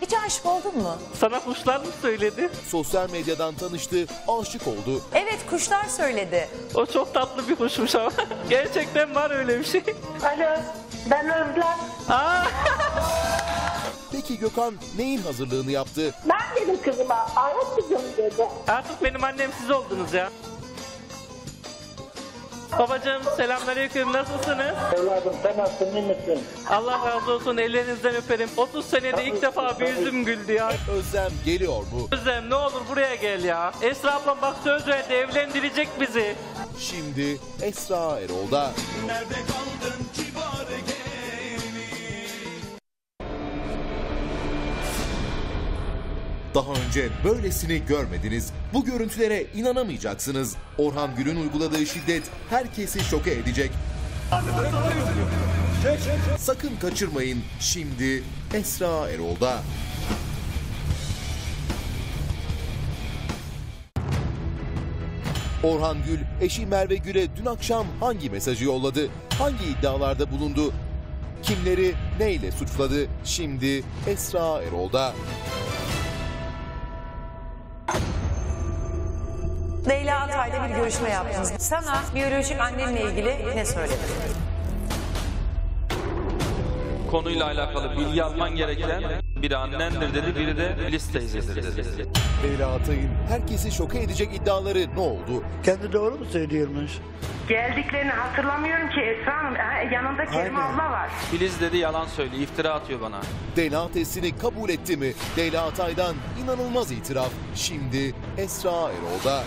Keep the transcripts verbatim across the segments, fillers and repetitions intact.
Hiç aşık oldun mu? Sana kuşlar mı söyledi? Sosyal medyadan tanıştı, aşık oldu. Evet, kuşlar söyledi. O çok tatlı bir kuşmuş ama. Gerçekten var öyle bir şey. Alo, ben Özlem. Aa! Peki Gökhan neyin hazırlığını yaptı? Ben dedim kızıma, ara kızım dedi. Artık benim annem siz oldunuz ya. Babacığım selamünaleyküm, nasılsınız? Evladım sen nasılsın, iyi misin? Allah razı olsun, ellerinizden öperim. otuz senede ilk defa bir yüzüm güldü ya. Özlem geliyor mu? Özlem ne olur buraya gel ya. Esra ablam bak söz verdi, evlendirecek bizi. Şimdi Esra Erol'da. Nerede kaldın kibar gelin? Daha önce böylesini görmediniz. Bu görüntülere inanamayacaksınız. Orhan Gül'ün uyguladığı şiddet herkesi şoke edecek. Sakın kaçırmayın. Şimdi Esra Erol'da. Orhan Gül, eşi Merve Gül'e dün akşam hangi mesajı yolladı? Hangi iddialarda bulundu? Kimleri neyle suçladı? Şimdi Esra Erol'da. Leyla Atay'la bir görüşme yaptınız. Sana biyolojik annenle ilgili ne söyledi? Konuyla alakalı bilgi alman gereken biri annendir dedi, biri de Filiz teyzedir dedi. Leyla Atay'ın herkesi şoke edecek iddiaları ne oldu? Kendi doğru mu söylüyormuş? Geldiklerini hatırlamıyorum ki Esra Hanım. Ha, yanında Kerime Aynen. abla var. Filiz dedi yalan söylüyor, iftira atıyor bana. D N A testini kabul etti mi? Leyla Atay'dan inanılmaz itiraf. Şimdi Esra Erol'da.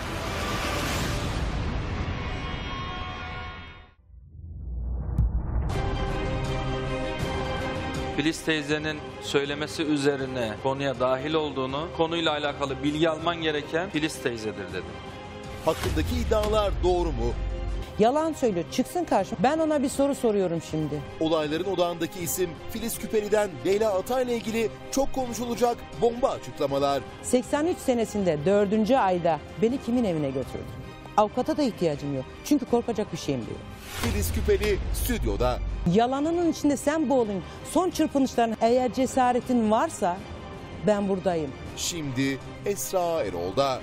Filiz teyzenin söylemesi üzerine konuya dahil olduğunu, konuyla alakalı bilgi alman gereken Filiz teyzedir dedi. Hakkındaki iddialar doğru mu? Yalan söylüyor. Çıksın karşıma. Ben ona bir soru soruyorum şimdi. Olayların odağındaki isim Filiz Küpeli'den Leyla Atay'la ilgili çok konuşulacak bomba açıklamalar. seksen üç senesinde dördüncü ayda beni kimin evine götürdü? Avukata da ihtiyacım yok. Çünkü korkacak bir şeyim yok. Filiz Küpeli stüdyoda. Yalanının içinde sen boğulun. Son çırpınışların eğer cesaretin varsa ben buradayım. Şimdi Esra Erol'da.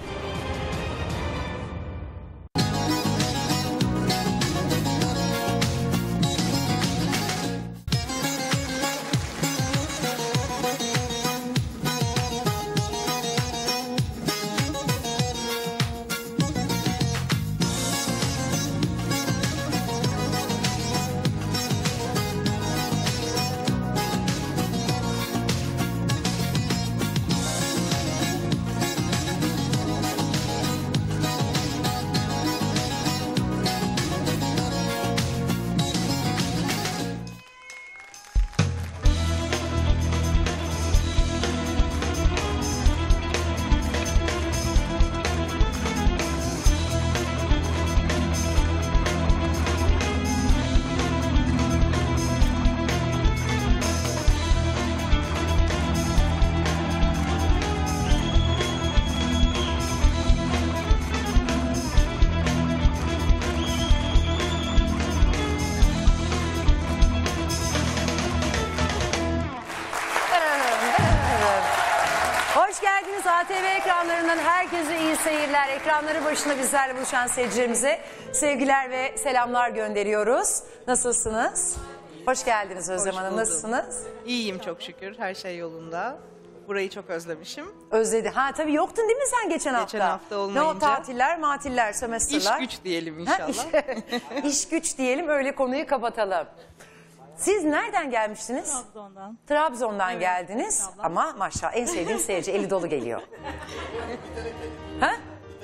Hoş geldiniz A T V ekranlarından herkese iyi seyirler. Ekranları başında bizlerle buluşan seyircilerimize sevgiler ve selamlar gönderiyoruz. Nasılsınız? Hoş geldiniz Özlem Hanım. Nasılsınız? İyiyim çok şükür. Her şey yolunda. Burayı çok özlemişim. Özledi. Ha tabii yoktun değil mi sen geçen hafta? Geçen hafta olmayınca. Ne o tatiller, matiller, sömestrler? İş güç diyelim Ha, inşallah. iş, iş güç diyelim, öyle konuyu kapatalım. Siz nereden gelmiştiniz? Trabzon'dan. Trabzon'dan Evet, geldiniz ablam. ama maşallah en sevdiğim seyirci eli dolu geliyor. Ha?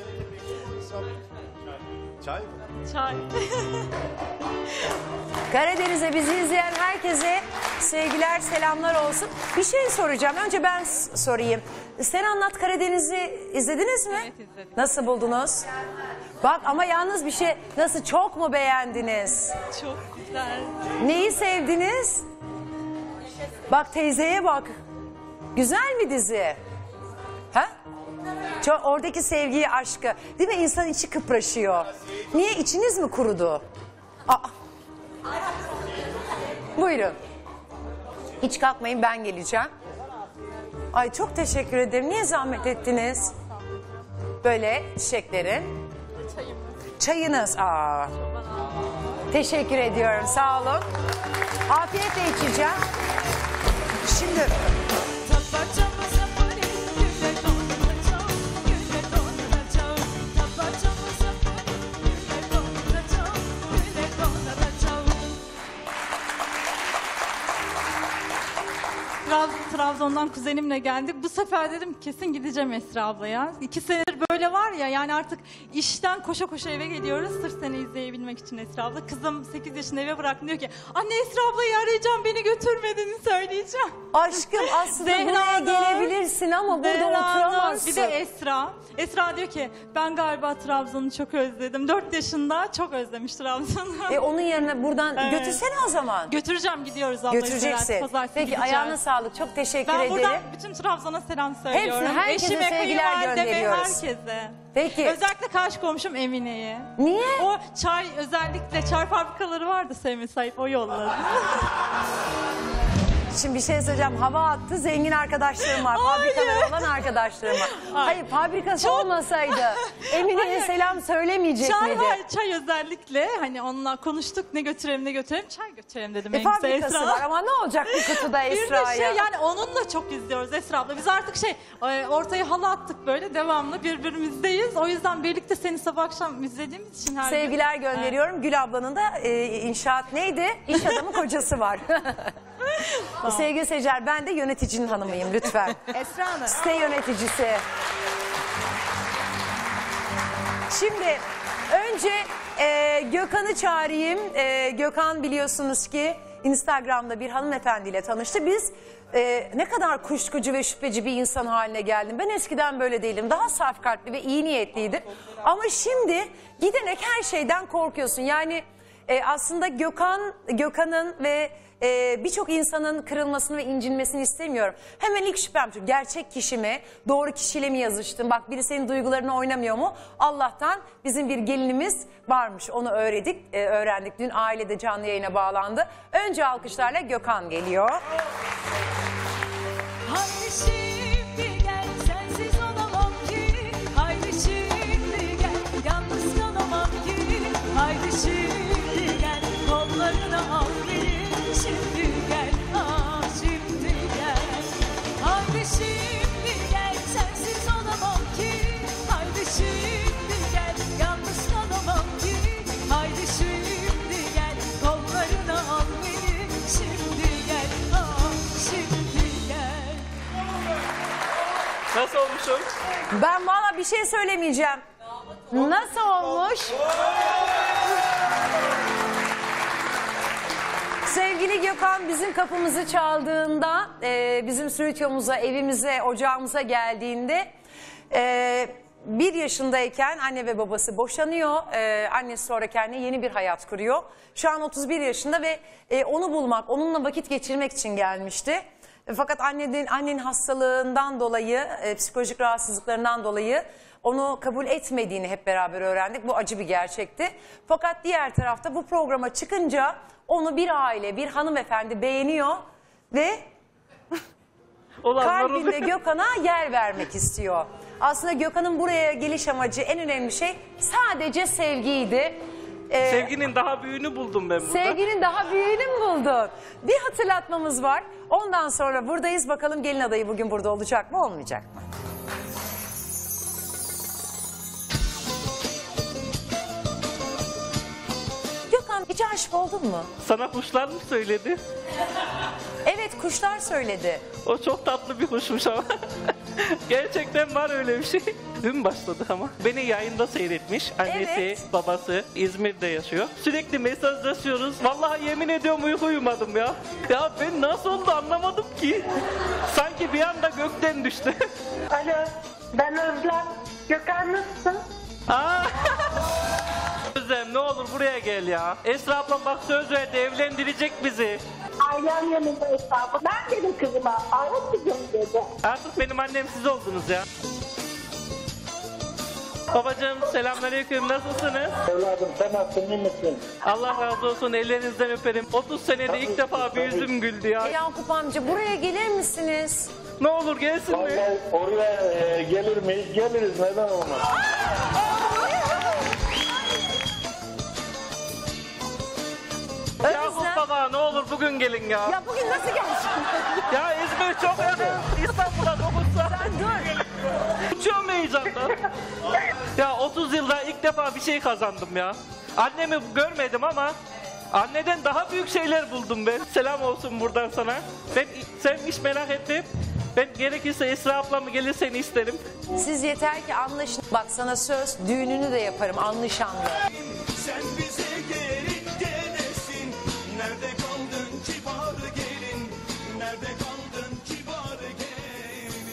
Çay mı? Çay. Karadeniz'e bizi izleyen herkese sevgiler, selamlar olsun. Bir şey soracağım. Önce ben s- sorayım. Sen Anlat Karadeniz'i izlediniz mi? Evet, izledik. Nasıl buldunuz? Bak ama yalnız bir şey, nasıl, çok mu beğendiniz? Çok güzel. Neyi sevdiniz? Bak teyzeye bak. Güzel mi dizi? Ha? Çok, oradaki sevgiyi, aşkı. Değil mi? İnsan içi kıpraşıyor. Niye? İçiniz mi kurudu? Aa. Buyurun. Hiç kalkmayın, ben geleceğim. Ay çok teşekkür ederim. Niye zahmet ettiniz? Böyle çiçeklerin. Çayınız. Aa. Teşekkür ediyorum. Sağ olun. Afiyetle içeceğim. Şimdi Trabzon'dan kuzenimle geldik. Bu sefer dedim kesin gideceğim Esra ablaya. İki senedir böyle var ya, yani artık işten koşa koşa eve geliyoruz. Sırf seni izleyebilmek için Esra abla. Kızım sekiz yaşında eve bıraktım, diyor ki anne Esra ablayı arayacağım, beni götürmediğini söyleyeceğim. aşkım aslında buraya gelebilirsin ama burada Zehra Nur, oturamazsın. bir de Esra. Esra diyor ki ben galiba Trabzon'u çok özledim. dört yaşında çok özlemiş Trabzon'u. E onun yerine buradan Evet. götürsene o zaman. Götüreceğim, gidiyoruz abla. Götüreceksin. Pazartesi Peki gideceğiz. ayağına sağlık. Çok teşekkür Ben ederim. buradan bütün Trabzon'a selam söylüyorum. Hepsine, herkese Eşime, sevgiler kayınvalideme, gönderiyoruz. herkese. Peki. Özellikle karşı komşum Emine'ye. Niye? O çay, özellikle çay fabrikaları vardı Sevme sahip, o yolladı. Şimdi bir şey söyleyeceğim. Hava attı. Zengin arkadaşlarım var. Fabrikaları olan arkadaşlarım var. Hayır, fabrikası Çok- olmasaydı Emine'ye Hayır. selam söylemeyecek Çay miydi? var, çay özellikle. Hani onunla konuştuk, ne götürelim ne götürelim. Çay götürelim dedim E, en güzel fabrikası Esra. var ama ne olacak bir kutuda Bir de Esra'ya? şey, yani onunla çok izliyoruz Esra abla. Biz artık şey e, ortaya halı attık, böyle devamlı birbirimizdeyiz. O yüzden birlikte seni sabah akşam izlediğimiz için her gün. Sevgiler gönderiyorum. Gül ablanın da e, inşaat neydi? İş adamı kocası var. Sevgili seyirciler, ben de yöneticinin hanımıyım lütfen. Esra Hanım. Site yöneticisi. Şimdi önce e, Gökhan'ı çağırayım. E, Gökhan biliyorsunuz ki Instagram'da bir hanımefendiyle tanıştı. Biz e, ne kadar kuşkucu ve şüpheci bir insan haline geldim. Ben eskiden böyle değilim. Daha saf kalpli ve iyi niyetliydim. Ama şimdi giderek her şeyden korkuyorsun. Yani e, aslında Gökhan, Gökhan'ın ve Ee, birçok insanın kırılmasını ve incinmesini istemiyorum. Hemen ilk şüphem şu: gerçek kişi mi? Doğru kişiyle mi yazıştın? Bak, biri senin duygularını oynamıyor mu? Allah'tan bizim bir gelinimiz varmış. Onu öğrendik. E, öğrendik. Dün ailede canlı yayına bağlandı. Önce alkışlarla Gökhan geliyor. Haydi şimdi gel, sensiz olamam ki. Haydi şimdi gel, yalnız kalamam ki. Haydi şimdi gel, kollarına al beni. Şimdi gel, ah şimdi gel. Haydi şimdi gel, sensiz olamam ki. Haydi şimdi gel, yalnız kalamam ki. Haydi şimdi gel, kollarına al beni. Şimdi gel, ah şimdi gel. Nasıl olmuşum? Ben valla bir şey söylemeyeceğim. Nasıl olmuş? Sevgili Gökhan bizim kapımızı çaldığında, e, bizim stüdyomuza, evimize, ocağımıza geldiğinde e, bir yaşındayken anne ve babası boşanıyor. E, annesi sonra kendine yeni bir hayat kuruyor. Şu an otuz bir yaşında ve e, onu bulmak, onunla vakit geçirmek için gelmişti. E, fakat annenin, annenin hastalığından dolayı, e, psikolojik rahatsızlıklarından dolayı onu kabul etmediğini hep beraber öğrendik. Bu acı bir gerçekti. Fakat diğer tarafta bu programa çıkınca onu bir aile, bir hanımefendi beğeniyor ve kalbinde Gökhan'a yer vermek istiyor. Aslında Gökhan'ın buraya geliş amacı, en önemli şey sadece sevgiydi. Ee, Sevginin daha büyüğünü buldum ben burada. Sevginin daha büyüğünü mü buldun? Bir hatırlatmamız var. Ondan sonra buradayız. Bakalım gelin adayı bugün burada olacak mı, olmayacak mı? Gökhan, hiç aşık oldun mu? Sana kuşlar mı söyledi? Evet, kuşlar söyledi. O çok tatlı bir kuşmuş ama. Gerçekten var öyle bir şey. Dün başladı ama. Beni yayında seyretmiş. Annesi, Evet. babası İzmir'de yaşıyor. Sürekli mesajlaşıyoruz. Vallahi yemin ediyorum uyku uyumadım ya. Ya ben nasıl oldu anlamadım ki. Sanki bir anda gökten düştü. Alo, ben Özlem. Gökhan nasılsın? Aa! Özlem ne olur buraya gel ya. Esra ablam bak söz verdi, evlendirecek bizi. Ailem yanında hesabı. Ben dedim kızıma, ara kızım dedi. Artık benim annem siz oldunuz ya. Babacığım selamünaleyküm, nasılsınız? Evladım sen nasılsın, iyi misin? Allah razı olsun, ellerinizden öperim. otuz senede ilk defa bir yüzüm güldü ya. Yakup amca buraya gelir misiniz? Ne olur gelsin mi? Vallahi oraya e, gelir miyiz? Geliriz, neden olmaz? Yakup baba ne olur bugün gelin ya. Ya bugün nasıl geleceksin? Ya İzmir çok yakın. İstanbul'a dokuz saat. Sen dur. Uçuyorum heyecandan. Ya otuz yılda ilk defa bir şey kazandım ya. Annemi görmedim ama anneden daha büyük şeyler buldum ben. Selam olsun buradan sana. Ben, sen hiç merak etme. Ben gerekirse Esra ablamı gelir seni isterim. Siz yeter ki anlaşın. Bak sana söz, düğününü de yaparım anlaşanlı. Sen bize geri gelesin. Nerede kaldın kibar gelin? Nerede kaldın kibar gelin?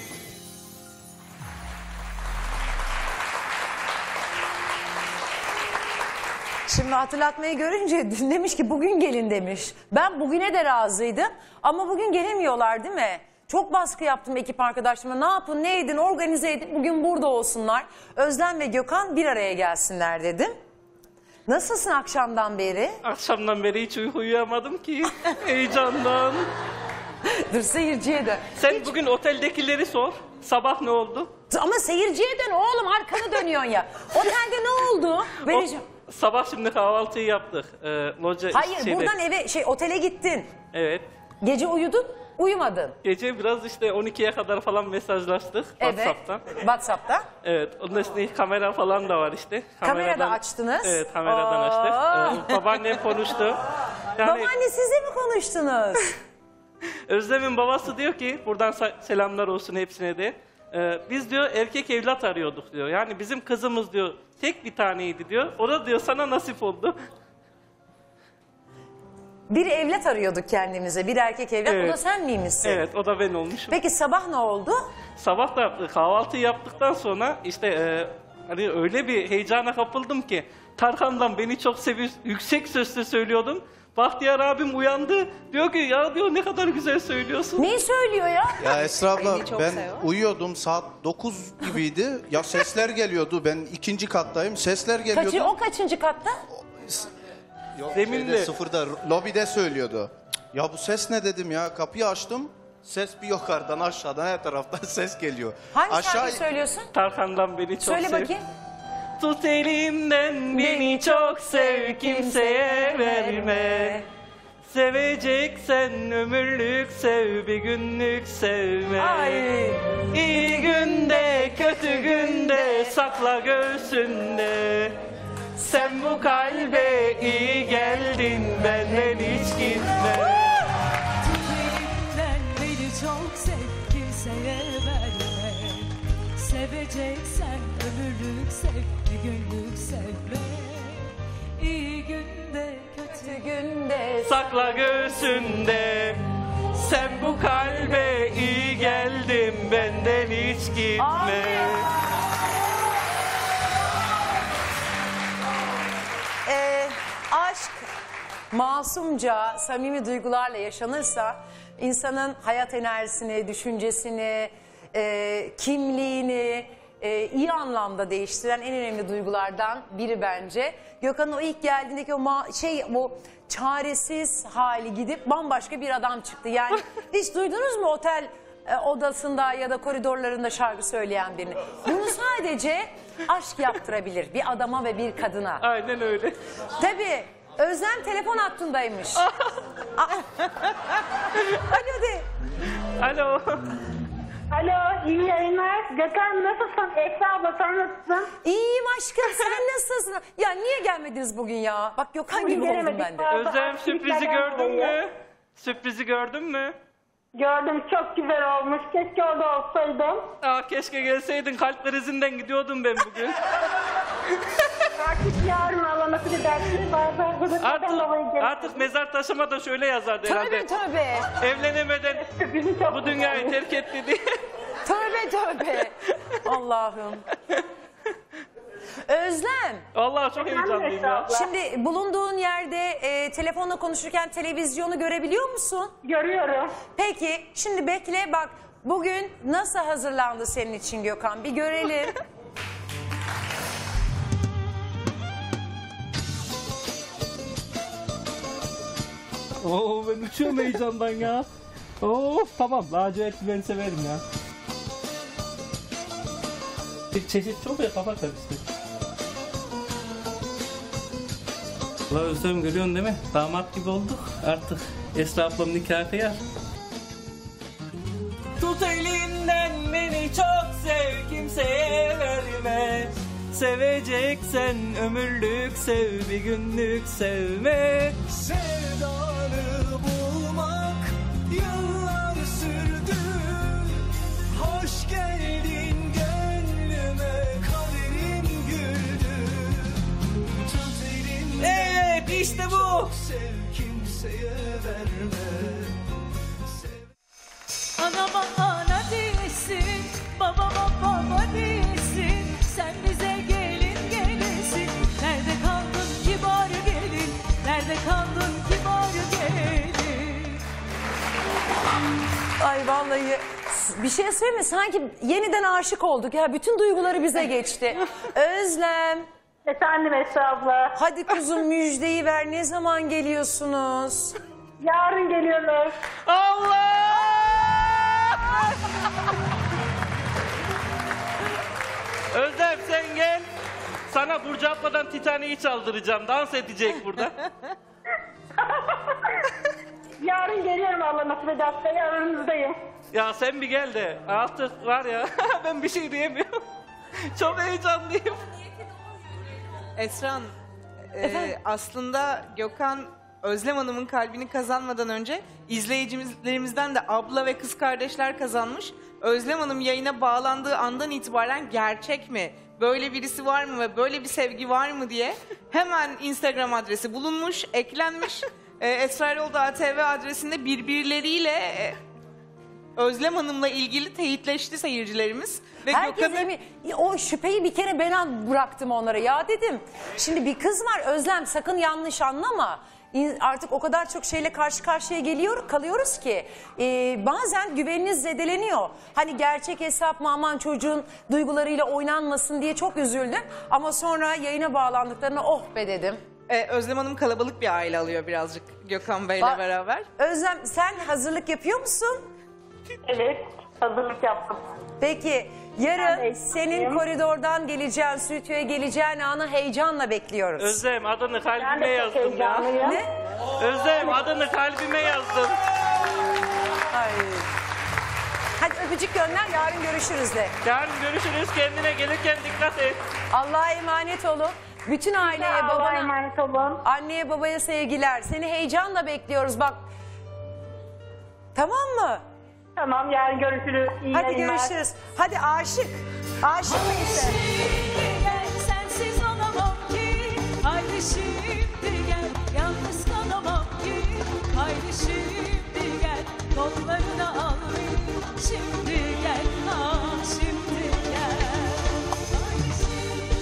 Şimdi hatırlatmayı görünce demiş ki bugün gelin demiş. Ben bugüne de razıydım ama bugün gelemiyorlar değil mi? Çok baskı yaptım ekip arkadaşlarıma. Ne yapın, ne edin, organize edin. Bugün burada olsunlar. Özlem ve Gökhan bir araya gelsinler dedim. Nasılsın akşamdan beri? Akşamdan beri hiç uyku uyuyamadım ki heyecandan. Dur seyirciye de. Sen bugün oteldekileri sor. Sabah ne oldu? Ama seyirciye dön oğlum, arkanı dönüyorsun ya. Otelde ne oldu? Vereceğim. O, sabah şimdi kahvaltıyı yaptık. Ee, loca Hayır şeyde. buradan eve şey otele gittin. Evet. Gece uyudun, uyumadın. Gece biraz işte on ikiye kadar falan mesajlaştık Evet. WhatsApp'tan. WhatsApp'ta. Evet. Onun üstüne kamera falan da var işte. Kamera da Kameradan- açtınız. Evet, kameradan Oo. açtık. Ee, babaannem konuştu. Yani Babaanne siz de mi konuştunuz? Özlem'in babası diyor ki, buradan sa- selamlar olsun hepsine de. Ee, biz diyor erkek evlat arıyorduk diyor. Yani bizim kızımız diyor tek bir taneydi diyor. O da diyor sana nasip oldu. Bir evlat arıyorduk kendimize, bir erkek evlat. Evet. O da sen miymişsin? Evet, o da ben olmuşum. Peki sabah ne oldu? Sabah da kahvaltı yaptıktan sonra işte e, hani öyle bir heyecana kapıldım ki Tarkan'dan beni çok seviyor, yüksek sesle söylüyordum. Bahtiyar abim uyandı. Diyor ki ya diyor ne kadar güzel söylüyorsun. Neyi söylüyor ya? Ya Esra abla Beni çok ben seviyor. uyuyordum, saat dokuz gibiydi. Ya sesler geliyordu, ben ikinci kattayım, sesler geliyordu. Kaçı, o kaçıncı katta? Yok, Zeminde. şeyde, sıfırda, lobide söylüyordu. Ya bu ses ne dedim ya, kapıyı açtım. Ses bir yukarıdan aşağıdan her taraftan ses geliyor. Hangi Aşağı... şarkıyı söylüyorsun? Tarkan'dan beni çok Söyle sev. bakayım. Tut elimden beni çok sev, kimseye verme. Seveceksen ömürlük sev, bir günlük sevme. Ay. İyi günde kötü günde sakla göğsünde. Sen bu kalbe iyi geldin, benden hiç gitme. Elimden beni çok sev, kimseye verme. Seveceksen ömürlük sev, bir günlük sevme. İyi günde kötü Günde. Sakla göğsünde. Sen bu kalbe iyi geldin, benden hiç gitme. Ee, aşk masumca, samimi duygularla yaşanırsa insanın hayat enerjisini, düşüncesini, e, kimliğini e, iyi anlamda değiştiren en önemli duygulardan biri bence. Gökhan'ın o ilk geldiğindeki o ma- şey, o çaresiz hali gidip bambaşka bir adam çıktı. Yani hiç duydunuz mu otel e, odasında ya da koridorlarında şarkı söyleyen birini? Bunu sadece aşk yaptırabilir bir adama ve bir kadına. Aynen öyle. Tabii. Özlem telefon hattındaymış. Aa. Alo de. Alo. Alo, iyi yayınlar. Gökhan nasılsın? Esra abla sen nasılsın? İyiyim aşkım, sen nasılsın? Ya niye gelmediniz bugün ya? Bak Gökhan Bugün gibi oldum gelemedik. ben de. Pardon, Özlem sürprizi aksiliklerden gördün dolayı. mü? Sürprizi gördün mü? Gördüm, çok güzel olmuş. Keşke orada olsaydım. Aa, keşke gelseydin, kalp krizinden gidiyordum ben bugün. Artık yarın Allah nasip edersiniz. Bazen hızlıklardan dolayı Artık, gelemedim. artık mezar taşıma da şöyle yazardı herhalde. Tövbe tövbe. Evlenemeden Sürprizi çok bu dünyayı güzelmiş. terk etti diye. Tövbe tövbe. Allah'ım. Özlem. Vallahi çok heyecanlıyım ya. Şimdi bulunduğun yerde e, telefonla konuşurken televizyonu görebiliyor musun? Görüyorum. Peki şimdi bekle bak bugün nasıl hazırlandı senin için Gökhan bir görelim. Oo ben uçuyorum heyecandan ya. Oo tamam lacivertli ben severim ya. Bir çeşit çok ya kafa karıştı. La Özlem görüyorsun değil mi? Damat gibi olduk. Artık Esra ablam nikah kıyar. Tut elinden beni çok sev, kimseye verme. Seveceksen ömürlük sev, bir günlük sevme. Sevdanı bulmak yıllar sürdü. Hoş geldin gönlüme, kaderim güldü. Tut elimden Evet işte bu. çok sev, kimseye verme. Anama ana değilsin, babama baba değilsin. Sen bize gelin gelesin. Nerede kaldın kibar gelin? Nerede kaldın kibar gelin? Ay vallahi bir şey söyleyeyim mi? Sanki yeniden aşık olduk ya. Bütün duyguları bize geçti. Özlem. Efendim Esra abla. Hadi kuzum müjdeyi ver. Ne zaman geliyorsunuz? Yarın geliyorlar. Allah! Özlem sen gel. Sana Burcu abladan Titanic'i çaldıracağım. Dans edecek burada. Yarın geliyorum Allah nasip ederse. Yarınızdayım. Ya sen bir gel de artık var ya ben bir şey diyemiyorum. Çok heyecanlıyım. Esra Hanım, e, aslında Gökhan Özlem Hanım'ın kalbini kazanmadan önce izleyicilerimizden de abla ve kız kardeşler kazanmış. Özlem Hanım yayına bağlandığı andan itibaren gerçek mi, böyle birisi var mı ve böyle bir sevgi var mı diye hemen Instagram adresi bulunmuş, eklenmiş. E, Esra Erol A T V adresinde birbirleriyle e, Özlem Hanım'la ilgili teyitleşti seyircilerimiz. Ve Herkes Gökhan'ı... emin. O şüpheyi bir kere ben an- bıraktım onlara. Ya dedim şimdi bir kız var Özlem sakın yanlış anlama. İn- Artık o kadar çok şeyle karşı karşıya geliyor kalıyoruz ki e, bazen güveniniz zedeleniyor. Hani gerçek hesap mı aman çocuğun duygularıyla oynanmasın diye çok üzüldüm. Ama sonra yayına bağlandıklarına oh be dedim. Ee, Özlem Hanım kalabalık bir aile alıyor birazcık Gökhan Bey'le Bak- beraber. Özlem sen hazırlık yapıyor musun? Evet. Hazırlık yaptım. Peki Ben de yarın senin isteyeyim. koridordan geleceğin, stüdyoya geleceğin anı heyecanla bekliyoruz. Özlem adını Ben kalbime de çok yazdım ya. heyecanlıyım. Ne? Özlem adını kalbime yazdım. Ay. Hadi öpücük gönder yarın görüşürüz de. Yarın görüşürüz. Kendine gelirken dikkat et. Allah'a emanet olun. Bütün aileye, Allah'a babana, emanet olun. anneye, babaya sevgiler. Seni heyecanla bekliyoruz bak. Tamam mı? Tamam yarın görüşürüz. İyi Hadi yayınlar. görüşürüz. Hadi aşık. Aşık mıyız? Şimdi gel sensiz olamam ki. Haydi şimdi gel yalnız kalamam ki. Haydi şimdi gel kollarına al beni. Şimdi gel ah şimdi gel. Haydi şimdi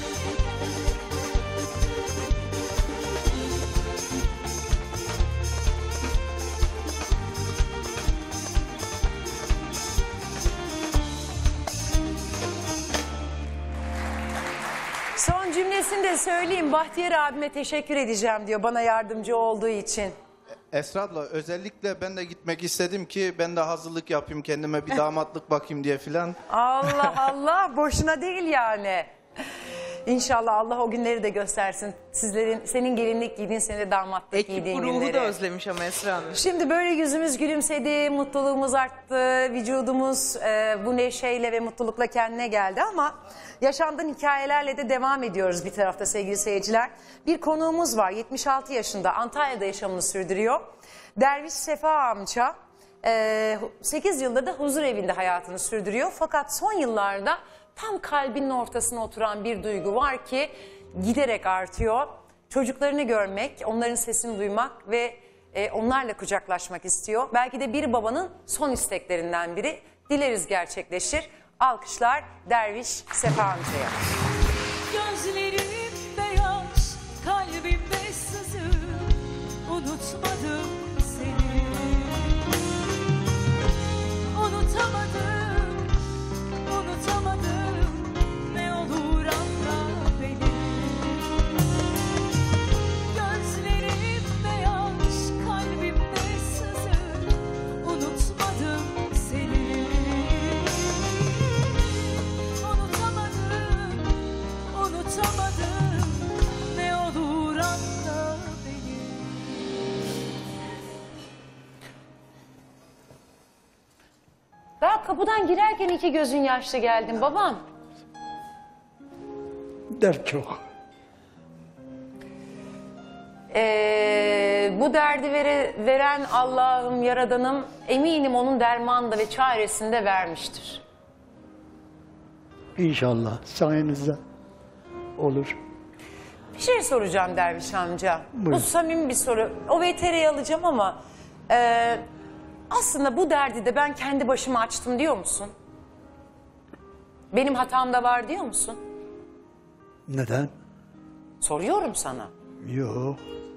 Son cümlesini de söyleyeyim. Bahtiyar abime teşekkür edeceğim diyor bana yardımcı olduğu için. Esra abla özellikle ben de gitmek istedim ki ben de hazırlık yapayım kendime bir damatlık bakayım diye filan. Allah Allah boşuna değil yani. İnşallah Allah o günleri de göstersin. Sizlerin senin gelinlik giydiğin, senin de damatlık Ekip giydiğin bu ruhu günleri. da özlemiş ama Esra Hanım. Şimdi böyle yüzümüz gülümsedi, mutluluğumuz arttı, vücudumuz e, bu neşeyle ve mutlulukla kendine geldi ama yaşamdan hikayelerle de devam ediyoruz bir tarafta sevgili seyirciler. Bir konuğumuz var, yetmiş altı yaşında, Antalya'da yaşamını sürdürüyor. Derviş Sefa amca e, sekiz yıldır da huzur evinde hayatını sürdürüyor. Fakat son yıllarda tam kalbinin ortasına oturan bir duygu var ki giderek artıyor. Çocuklarını görmek, onların sesini duymak ve e, onlarla kucaklaşmak istiyor. Belki de bir babanın son isteklerinden biri. Dileriz gerçekleşir. Alkışlar Derviş Sefa amcaya. gözlerimde yaş, kalbimde sızı, unutmadım seni. Unutamadım, unutamadım, ne olur anla beni. Gözlerimde yaş, kalbimde Daha kapıdan girerken iki gözün yaşlı geldin babam. Dert çok. Ee, bu derdi vere, veren Allah'ım, Yaradanım eminim onun dermanını ve çaresini de vermiştir. İnşallah sayenizde olur. Bir şey soracağım Derviş amca. Buyurun. Bu samimi bir soru. O V T R'yi alacağım ama e, aslında bu derdi de ben kendi başıma açtım diyor musun? Benim hatam da var diyor musun? Neden? Soruyorum sana. Yok.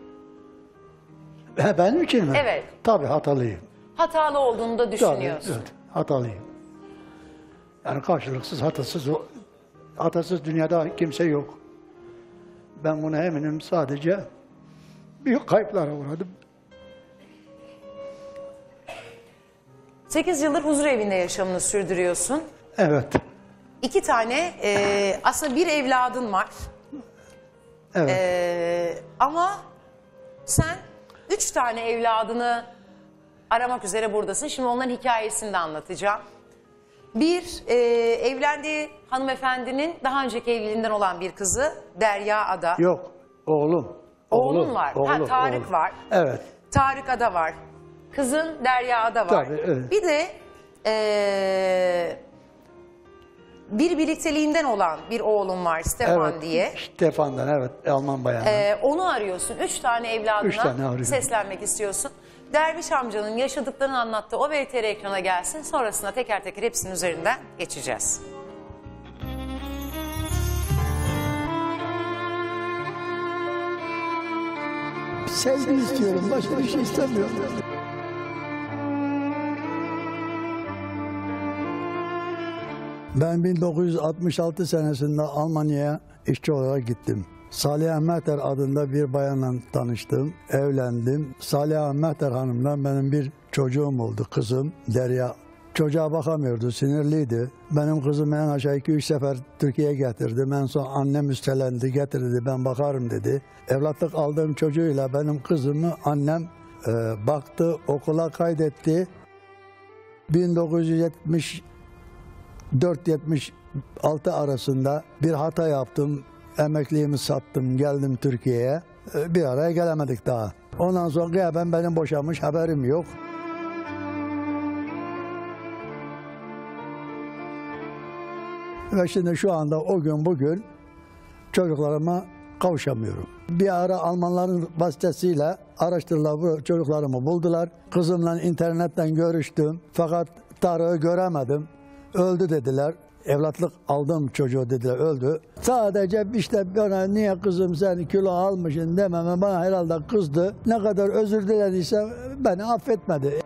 He, benim için mi? Evet. Tabii hatalıyım. Hatalı olduğunu da düşünüyorsun. Tabii, evet, hatalıyım. Yani karşılıksız, hatasız, hatasız dünyada kimse yok. Ben buna eminim, sadece büyük kayıplara uğradım. sekiz yıldır huzur evinde yaşamını sürdürüyorsun. Evet. İki tane e, aslında bir evladın var. Evet. E, ama sen üç tane evladını aramak üzere buradasın. Şimdi onların hikayesini de anlatacağım. Bir, e, evlendiği hanımefendinin daha önceki evliliğinden olan bir kızı Derya Ada. Yok, oğlum. Oğlun Oğlum, var. oğlum, ha, Tarık oğlum. var. Evet. Tarık Ada var. Kızın Derya Ada var. Tabii, evet. Bir de e, bir birlikteliğinden olan bir oğlum var Stefan Evet, diye. Stefan'dan, evet, Alman bayanı. E, onu arıyorsun. Üç tane evladına Üç tane arıyorum. seslenmek istiyorsun. Derviş amcanın yaşadıklarını anlattığı o V T R ekrana gelsin. Sonrasında teker teker hepsinin üzerinden geçeceğiz. Sevgi istiyorum, başka bir şey istemiyorum. Ben bin dokuz yüz altmış altı senesinde Almanya'ya işçi olarak gittim. Saliha Mehter adında bir bayanla tanıştım, evlendim. Saliha Mehter Hanım'dan benim bir çocuğum oldu, kızım Derya. Çocuğa bakamıyordu, sinirliydi. Benim kızım en aşağı iki üç sefer Türkiye'ye getirdim. En son annem üstelendi, getirdi, ben bakarım dedi. Evlatlık aldığım çocuğuyla benim kızımı annem e, baktı, okula kaydetti. bin dokuz yüz yetmiş dört yetmiş altı arasında bir hata yaptım. Emekliliğimi sattım, geldim Türkiye'ye. E, bir araya gelemedik daha. Ondan sonra ben benim boşanmış, haberim yok. Ve şimdi şu anda o gün bugün çocuklarıma kavuşamıyorum. Bir ara Almanların vasıtasıyla araştırdılar, bu çocuklarımı buldular. Kızımla internetten görüştüm fakat Tarık'ı göremedim. Öldü dediler. Evlatlık aldığım çocuğu dediler, öldü. Sadece işte bana niye kızım sen kilo almışsın dememe bana herhalde kızdı. Ne kadar özür dilediyse beni affetmedi.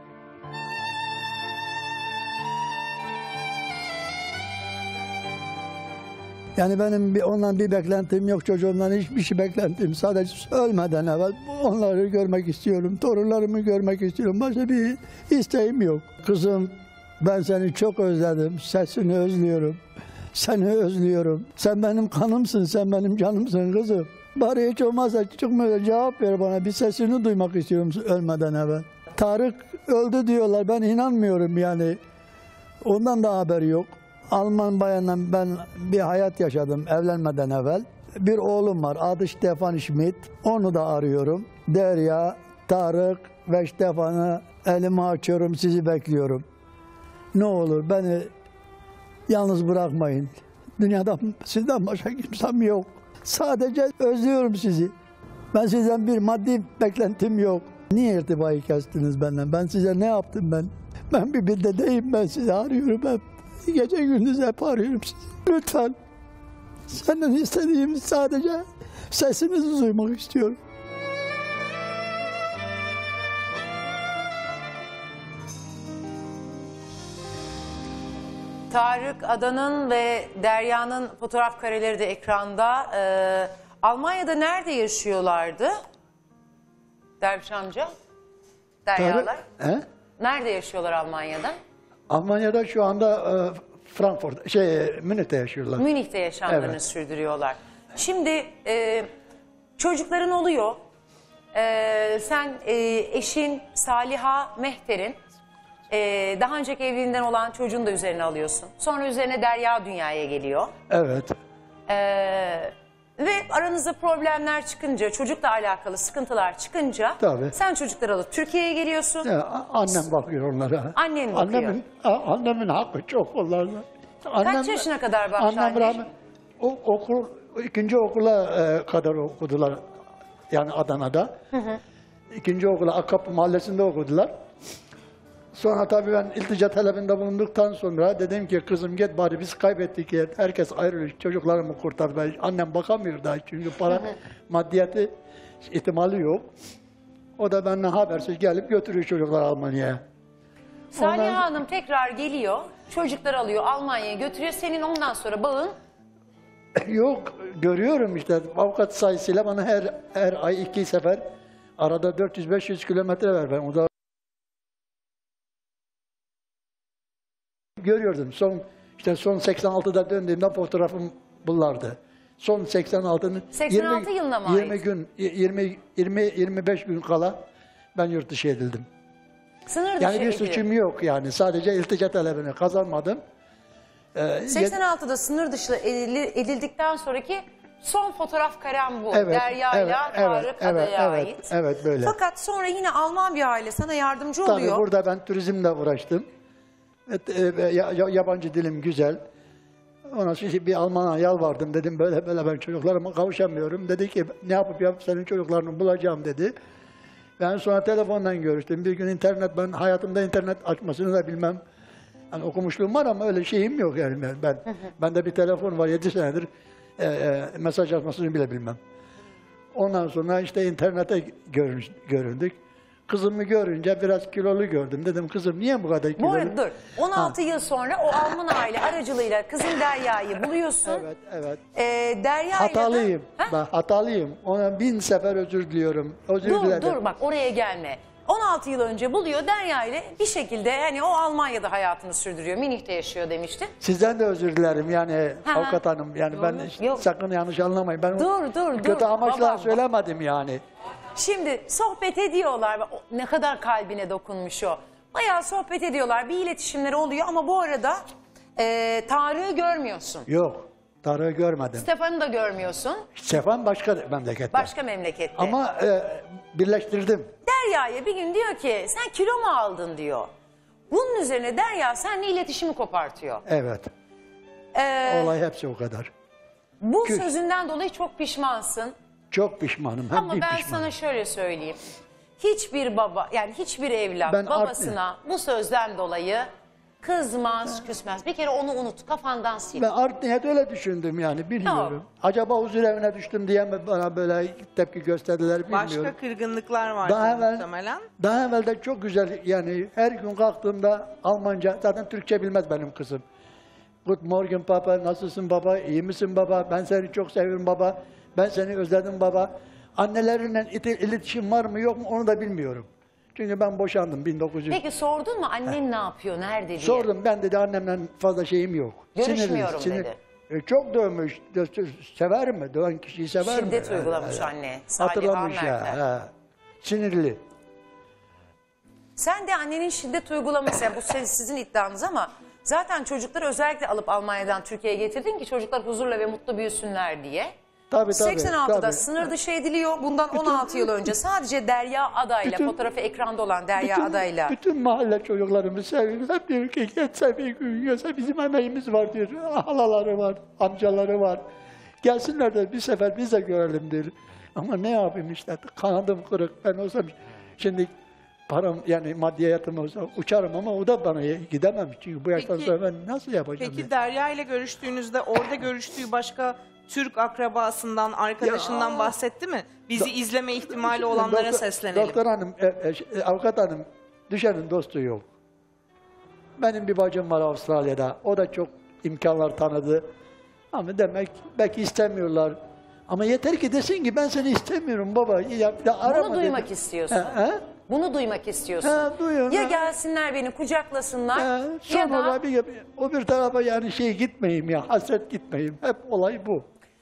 Yani benim bir, ondan bir beklentim yok, çocuğumdan hiçbir şey beklentim. Sadece ölmeden evvel onları görmek istiyorum, torunlarımı görmek istiyorum. Başka bir isteğim yok. Kızım, ben seni çok özledim, sesini özlüyorum, seni özlüyorum. Sen benim kanımsın, sen benim canımsın kızım. Bari hiç olmazsa çıkmıyor, cevap ver bana, bir sesini duymak istiyorum ölmeden evvel. Tarık öldü diyorlar, ben inanmıyorum yani. Ondan da haberi yok. Alman bayanla ben bir hayat yaşadım evlenmeden evvel. Bir oğlum var, adı Stefan Schmidt. Onu da arıyorum. Derya, Tarık ve Stefan'ı elime açıyorum, sizi bekliyorum. Ne olur beni yalnız bırakmayın. Dünyada sizden başka kimsem yok. Sadece özlüyorum sizi. Ben sizden bir maddi beklentim yok. Niye irtibayı kestiniz benden? Ben size ne yaptım ben? Ben bir bir dedeyim, ben sizi arıyorum hep. Gece gündüz hep arıyorum sizi. Lütfen. Senden istediğim sadece sesinizi duymak istiyorum. Tarık Ada'nın ve Derya'nın fotoğraf kareleri de ekranda. Ee, Almanya'da nerede yaşıyorlardı? Derviş amca? Deryalar. He? Nerede yaşıyorlar Almanya'da? Almanya'da şu anda e, Frankfurt, şey Münih'te yaşıyorlar. Münih'te yaşamlarını Evet. sürdürüyorlar. Şimdi e, çocukların oluyor. E, sen e, eşin Saliha Mehter'in Ee, daha önceki evliliğinden olan çocuğunu da üzerine alıyorsun. Sonra üzerine Derya dünyaya geliyor. Evet. Ee, ve aranızda problemler çıkınca, çocukla alakalı sıkıntılar çıkınca Tabii. sen çocukları alıp Türkiye'ye geliyorsun. Ya, a- annem bakıyor onlara. Annen bakıyor. Annemin, a- annemin hakkı çok onlarda. Kaç yaşına kadar bakmış Annem annen? rahmet, o, okul, ikinci okula e, kadar okudular. Yani Adana'da. Hı hı. İkinci okula Akkapı Mahallesi'nde okudular. Sonra tabii ben iltica talebinde bulunduktan sonra dedim ki kızım git bari biz kaybettik ya. Herkes ayrılıyor. Çocuklarımı kurtar. Ben, annem bakamıyor daha çünkü para maddiyatı ihtimali yok. O da benden habersiz gelip götürüyor çocukları Almanya'ya. Saliha Ondan- Hanım tekrar geliyor, çocukları alıyor, Almanya'ya götürüyor. Senin ondan sonra bağın Yok görüyorum işte avukat sayısıyla bana her her ay iki sefer arada dört yüz beş yüz kilometre ver ben. O da görüyordum. Son işte son seksen altıda döndüğümde fotoğrafım bunlardı. Son seksen altının seksen altı yılına mı yirmi ait? gün yirmi yirmi yirmi beş gün kala ben yurt dışı edildim. Sınır dışı Yani bir ediliyor. suçum yok yani sadece iltica talebini kazanmadım. Ee, seksen altıda sınır dışı edil- edildikten sonraki son fotoğraf karem bu. Evet, Derya ile evet, Tarık evet, Ada'ya evet, ait. evet, böyle. Fakat sonra yine Alman bir aile sana yardımcı Tabii oluyor. burada ben turizmle uğraştım. Evet, e, ya- ya- yabancı dilim güzel. Ona sonra bir Alman'a yalvardım dedim böyle böyle ben çocuklarıma kavuşamıyorum. Dedi ki ne yapıp yapıp senin çocuklarını bulacağım dedi. Ben sonra telefondan görüştüm. Bir gün internet ben hayatımda internet açmasını da bilmem. Hani okumuşluğum var ama öyle şeyim yok yani ben. ben bende bir telefon var yedi senedir e, e, mesaj atmasını bile bilmem. Ondan sonra işte internete görün, göründük. Kızımı görünce biraz kilolu gördüm. Dedim kızım niye bu kadar kilolu? Bu arada dur. on altı yıl sonra o Alman aile aracılığıyla kızın Derya'yı buluyorsun. Evet, evet. Ee, Derya ile de- Hatalıyım. Ben hatalıyım. Ona bin sefer özür diliyorum. Özür Dur dilerim. dur bak oraya gelme. on altı yıl önce buluyor Derya ile bir şekilde hani o Almanya'da hayatını sürdürüyor. Münih'te yaşıyor demiştin. Sizden de özür dilerim yani Ha, ha. avukat hanım. Yani ben Yok. sakın yanlış anlamayın. Ben Dur, dur, kötü dur. amaçla Babam, söylemedim yani. Şimdi sohbet ediyorlar. O ne kadar kalbine dokunmuş o. Bayağı sohbet ediyorlar. Bir iletişimleri oluyor ama bu arada e, Tarık'ı görmüyorsun. Yok. Tarık'ı görmedim. Stefan'ı da görmüyorsun. Stefan başka memlekette. Başka memlekette. Ama e, birleştirdim. Derya'ya bir gün diyor ki sen kilo mu aldın diyor. Bunun üzerine Derya seninle iletişimi kopartıyor. Evet. Ee, Olay hepsi o kadar. bu Küs. sözünden dolayı çok pişmansın. Çok pişmanım. Hem Ama bir ben pişmanım. sana şöyle söyleyeyim. Hiçbir baba yani hiçbir evlat Ben babasına bu sözden dolayı kızmaz, küsmez. Bir kere onu unut, kafandan sil. Ben art niyet öyle düşündüm yani bilmiyorum. Acaba huzur evine düştüm diye mi bana böyle tepki gösterdiler bilmiyorum. Başka kırgınlıklar var Daha evvel, muhtemelen. daha evvel de çok güzel yani her gün kalktığımda Almanca zaten Türkçe bilmez benim kızım. Good morning baba, nasılsın baba, iyi misin baba, ben seni çok seviyorum baba, ben seni özledim baba. Anneleriyle iti- iletişim var mı yok mu onu da bilmiyorum. Çünkü ben boşandım bin dokuz yüz. Peki sordun mu annen ne yapıyor, nerede diye? Sordum ben dedi annemle fazla şeyim yok. Görüşmüyorum Sinirli, dedi. E, çok dövmüş. Dö- Sever mi? Döven kişiyi sever mi? Şiddet Ha, uygulamış ha, anne. Saliha Hatırlamış ya. Mertler. Ha. Sinirli. Sen de annenin şiddet uygulaması, yani bu sizin iddianız ama zaten çocukları özellikle alıp Almanya'dan Türkiye'ye getirdin ki çocuklar huzurla ve mutlu büyüsünler diye. Tabii, tabii, seksen altıda tabii. sınır dışı ediliyor. Bundan on altı yıl önce sadece Derya Ada'yla, bütün- fotoğrafı ekranda olan Derya bütün, Ada'yla. bütün mahalle çocuklarımız seviyor. Hep diyor ki geçse bir gün yiyorsa bizim emeğimiz var diyor. Halaları var, amcaları var. Gelsinler de bir sefer biz de görelim diyor. Ama ne yapayım işte kanadım kırık. Ben olsam şimdi param yani maddiyatım olsa uçarım ama o da bana gidemem. Çünkü bu yaştan Peki- sonra ben nasıl yapacağım? Peki Derya ile görüştüğünüzde orada görüştüğü başka Türk akrabasından, arkadaşından Ya. bahsetti mi? Bizi Do- izleme ihtimali olanlara Doktor- seslenelim. Doktor hanım, e, e, e, avukat hanım, düşenin dostu yok. Benim bir bacım var Avustralya'da. O da çok imkanlar tanıdı. Ama demek belki istemiyorlar. Ama yeter ki desin ki ben seni istemiyorum baba. Ya, ya arama Bunu duymak dedi. istiyorsun. He, he? Bunu duymak istiyorsun. He, duyuyorum, Ya he. gelsinler beni kucaklasınlar He, ya sonra da bir, o bir tarafa yani şey gitmeyeyim ya, hasret gitmeyeyim. Hep olay bu.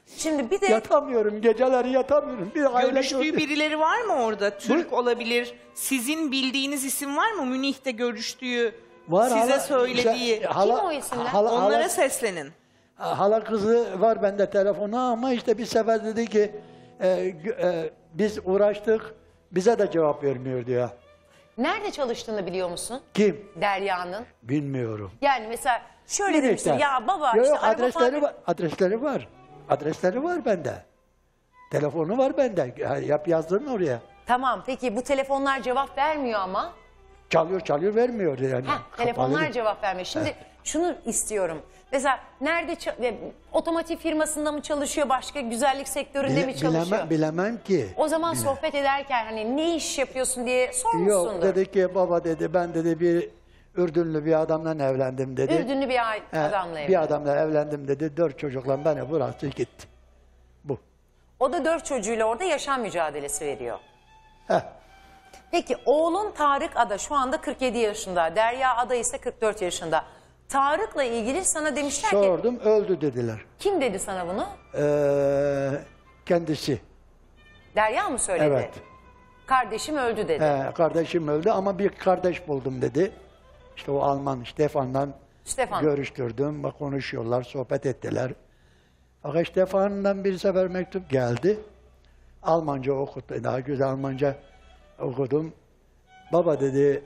Şimdi bir de Yatamıyorum, geceleri yatamıyorum. Bir aile Görüştüğü gördüm. birileri var mı orada? Türk olabilir. Sizin bildiğiniz isim var mı? Münih'te görüştüğü, Var, size hala- söylediği. işte hala- Kim o isimler? hala- Onlara hala- seslenin. Hala kızı var bende telefonu ama işte bir sefer dedi ki e, gö- e, biz uğraştık, bize de cevap vermiyor diyor. nerede çalıştığını biliyor musun? Kim? Derya'nın. Bilmiyorum. Yani mesela şöyle Münih'te. demiştir. Ya baba Yok, işte yok, araba adresleri fabri- var. Adresleri var. Adresleri var bende. Telefonu var bende. Ya- Yap yazdın oraya. Tamam peki bu telefonlar cevap vermiyor ama. Çalıyor çalıyor vermiyor yani. Heh, telefonlar Kapalı. cevap vermiyor. Şimdi şunu istiyorum. Mesela nerede ça- e, otomotiv firmasında mı çalışıyor, başka güzellik sektöründe Bile- mi çalışıyor? bilemem, bilemem ki. O zaman Bile- sohbet ederken hani ne iş yapıyorsun diye sormuşsundur. Yok dedi ki baba dedi ben dedi bir Ürdünlü bir adamla evlendim dedi. Ürdünlü bir ay- He, adamla evlendi. Bir adamla evlendim dedi. Dört çocukla beni bıraktı gitti. Bu. O da dört çocuğuyla orada yaşam mücadelesi veriyor. Heh. Peki oğlun Tarık Ada şu anda kırk yedi yaşında. Derya Ada ise kırk dört yaşında. Tarık'la ilgili sana demişler ki Sordum öldü dediler. kim dedi sana bunu? Ee, kendisi. Derya mı söyledi? Evet. Kardeşim öldü dedi. He, kardeşim öldü ama bir kardeş buldum dedi. İşte o Alman Stefan'dan Stefan. görüştürdüm. Bak konuşuyorlar, sohbet ettiler. Fakat Stefan'dan bir sefer mektup geldi. Almanca okuttu. Daha güzel Almanca okudum. Baba dedi,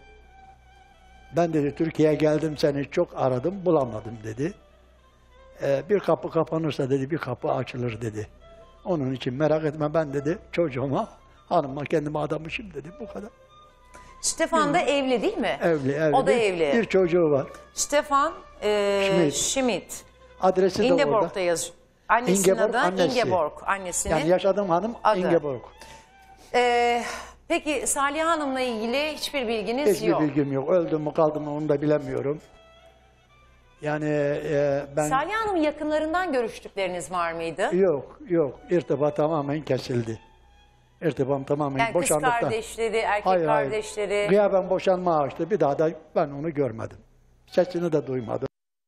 ben dedi Türkiye'ye geldim seni çok aradım bulamadım dedi. Ee, bir kapı kapanırsa dedi bir kapı açılır dedi. Onun için merak etme ben dedi çocuğuma, hanıma kendime adamışım dedi bu kadar. Stefan da evli değil mi? Evli, evli. O da Bir- evli. Bir çocuğu var. Stefan e, Schmidt. Schmidt. Adresi de orada. Ingeborg'da yazıyor. Annesinin Ingeborg, adı annesi. Ingeborg. Annesinin Yani yaşadığım hanım adı. Ingeborg. Ee, peki Salih Hanım'la ilgili hiçbir bilginiz Hiçbir yok. bilgim yok. Öldü mü kaldı mı onu da bilemiyorum. Yani e, ben... Salih Hanım'ın yakınlarından görüştükleriniz var mıydı? Yok, yok. İrtibat tamamen kesildi. İrtibam tamamen Yani kız boşandıktan. kardeşleri, erkek Hayır, hayır. kardeşleri. Gıyaben boşanma açtı. Bir daha da ben onu görmedim. Sesini de duymadım.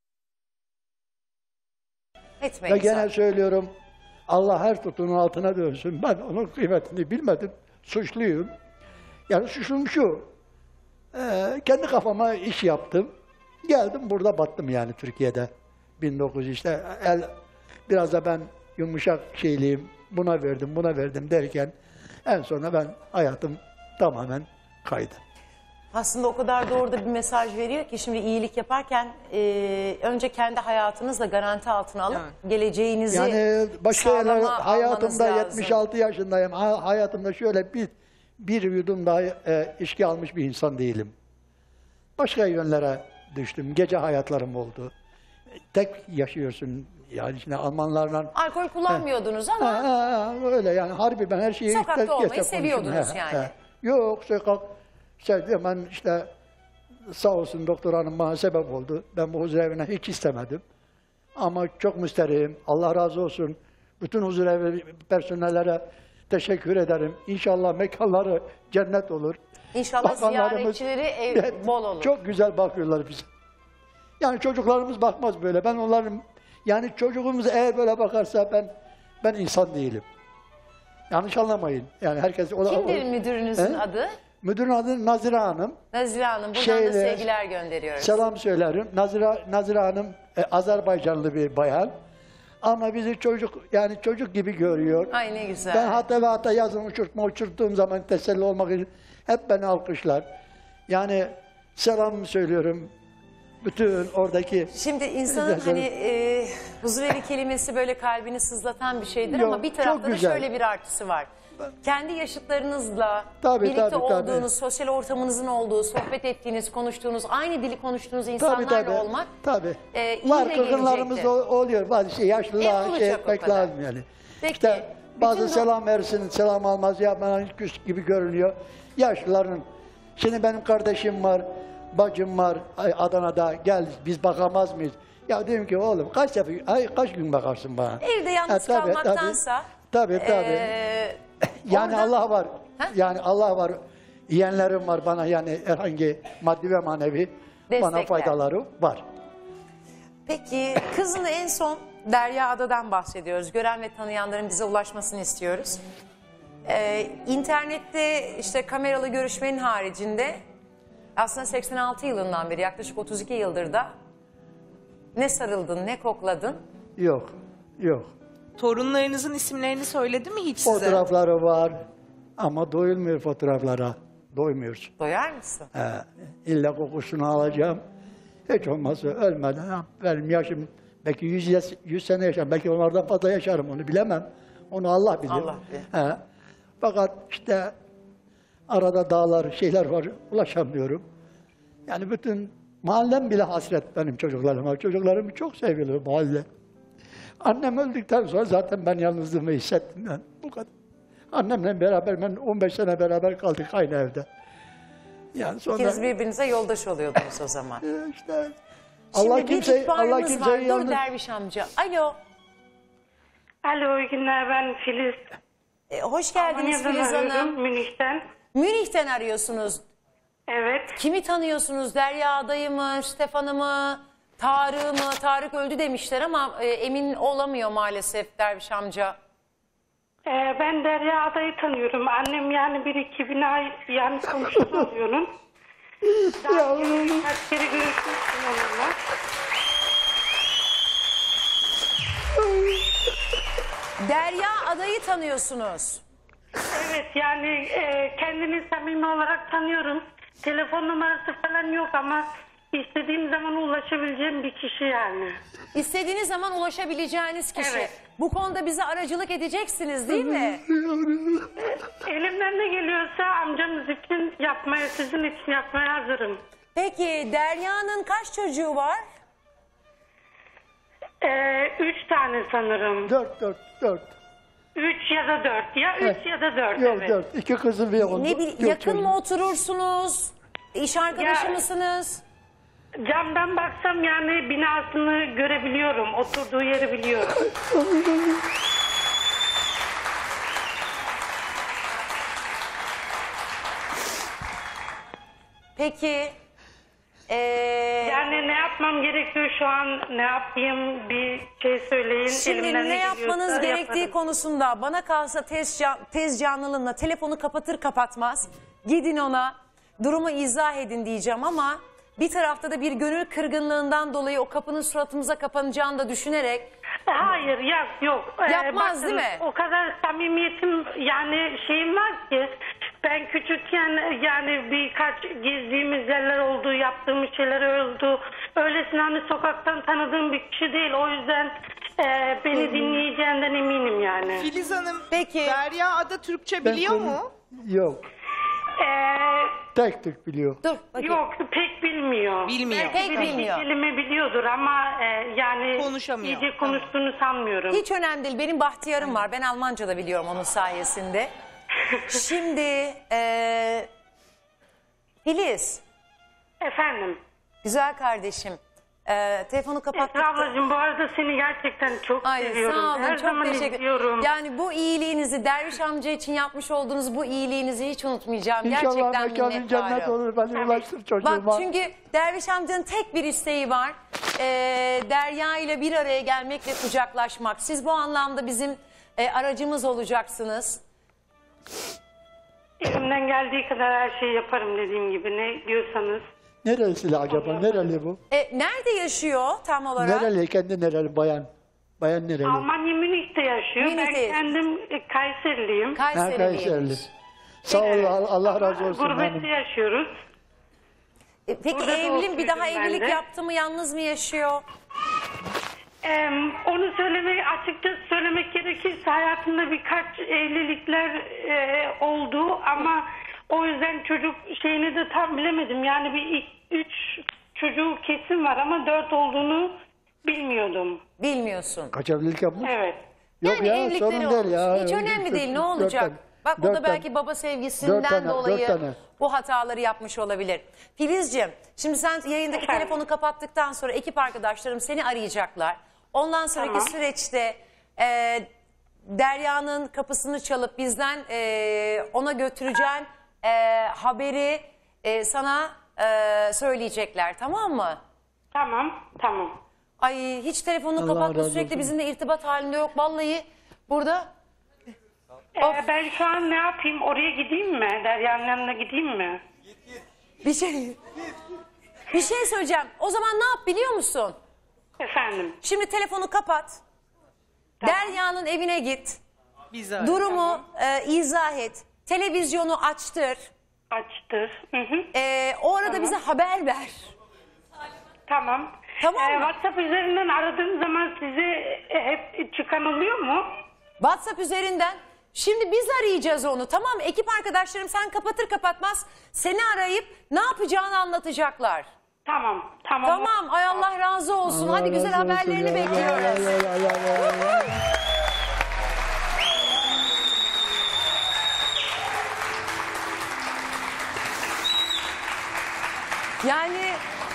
Etmeyin. Ve gene söylüyorum, Allah her tutunun altına dönsün. Ben onun kıymetini bilmedim. Suçluyum. Yani suçum şu, e, kendi kafama iş yaptım. Geldim burada battım yani Türkiye'de. bin dokuz yüz işte el, biraz da ben yumuşak şeyliyim. Buna verdim, buna verdim derken en sonunda ben hayatım tamamen kaydı. Aslında o kadar doğru da bir mesaj veriyor ki şimdi iyilik yaparken e, önce kendi hayatınızla garanti altına alıp geleceğinizi Yani başka yerler, sağlama almanız hayatımda lazım. yetmiş altı yaşındayım. Ha- hayatımda şöyle bir bir yudum daha e, içki almış bir insan değilim. Başka yönlere düştüm. Gece hayatlarım oldu. Tek yaşıyorsun. Yani şimdi Almanlarla... Alkol kullanmıyordunuz ama Ha, ha, ha, öyle yani harbi ben her şeyi... Sokakta tek- olmayı geçe seviyordunuz konuşurum. yani. Yok sokak... Şey, ben işte sağ olsun doktor hanım bana sebep oldu. Ben bu huzurevine hiç istemedim. Ama çok müsterihim. Allah razı olsun. Bütün huzurevi personellere teşekkür ederim. İnşallah mekanları cennet olur. İnşallah Bakanlarımız- ziyaretçileri ev bol olur. Çok güzel bakıyorlar bize. Yani çocuklarımız bakmaz böyle. Ben onların yani çocuğumuz eğer böyle bakarsa ben ben insan değilim. Yanlış anlamayın. Yani herkes o, Kimdir o- müdürünüzün He? adı? Müdürün adı Nazire Hanım. Nazire Hanım. Buradan da Şeyle- sevgiler gönderiyoruz. Selam söylerim. Nazire, Nazire Hanım e, Azerbaycanlı bir bayan. Ama bizi çocuk yani çocuk gibi görüyor. Ay ne güzel. Ben hatta ve hatta yazın uçurtma uçurttuğum zaman teselli olmak için hep beni alkışlar. Yani selam söylüyorum. Bütün oradaki... Şimdi insanın Güzel. hani e, huzurevi kelimesi böyle kalbini sızlatan bir şeydir Yok, ama bir çok tarafta da güzel. şöyle bir artısı var. Kendi yaşıtlarınızla Tabii, birlikte tabii, tabii. olduğunuz, sosyal ortamınızın olduğu, sohbet ettiğiniz, konuştuğunuz, aynı dili konuştuğunuz insanlarla Tabii tabii. olmak Tabii. e, iyi Var de kırgınlarımız gelecektir. o- oluyor. Bazı şey E, yaşlılığa olacak şey o etmek kadar. lazım yani. Peki, İşte bazı bütün bu- selam versin, selam almaz ya bana küs gibi görünüyor. Yaşlıların. Şimdi benim kardeşim var, bacım var ay, Adana'da gel biz bakamaz mıyız? Ya diyorum ki oğlum kaç sefer, ay kaç gün bakarsın bana? Evde yalnız Ha, tabii, kalmaktansa Tabii tabii. tabii. e, Yani orada- Allah var. Yani Allah var. Yeğenlerim var bana yani herhangi maddi ve manevi bana Destekler. faydaları var. Peki kızını en son Derya Ada'dan bahsediyoruz. Gören ve tanıyanların bize ulaşmasını istiyoruz. Ee, internette işte kameralı görüşmenin haricinde aslında seksen altı yılından beri yaklaşık otuz iki yıldır da ne sarıldın ne kokladın. Yok, yok. Torunlarınızın isimlerini söyledi mi hiç size? Fotoğrafları var ama doyulmuyor fotoğraflara. Doymuyoruz. Doyar mısın? He, illa kokusunu alacağım. Hiç olmazsa ölmeden. Ha, benim yaşım belki yüz, yaş- yüz sene yaşarım. Belki onlardan fazla yaşarım, onu bilemem. Onu Allah bilir. Allah bilir. He. Fakat işte arada dağlar, şeyler var, ulaşamıyorum. Yani bütün mahallem bile hasret benim çocuklarıma. Çocuklarımı çok seviyorum mahalle. Annem öldükten sonra zaten ben yalnızlığımı hissettim ben. Bu kadar. Annemle beraber, ben on beş sene beraber kaldık aynı evde. Yani sonra İkiniz birbirinize yoldaş oluyordunuz o zaman. işte Şimdi Allah bir kimse ihbarımız Allah var. kimseyi Dur yalnız Derviş amca. Alo. Alo, iyi günler, ben Filiz. E, hoş geldiniz Almanya'dan Filiz Hanım. arıyorum, Münih'ten. Münih'ten arıyorsunuz. Evet. Kimi tanıyorsunuz? Derya Adayı mı, Stefan'ı mı, Tarık'ı mı? Tarık öldü demişler ama e, emin olamıyor maalesef Derviş amca. Ee, ben Derya Adayı tanıyorum. Annem yani bir iki bin ay yani komşusu oluyorum. Daha önce kaç kere görüşmüştüm onunla. Derya Adayı tanıyorsunuz. Evet, yani e, kendini samimi olarak tanıyorum. Telefon numarası falan yok ama istediğim zaman ulaşabileceğim bir kişi yani. İstediğiniz zaman ulaşabileceğiniz kişi. Evet. Bu konuda bize aracılık edeceksiniz değil mi? Elimden ne geliyorsa amcamız için yapmaya, sizin için yapmaya hazırım. Peki Derya'nın kaç çocuğu var? Ee, üç tane sanırım. Dört, dört, dört. Üç ya da dört. Ya üç Evet. ya da dört. Yok evet. dört. İki kızım bir oğlum. Ne bil- Dört yakın çocuğum. mı oturursunuz? İş arkadaşı Ya- mısınız? Camdan baksam yani binasını görebiliyorum. Oturduğu yeri biliyorum. Peki. Ee, Yani ne yapmam gerekiyor şu an? Ne yapayım? Bir şey söyleyin. Şimdi Elimden ne yapmanız geliyorsa gerektiği yaparım. konusunda bana kalsa tez, can, tez canlılığına telefonu kapatır kapatmaz gidin ona durumu izah edin diyeceğim ama bir tarafta da bir gönül kırgınlığından dolayı o kapının suratımıza kapanacağını da düşünerek Hayır, yok, yok. Ee, Yapmaz bakın, değil mi? O kadar samimiyetim yani şeyim var ki ben küçükken yani birkaç gezdiğimiz yerler oldu, yaptığımız şeyler oldu. Öylesine hani sokaktan tanıdığım bir kişi değil. O yüzden e, beni dinleyeceğinden eminim yani. Filiz Hanım, Peki. Derya Ada Türkçe Ben biliyor konu- mu? Yok. Ee, Tek Türk biliyor. dur bakayım. Yok, pek bilmiyor. Bilmiyor. Belki Pek bir iki bilmiyor. kelime biliyordur ama e, yani Konuşamıyor. iyice konuştuğunu sanmıyorum. Hiç önemli değil. Benim bahtiyarım var. Ben Almanca da biliyorum onun sayesinde. Şimdi eee Filiz, Efendim. güzel kardeşim. Eee telefonu kapattık. Esra ablacığım, bu arada seni gerçekten çok Ay seviyorum. sağ olun, Her çok zaman teşekkür izliyorum. Yani bu iyiliğinizi, Derviş amca için yapmış olduğunuz bu iyiliğinizi hiç unutmayacağım. İnşallah Gerçekten mekanın cennet minnettarım. olur. Beni ulaştır çocuğuma. Bak çünkü Derviş amcanın tek bir isteği var. Ee, Derya ile bir araya gelmek ve kucaklaşmak. Siz bu anlamda bizim e, aracımız olacaksınız. Elimden geldiği kadar her şeyi yaparım dediğim gibi. Ne diyorsanız. Neresi acaba? Nereli bu? E, nerede yaşıyor tam olarak? Nereli? Kendi nereli? Bayan. Bayan nereli? Almanya Münih'te yaşıyor. Münih'te ben yaşıyor. kendim e, Kayseriliyim. Ha, Kayseriliyim. Kayserili. Sağ ol. Allah- Allah razı olsun. Gurbette hanım. yaşıyoruz. E, peki Burada evli mi? Bir daha doğdum ben evlilik de. yaptı mı? Yalnız mı yaşıyor? Ee, onu söylemek, açıkçası söylemek gerekirse hayatımda birkaç evlilikler e, oldu ama o yüzden çocuk şeyini de tam bilemedim. Yani bir ilk, üç çocuğu kesin var ama dört olduğunu bilmiyordum. Bilmiyorsun. Kaç evlilik yapmış? Evet. Yok Yani ya, evlilikleri sorun değil olmuş. ya. Hiç önemli değil, ne Dört olacak? tane. Bak o Dört da belki tane. baba sevgisinden Dört tane, dolayı dört tane. bu hataları yapmış olabilir. Filizciğim, şimdi sen yayındaki Efendim? telefonu kapattıktan sonra ekip arkadaşlarım seni arayacaklar. Ondan sonraki Tamam. süreçte e, Derya'nın kapısını çalıp bizden e, ona götüreceğin e, haberi e, sana e, söyleyecekler, tamam mı? Tamam, tamam. Ay hiç telefonunu Allah kapatma, razı sürekli olsun. bizimle irtibat halinde yok. Vallahi burada. Ee, ben şu an ne yapayım? Oraya gideyim mi? Derya'nın yanına gideyim mi? Bir şey bir şey söyleyeceğim. O zaman ne yap biliyor musun? Efendim. Şimdi telefonu kapat. Derya'nın evine git. Bize. Durumu e, izah et. Televizyonu açtır. Açtır. Hı hı. E, o arada Tamam. bize haber ver. Tamam. Tamam Ee, mı? WhatsApp üzerinden aradığım zaman size hep çıkan oluyor mu? WhatsApp üzerinden. Şimdi biz arayacağız onu, tamam mı? Ekip arkadaşlarım sen kapatır kapatmaz seni arayıp ne yapacağını anlatacaklar. Tamam. Tamam. Tamam. Ay Allah razı olsun. Allah Hadi güzel razı olsun haberlerini ya. bekliyoruz. Ya, ya, ya, ya, ya. Yani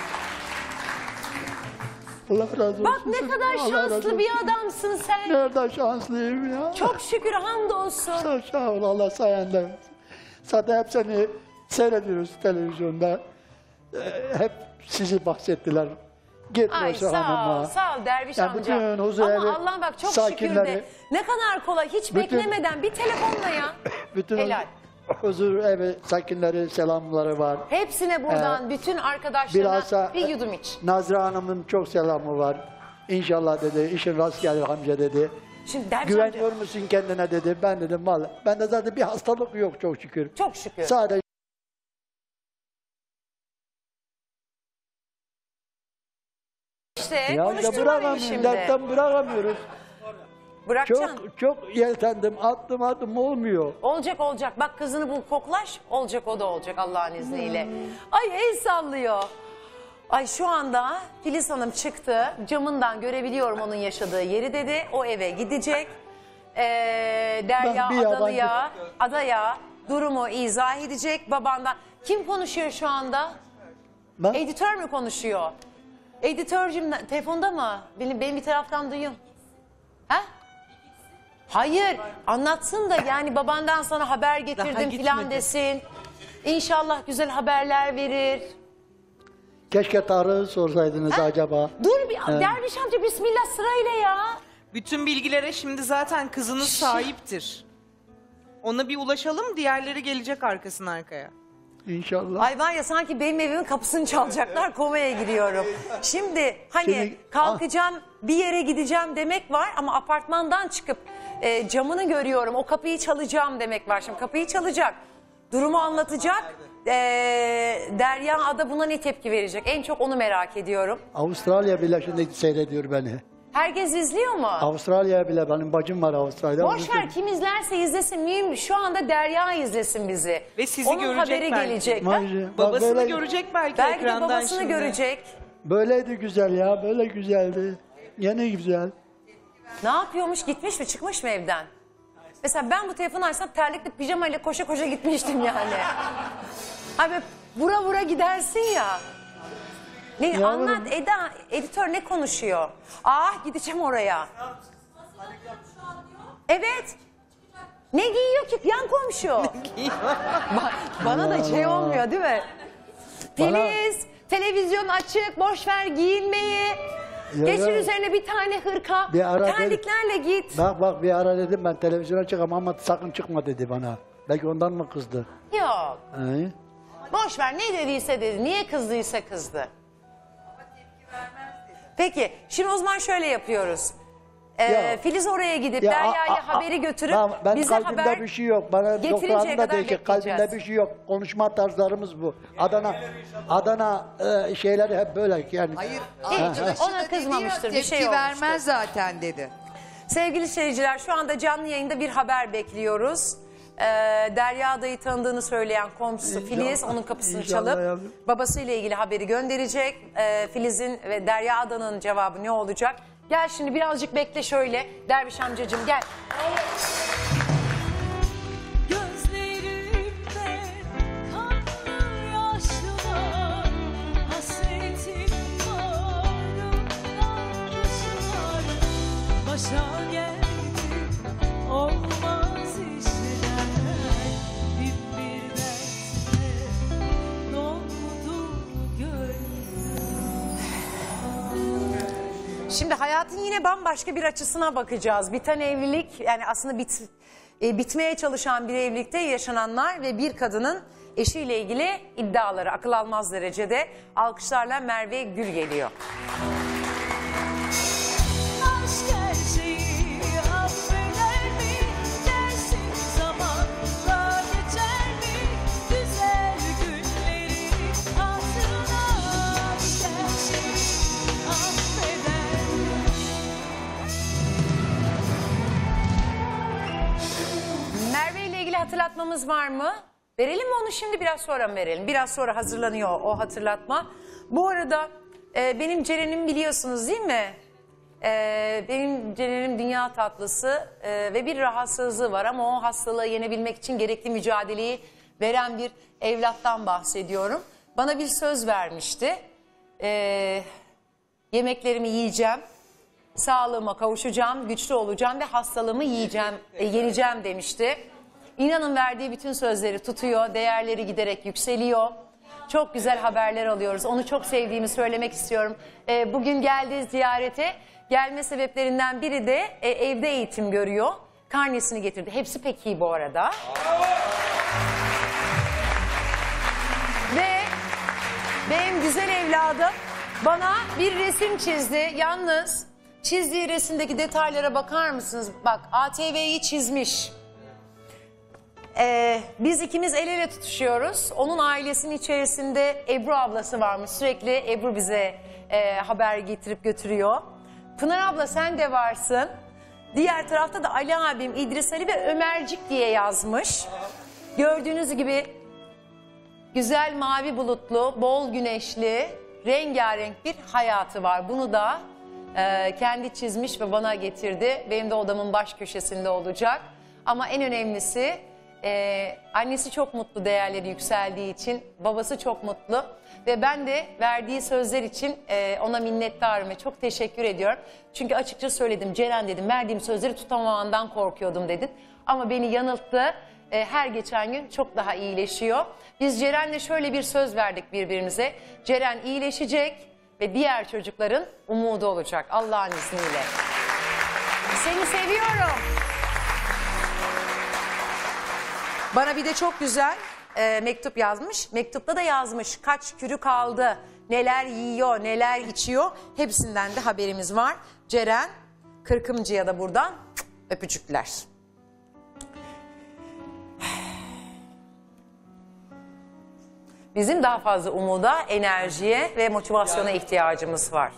Allah razı olsun. bak ne kadar Allah razı şanslı olsun. bir adamsın sen. Nereden şanslıyım ya? Çok şükür hamdolsun. Sağ, sağ ol Allah sayende. Zaten hep seni seyrediyoruz televizyonda. Ee, hep sizi bahsettiler. Git Ay Roşa sağ ol, Hanım'a. sağ ol Derviş Ya amca. bütün huzurevi, Ama Allah'ım bak çok şükür sakinleri- de ne kadar kolay hiç Bütün- beklemeden bir telefonla ya. Bütün Helal. huzur evi sakinleri selamları var. Hepsine buradan Ee, bütün arkadaşlarına Bilhassa bir yudum iç. Nazire Hanım'ın çok selamı var. İnşallah dedi, işin rast gelir amca dedi. Şimdi Derviş Güveniyor amca musun kendine dedi. Ben dedim vallahi. Bende zaten bir hastalık yok çok şükür. çok şükür. Sadece İşte ya işte konuşturma beni bırakamıyoruz. şimdi. Dertten bırakamıyoruz. Bırakacaksın. Çok çok yeltendim, attım attım olmuyor. Olacak olacak. Bak kızını bul koklaş. Olacak o da olacak Allah'ın izniyle. Ay el sallıyor. Ay şu anda Filiz Hanım çıktı. Camından görebiliyorum onun yaşadığı yeri dedi. O eve gidecek. Ee, Derya Ben bir yabancı- Adalı'ya, Adaya durumu izah edecek babandan. Kim konuşuyor şu anda? Ben Editör mü konuşuyor? Editörcüm telefonda mı? Benim, benim bir taraftan duyun. Ha? Hayır anlatsın da yani babandan sana haber getirdim gitmedi. filan desin. İnşallah güzel haberler verir. keşke Tarık'ı sorsaydınız acaba. Dur bir Derviş amca bismillah sırayla ya. Bütün bilgilere şimdi zaten kızınız sahiptir. Ona bir ulaşalım, diğerleri gelecek arkasın arkaya. İnşallah. Ay var ya sanki benim evimin kapısını çalacaklar komaya giriyorum. Şimdi hani Şimdi- kalkacağım bir yere gideceğim demek var ama apartmandan çıkıp e, camını görüyorum o kapıyı çalacağım demek var. Şimdi kapıyı çalacak durumu anlatacak. E, Derya Ada buna ne tepki verecek en çok onu merak ediyorum. Avustralya bile şimdi seyrediyor beni. Herkes izliyor mu? Avustralya bile, benim bacım var Avustralya'da. Boş ver kim izlerse izlesin. Mühim şu anda Derya izlesin bizi. Ve sizi Onun görecek haberi belki. gelecek. ha? Vay- bak Babasını böyle- görecek belki, Belki de ekrandan babasını şimdi. görecek. Böyleydi güzel ya, böyle güzeldi. Yine güzel. Ne yapıyormuş gitmiş mi çıkmış mı evden? Mesela ben bu telefonu açsam terlikli pijamayla koşa koşa gitmiştim yani. Abi vura vura gidersin ya. Ne, Yavrum. anlat Eda editör ne konuşuyor? Ah gideceğim oraya. Evet. Ne giyiyor ki yan komşu? Ba- bana da şey olmuyor değil mi? Bana- Filiz televizyon açık boş ver giyinmeyi. Ya, Geçir ya. üzerine bir tane hırka. Bir ara terliklerle git. Bak bak bir ara dedim ben televizyona çıkamam ama sakın çıkma dedi bana. Belki ondan mı kızdı? Yok. He? Boş ver ne dediyse dedi. Niye kızdıysa kızdı. Peki şimdi o zaman şöyle yapıyoruz. Ee, Ya- Filiz oraya gidip Ya, Derya'ya a- a- haberi götürüp Ben, ben bize kalbimde haber bir şey yok. Bana getirinceye doktoram da kadar diyor ki kalbimde bekleyeceğiz. bir şey yok. Konuşma tarzlarımız bu. Adana Adana e, şeyleri hep böyle yani. Hayır, Hiç, arkadaşı ona da dedi ya, kızmamıştır, bir tepki şey olmuştur. vermez zaten dedi. Sevgili seyirciler şu anda canlı yayında bir haber bekliyoruz. Ee, Derya Adayı tanıdığını söyleyen komşusu Filiz onun kapısını İnşallah çalıp yavrum. babasıyla ilgili haberi gönderecek. Ee, Filiz'in ve Derya Ada'nın cevabı ne olacak? Gel şimdi birazcık bekle şöyle. Derviş amcacığım gel. Gözlerimde kanlı yaşlar, hasretim var, yanlışlar. Başa geldi olmaz işler, bin bir dertle doldu gönlüm. Şimdi hayatın yine bambaşka bir açısına bakacağız. Biten evlilik, yani aslında bit, e, bitmeye çalışan bir evlilikte yaşananlar ve bir kadının eşiyle ilgili iddiaları akıl almaz derecede. Alkışlarla Merve Gül geliyor. Aşk her şeyi affeder mi? Dersin zamanla geçer mi? Güzel günleri hatırla. Aşk her şeyi affeder mi? Merve ile ilgili hatırlatmamız var mı? Verelim mi onu şimdi, biraz sonra mı verelim? Biraz sonra hazırlanıyor o hatırlatma. Bu arada e, benim Ceren'im biliyorsunuz değil mi? E, benim Ceren'im dünya tatlısı e, ve bir rahatsızlığı var ama o hastalığı yenebilmek için gerekli mücadeleyi veren bir evlattan bahsediyorum. Bana bir söz vermişti. E, yemeklerimi yiyeceğim, sağlığıma kavuşacağım, güçlü olacağım ve hastalığımı yiyeceğim, e, yeneceğim demişti. İnanın verdiği bütün sözleri tutuyor, değerleri giderek yükseliyor. Çok güzel haberler alıyoruz. Onu çok sevdiğimi söylemek istiyorum. Ee, bugün geldi ziyarete. Gelme sebeplerinden biri de e, evde eğitim görüyor. Karnesini getirdi. Hepsi pek iyi bu arada. Ve benim güzel evladım bana bir resim çizdi. Yalnız çizdiği resimdeki detaylara bakar mısınız? Bak, A T V'yi çizmiş. Ee, biz ikimiz el ele tutuşuyoruz. Onun ailesinin içerisinde Ebru ablası varmış. Sürekli Ebru bize e, haber getirip götürüyor. Pınar abla sen de varsın. Diğer tarafta da Ali abim, İdris Ali ve Ömercik diye yazmış. Gördüğünüz gibi güzel mavi bulutlu, bol güneşli, rengarenk bir hayatı var. Bunu da e, kendi çizmiş ve bana getirdi. Benim de odamın baş köşesinde olacak. Ama en önemlisi... Ee, annesi çok mutlu değerleri yükseldiği için, babası çok mutlu ve ben de verdiği sözler için e, ona minnettarım ve çok teşekkür ediyorum. Çünkü açıkça söyledim, Ceren dedim, verdiğim sözleri tutamamandan korkuyordum dedin ama beni yanılttı. E, her geçen gün çok daha iyileşiyor. Biz Ceren'le şöyle bir söz verdik birbirimize, Ceren iyileşecek ve diğer çocukların umudu olacak Allah'ın izniyle. Seni seviyorum. Bana bir de çok güzel e, mektup yazmış. Mektupta da yazmış kaç kürü kaldı, neler yiyor, neler içiyor. Hepsinden de haberimiz var. Ceren Kırkımcı'ya da buradan öpücükler. Bizim daha fazla umuda, enerjiye ve motivasyona ihtiyacımız var.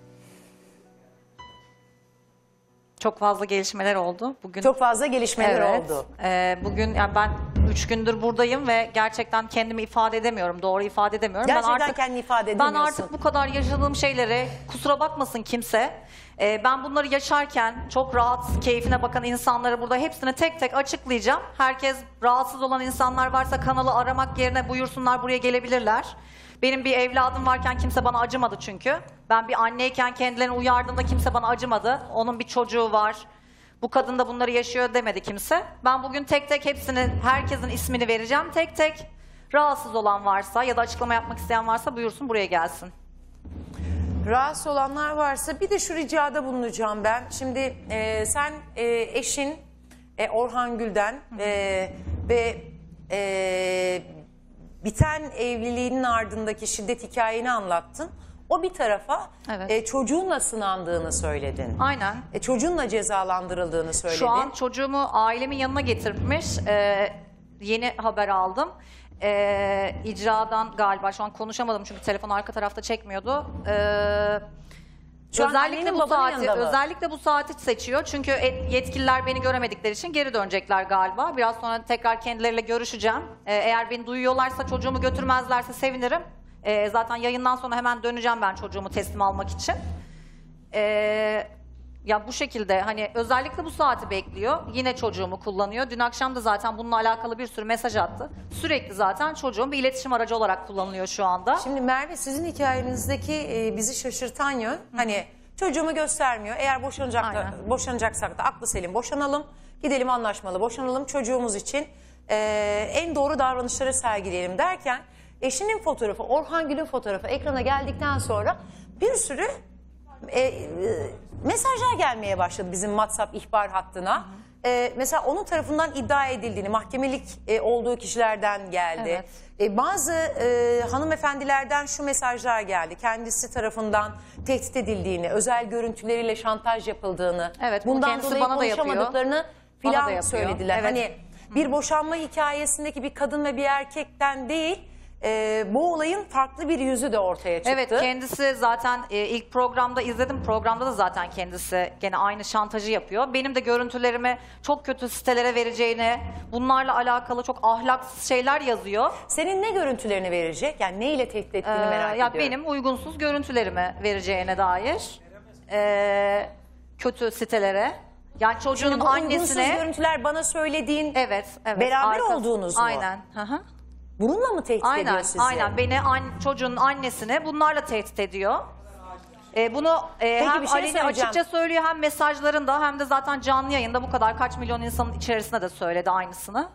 Çok fazla gelişmeler oldu. Bugün Çok fazla gelişmeler evet, oldu. e, bugün yani ben üç gündür buradayım ve gerçekten kendimi ifade edemiyorum. Doğru ifade edemiyorum. Gerçekten ben artık, kendini ifade Ben edemiyorsun. artık bu kadar yaşadığım şeyleri, kusura bakmasın kimse. E, ben bunları yaşarken çok rahat, keyfine bakan insanları burada hepsini tek tek açıklayacağım. Herkes, rahatsız olan insanlar varsa kanalı aramak yerine buyursunlar, buraya gelebilirler. Benim bir evladım varken kimse bana acımadı çünkü. Ben bir anneyken kendilerini uyardığımda kimse bana acımadı. Onun bir çocuğu var. Bu kadın da bunları yaşıyor demedi kimse. Ben bugün tek tek hepsinin, herkesin ismini vereceğim tek tek. Rahatsız olan varsa ya da açıklama yapmak isteyen varsa buyursun, buraya gelsin. Rahatsız olanlar varsa bir de şu ricada bulunacağım ben. Şimdi e, sen e, eşin e, Orhan Gül'den e, ve e, biten evliliğinin ardındaki şiddet hikayeni anlattın. O bir tarafa Evet. e, çocuğunla sınandığını söyledin. Aynen. E, çocuğunla cezalandırıldığını söyledin. Şu an çocuğumu ailemin yanına getirmiş. Ee, yeni haber aldım. Ee, icradan galiba, şu an konuşamadım çünkü telefon arka tarafta çekmiyordu. Ee, Şu an özellikle annenin bu babanın saati, yanında mı? özellikle bu saati seçiyor. Çünkü et- yetkililer beni göremedikleri için geri dönecekler galiba. Biraz sonra tekrar kendileriyle görüşeceğim. Ee, eğer beni duyuyorlarsa, çocuğumu götürmezlerse sevinirim. Ee, zaten yayından sonra hemen döneceğim ben çocuğumu teslim almak için. Ee, ya bu şekilde hani özellikle bu saati bekliyor. Yine çocuğumu kullanıyor. Dün akşam da zaten bununla alakalı bir sürü mesaj attı. Sürekli zaten çocuğum bir iletişim aracı olarak kullanılıyor şu anda. Şimdi Merve, sizin hikayenizdeki e, bizi şaşırtan yön, hani çocuğumu göstermiyor. Eğer boşanacak da, boşanacaksak da aklı selim boşanalım. Gidelim anlaşmalı boşanalım çocuğumuz için. e, en doğru davranışları sergileyelim derken eşinin fotoğrafı, Orhan Gül'ün fotoğrafı ekrana geldikten sonra bir sürü e, e, mesajlar gelmeye başladı bizim WhatsApp ihbar hattına. E, mesela onun tarafından iddia edildiğini, mahkemelik e, olduğu kişilerden geldi. Evet. E, bazı e, hanımefendilerden şu mesajlar geldi. Kendisi tarafından tehdit edildiğini, özel görüntüleriyle şantaj yapıldığını, Evet, bunu bundan kendisi dolayı bana da yapıyor. konuşamadıklarını Bana da filan yapıyor. söylediler. Evet. Hani bir boşanma hikayesindeki bir kadın ve bir erkekten değil, e, bu olayın farklı bir yüzü de ortaya çıktı. Evet, kendisi zaten e, ilk programda izledim. Programda da zaten kendisi gene aynı şantajı yapıyor. Benim de görüntülerimi çok kötü sitelere vereceğini, bunlarla alakalı çok ahlaksız şeyler yazıyor. Senin ne görüntülerini verecek? Yani ne ile tehdit ettiğini Ee, merak ya ediyorum. Benim uygunsuz görüntülerimi vereceğine dair e, kötü sitelere. Yani çocuğun Şimdi bu annesine... uygunsuz görüntüler bana söylediğin, evet, evet, beraber arkası- olduğunuz mu? Aynen. Hı hı. Bununla mı tehdit Aynen, ediyor sizi? aynen. Beni an, çocuğun annesine bunlarla tehdit ediyor. Ee, bunu e, Peki, hem bir şey aleni söyleyeceğim. açıkça söylüyor, hem mesajlarında, hem de zaten canlı yayında bu kadar kaç milyon insanın içerisinde de söyledi aynısını.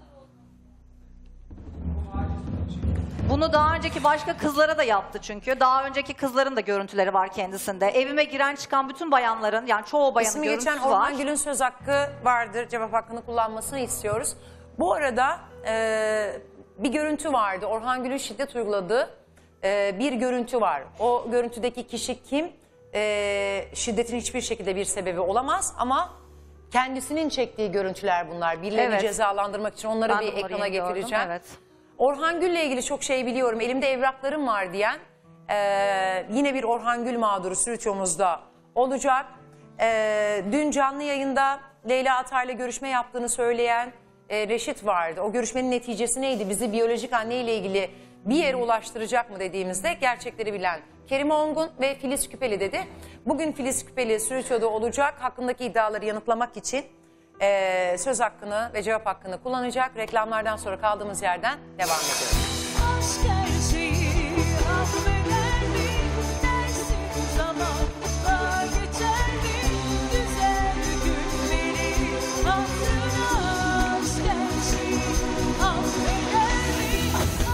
Bunu daha önceki başka kızlara da yaptı çünkü. Daha önceki kızların da görüntüleri var kendisinde. Evime giren çıkan bütün bayanların, yani çoğu bayanın İsmi görüntüsü geçen var. Orhan Gül'ün söz hakkı vardır. Cevap hakkını kullanmasını istiyoruz. Bu arada e, bir görüntü vardı. Orhan Gül'ün şiddet uyguladığı e, bir görüntü var. O görüntüdeki kişi kim? E, şiddetin hiçbir şekilde bir sebebi olamaz ama kendisinin çektiği görüntüler bunlar. Birilerini Evet. cezalandırmak için onları Ben bir de onları ekrana yeni gördüm, getireceğim. evet. Orhan Gül'le ilgili çok şey biliyorum. Elimde evraklarım var diyen e, yine bir Orhan Gül mağduru Sürüçomuz'da olacak. E, dün canlı yayında Leyla Atay'la görüşme yaptığını söyleyen e, Reşit vardı. O görüşmenin neticesi neydi? Bizi biyolojik anneyle ilgili bir yere ulaştıracak mı dediğimizde gerçekleri bilen Kerim Ongun ve Filiz Küpeli dedi. Bugün Filiz Küpeli Sürüço'da olacak. Hakkındaki iddiaları yanıtlamak için e, söz hakkını ve cevap hakkını kullanacak. Reklamlardan sonra kaldığımız yerden devam ediyoruz. Aşk her şeyi affeder mi? Dersin zamanla geçer mi? Güzel günleri hatırına. Aşk her şeyi affeder mi?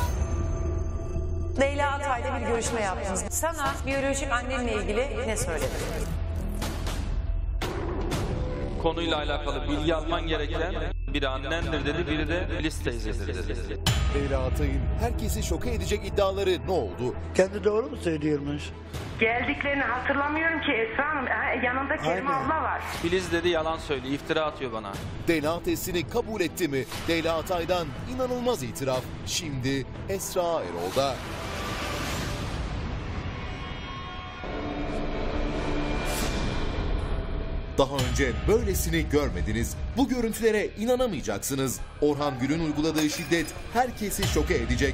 Leyla Atay'la bir görüşme yaptınız. Sana biyolojik annenle ilgili ne söyledi? Konuyla alakalı bilgi alman gereken biri annendir dedi, biri de Filiz teyzedir dedi. Leyla Atay'ın herkesi şoke edecek iddiaları ne oldu? Kendi doğru mu söylüyormuş? Geldiklerini hatırlamıyorum ki Esra Hanım. Ha, yanında Kerim Aynen. abla var. Filiz dedi, yalan söylüyor, iftira atıyor bana. D N A testini kabul etti mi? Leyla Atay'dan inanılmaz itiraf. Şimdi Esra Erol'da. Daha önce böylesini görmediniz. Bu görüntülere inanamayacaksınız. Orhan Gül'ün uyguladığı şiddet herkesi şoke edecek.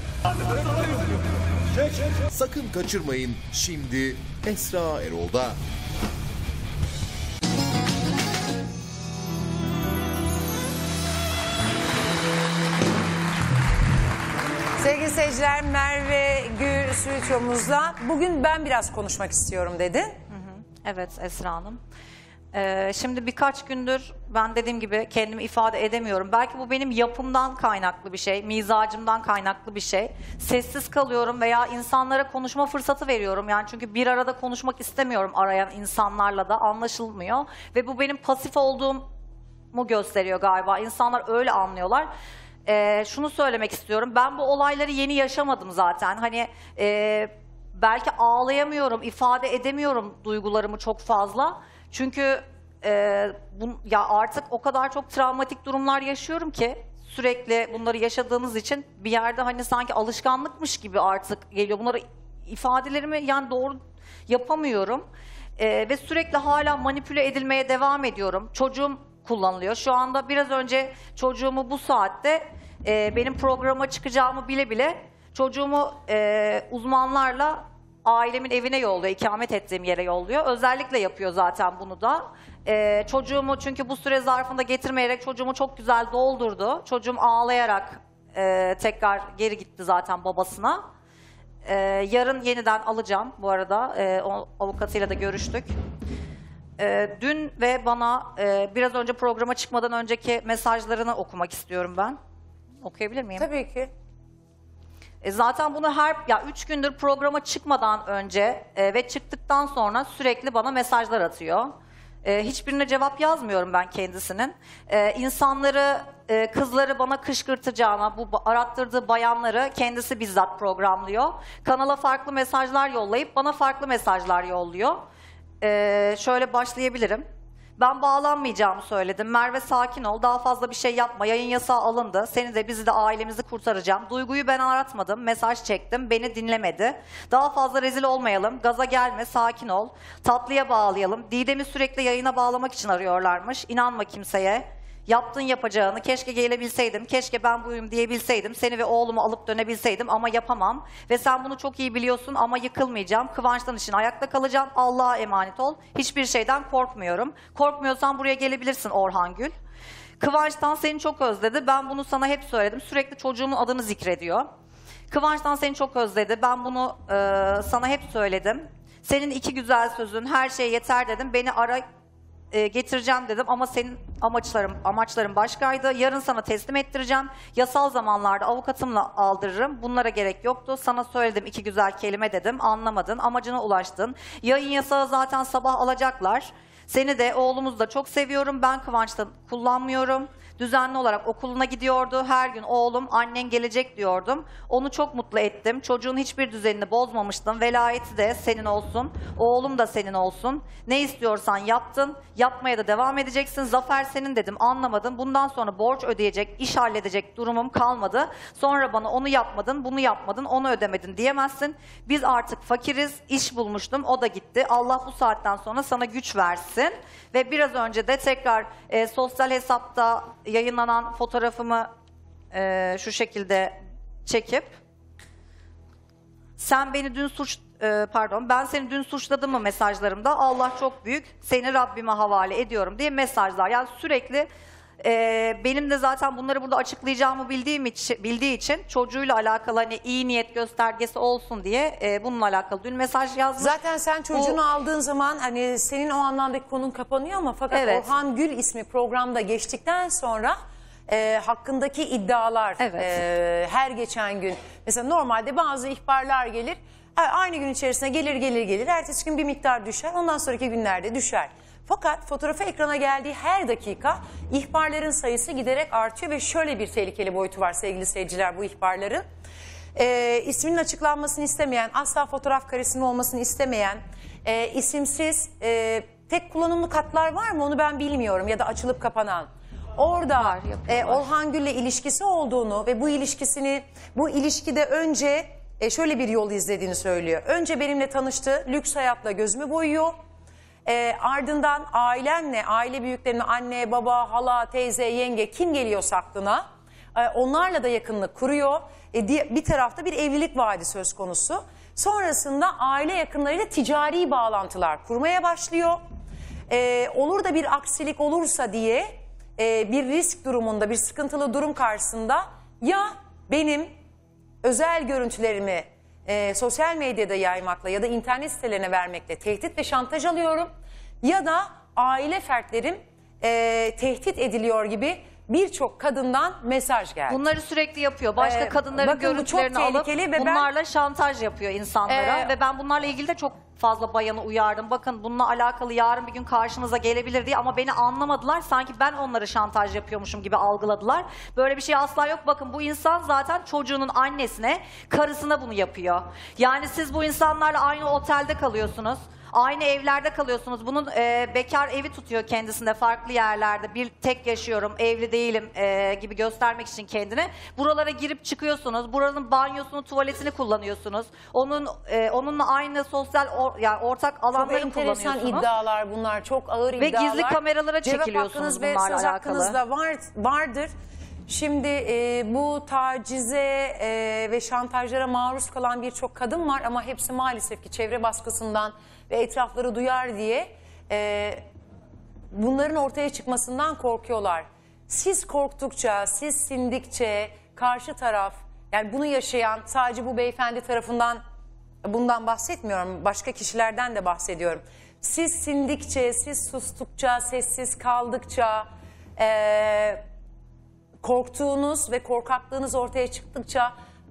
Sakın kaçırmayın. Şimdi Esra Erol'da. Sevgili seyirciler, Merve Gül Sürüçomuz'la bugün ben biraz konuşmak istiyorum dedin. Evet Esra Hanım. Ee, şimdi birkaç gündür ben dediğim gibi kendimi ifade edemiyorum. Belki bu benim yapımdan kaynaklı bir şey, mizacımdan kaynaklı bir şey. Sessiz kalıyorum veya insanlara konuşma fırsatı veriyorum. Yani çünkü bir arada konuşmak istemiyorum arayan insanlarla da, anlaşılmıyor. Ve bu benim pasif olduğumu gösteriyor galiba. İnsanlar öyle anlıyorlar. Ee, şunu söylemek istiyorum. Ben bu olayları yeni yaşamadım zaten. Hani e, belki ağlayamıyorum, ifade edemiyorum duygularımı çok fazla. Çünkü e, bu, ya artık o kadar çok travmatik durumlar yaşıyorum ki sürekli bunları yaşadığımız için bir yerde hani sanki alışkanlıkmış gibi artık geliyor. Bunları ifadelerimi yani doğru yapamıyorum. E, ve sürekli hala manipüle edilmeye devam ediyorum. Çocuğum kullanılıyor. Şu anda biraz önce çocuğumu bu saatte e, benim programa çıkacağımı bile bile çocuğumu e, uzmanlarla ailemin evine yolluyor, ikamet ettiğim yere yolluyor. Özellikle yapıyor zaten bunu da. Ee, çocuğumu çünkü bu süre zarfında getirmeyerek çocuğumu çok güzel doldurdu. Çocuğum ağlayarak e, tekrar geri gitti zaten babasına. Ee, yarın yeniden alacağım bu arada. Ee, o avukatıyla da görüştük. Ee, dün ve bana e, biraz önce programa çıkmadan önceki mesajlarını okumak istiyorum ben. Okuyabilir miyim? Tabii ki. E zaten bunu her ya üç gündür programa çıkmadan önce e, ve çıktıktan sonra sürekli bana mesajlar atıyor. E, hiçbirine cevap yazmıyorum ben kendisinin. E, insanları, e, kızları bana kışkırtacağına, bu ba- arattırdığı bayanları kendisi bizzat programlıyor. Kanala farklı mesajlar yollayıp bana farklı mesajlar yolluyor. E, şöyle başlayabilirim. Ben bağlanmayacağımı söyledim. Merve sakin ol, daha fazla bir şey yapma. Yayın yasağı alındı. Seni de bizi de ailemizi kurtaracağım. Duyguyu ben aratmadım. Mesaj çektim. Beni dinlemedi. Daha fazla rezil olmayalım. Gaza gelme, sakin ol. Tatlıya bağlayalım. Didem'i sürekli yayına bağlamak için arıyorlarmış. İnanma kimseye. Yaptın yapacağını, keşke gelebilseydim, keşke ben buyum diyebilseydim, seni ve oğlumu alıp dönebilseydim ama yapamam. Ve sen bunu çok iyi biliyorsun ama yıkılmayacağım. Kıvanç'tan için ayakta kalacağım. Allah'a emanet ol. Hiçbir şeyden korkmuyorum. Korkmuyorsan buraya gelebilirsin Orhan Gül. Kıvanç'tan seni çok özledi. Ben bunu sana hep söyledim. Sürekli çocuğumun adını zikrediyor. Kıvanç'tan seni çok özledi. Ben bunu e, sana hep söyledim. Senin iki güzel sözün, her şey yeter dedim. Beni ara e, getireceğim dedim ama senin amaçlarım amaçların başkaydı. Yarın sana teslim ettireceğim. Yasal zamanlarda avukatımla aldırırım. Bunlara gerek yoktu. Sana söyledim iki güzel kelime dedim. Anlamadın. Amacına ulaştın. Yayın yasağı zaten sabah alacaklar. Seni de oğlumuzu da çok seviyorum. Ben Kıvanç'ta kullanmıyorum. Düzenli olarak okuluna gidiyordu. Her gün oğlum annen gelecek diyordum. Onu çok mutlu ettim. Çocuğun hiçbir düzenini bozmamıştım. Velayeti de senin olsun. Oğlum da senin olsun. Ne istiyorsan yaptın. Yapmaya da devam edeceksin. Zafer senin dedim. Anlamadın. Bundan sonra borç ödeyecek, iş halledecek durumum kalmadı. Sonra bana onu yapmadın, bunu yapmadın, onu ödemedin diyemezsin. Biz artık fakiriz. İş bulmuştum. O da gitti. Allah bu saatten sonra sana güç versin. Ve biraz önce de tekrar e, sosyal hesapta yayınlanan fotoğrafımı e, şu şekilde çekip sen beni dün suç e, pardon ben seni dün suçladım mı mesajlarımda, Allah çok büyük, seni Rabbime havale ediyorum diye mesajlar. Yani sürekli e, benim de zaten bunları burada açıklayacağımı bildiğim için, bildiği için çocuğuyla alakalı hani iyi niyet göstergesi olsun diye e, bununla alakalı dün mesaj yazmış. Zaten sen çocuğunu Bu- aldığın zaman hani senin o anlamdaki konun kapanıyor ama fakat Evet. Orhan Gül ismi programda geçtikten sonra e, hakkındaki iddialar e, her geçen gün mesela normalde bazı ihbarlar gelir e, aynı gün içerisinde gelir gelir gelir ertesi gün bir miktar düşer ondan sonraki günlerde düşer. Fakat fotoğrafı ekrana geldiği her dakika ihbarların sayısı giderek artıyor ve şöyle bir tehlikeli boyutu var sevgili seyirciler bu ihbarların. E, isminin açıklanmasını istemeyen, asla fotoğraf karesinin olmasını istemeyen, e, isimsiz, e, tek kullanımlı katlar var mı onu ben bilmiyorum ya da açılıp kapanan. Orada e, Orhan Gül'le ilişkisi olduğunu ve bu ilişkisini, bu ilişkide önce e, şöyle bir yol izlediğini söylüyor. Önce benimle tanıştı, lüks hayatla gözümü boyuyor. E, ardından ailemle, aile büyüklerimle, anne, baba, hala, teyze, yenge kim geliyorsa aklına e, onlarla da yakınlık kuruyor. E, di- bir tarafta bir evlilik vaadi söz konusu. Sonrasında aile yakınlarıyla ticari bağlantılar kurmaya başlıyor. E, olur da bir aksilik olursa diye e, bir risk durumunda, bir sıkıntılı durum karşısında ya benim özel görüntülerimi e, sosyal medyada yaymakla ya da internet sitelerine vermekle tehdit ve şantaj alıyorum ya da aile fertlerim e, tehdit ediliyor gibi birçok kadından mesaj geldi. Bunları sürekli yapıyor. Başka Ee, kadınların bakın bu çok görüntülerini alıp tehlikeli ve ben- bunlarla şantaj yapıyor insanlara. Ee, ve ben bunlarla ilgili de çok fazla bayanı uyardım. Bakın bununla alakalı yarın bir gün karşınıza gelebilir diye ama beni anlamadılar. Sanki ben onları şantaj yapıyormuşum gibi algıladılar. Böyle bir şey asla yok. Bakın bu insan zaten çocuğunun annesine, karısına bunu yapıyor. Yani siz bu insanlarla aynı otelde kalıyorsunuz. Aynı evlerde kalıyorsunuz. Bunun e, bekar evi tutuyor kendisinde farklı yerlerde. Bir tek yaşıyorum, evli değilim e, gibi göstermek için kendine. Buralara girip çıkıyorsunuz. Buranın banyosunu, tuvaletini kullanıyorsunuz. Onun e, onunla aynı sosyal or, yani ortak Çok alanları enteresan kullanıyorsunuz. iddialar bunlar. Çok ağır Ve iddialar. gizli kameralara Cevap çekiliyorsunuz hakkınız ve bunlarla söz alakalı. hakkınız da var, vardır. Şimdi e, bu tacize e, ve şantajlara maruz kalan birçok kadın var ama hepsi maalesef ki çevre baskısından ve etrafları duyar diye e, bunların ortaya çıkmasından korkuyorlar. Siz korktukça, siz sindikçe karşı taraf, yani bunu yaşayan sadece bu beyefendi tarafından bundan bahsetmiyorum, başka kişilerden de bahsediyorum. Siz sindikçe, siz sustukça, sessiz kaldıkça, e, korktuğunuz ve korkaklığınız ortaya çıktıkça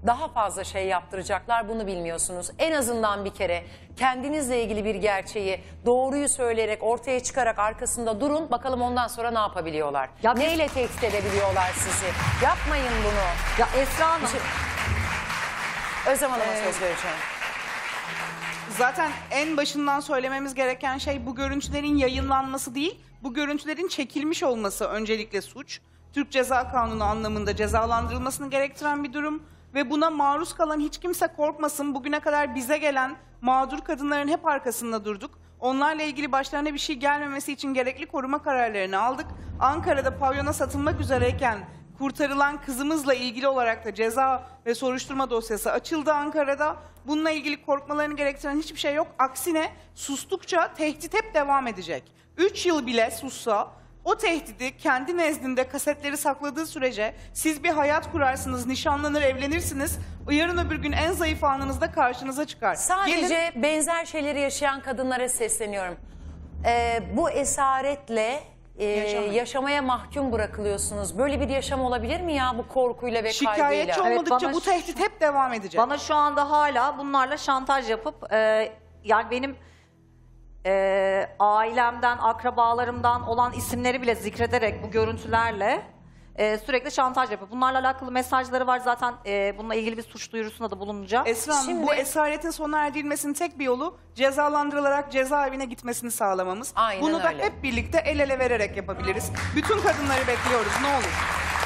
daha fazla şey yaptıracaklar, bunu bilmiyorsunuz. En azından bir kere kendinizle ilgili bir gerçeği doğruyu söyleyerek ortaya çıkarak arkasında durun. Bakalım ondan sonra ne yapabiliyorlar? Ya biz- Neyle tehdit edebiliyorlar sizi? Yapmayın bunu. Ya Esra Hanım. Bir şey- Özlem Hanım'a Ee, söz vereceğim. Zaten en başından söylememiz gereken şey bu görüntülerin yayınlanması değil, bu görüntülerin çekilmiş olması öncelikle suç. Türk Ceza Kanunu anlamında cezalandırılmasını gerektiren bir durum ve buna maruz kalan hiç kimse korkmasın. Bugüne kadar bize gelen mağdur kadınların hep arkasında durduk. Onlarla ilgili başlarına bir şey gelmemesi için gerekli koruma kararlarını aldık. Ankara'da pavyona satılmak üzereyken kurtarılan kızımızla ilgili olarak da ceza ve soruşturma dosyası açıldı Ankara'da. Bununla ilgili korkmalarını gerektiren hiçbir şey yok. Aksine sustukça tehdit hep devam edecek. Üç yıl bile sussa o tehdidi kendi nezdinde kasetleri sakladığı sürece siz bir hayat kurarsınız, nişanlanır, evlenirsiniz. Yarın öbür gün en zayıf anınızda karşınıza çıkar. Sadece Gelin- benzer şeyleri yaşayan kadınlara sesleniyorum. Ee, bu esaretle e, Yaşamayın. yaşamaya mahkum bırakılıyorsunuz. Böyle bir yaşam olabilir mi ya bu korkuyla ve kaygıyla? Şikayetçi olmadıkça bana bu şu- tehdit hep devam edecek. Bana şu anda hala bunlarla şantaj yapıp e, yani benim e, ailemden, akrabalarımdan olan isimleri bile zikrederek bu görüntülerle e, sürekli şantaj yapıyor. Bunlarla alakalı mesajları var zaten, e, bununla ilgili bir suç duyurusunda da bulunacak. Esra Hanım, Şimdi- bu esaretin sona erdirilmesinin tek bir yolu cezalandırılarak cezaevine gitmesini sağlamamız. Aynen Bunu da öyle. hep birlikte el ele vererek yapabiliriz. Bütün kadınları bekliyoruz, ne olur.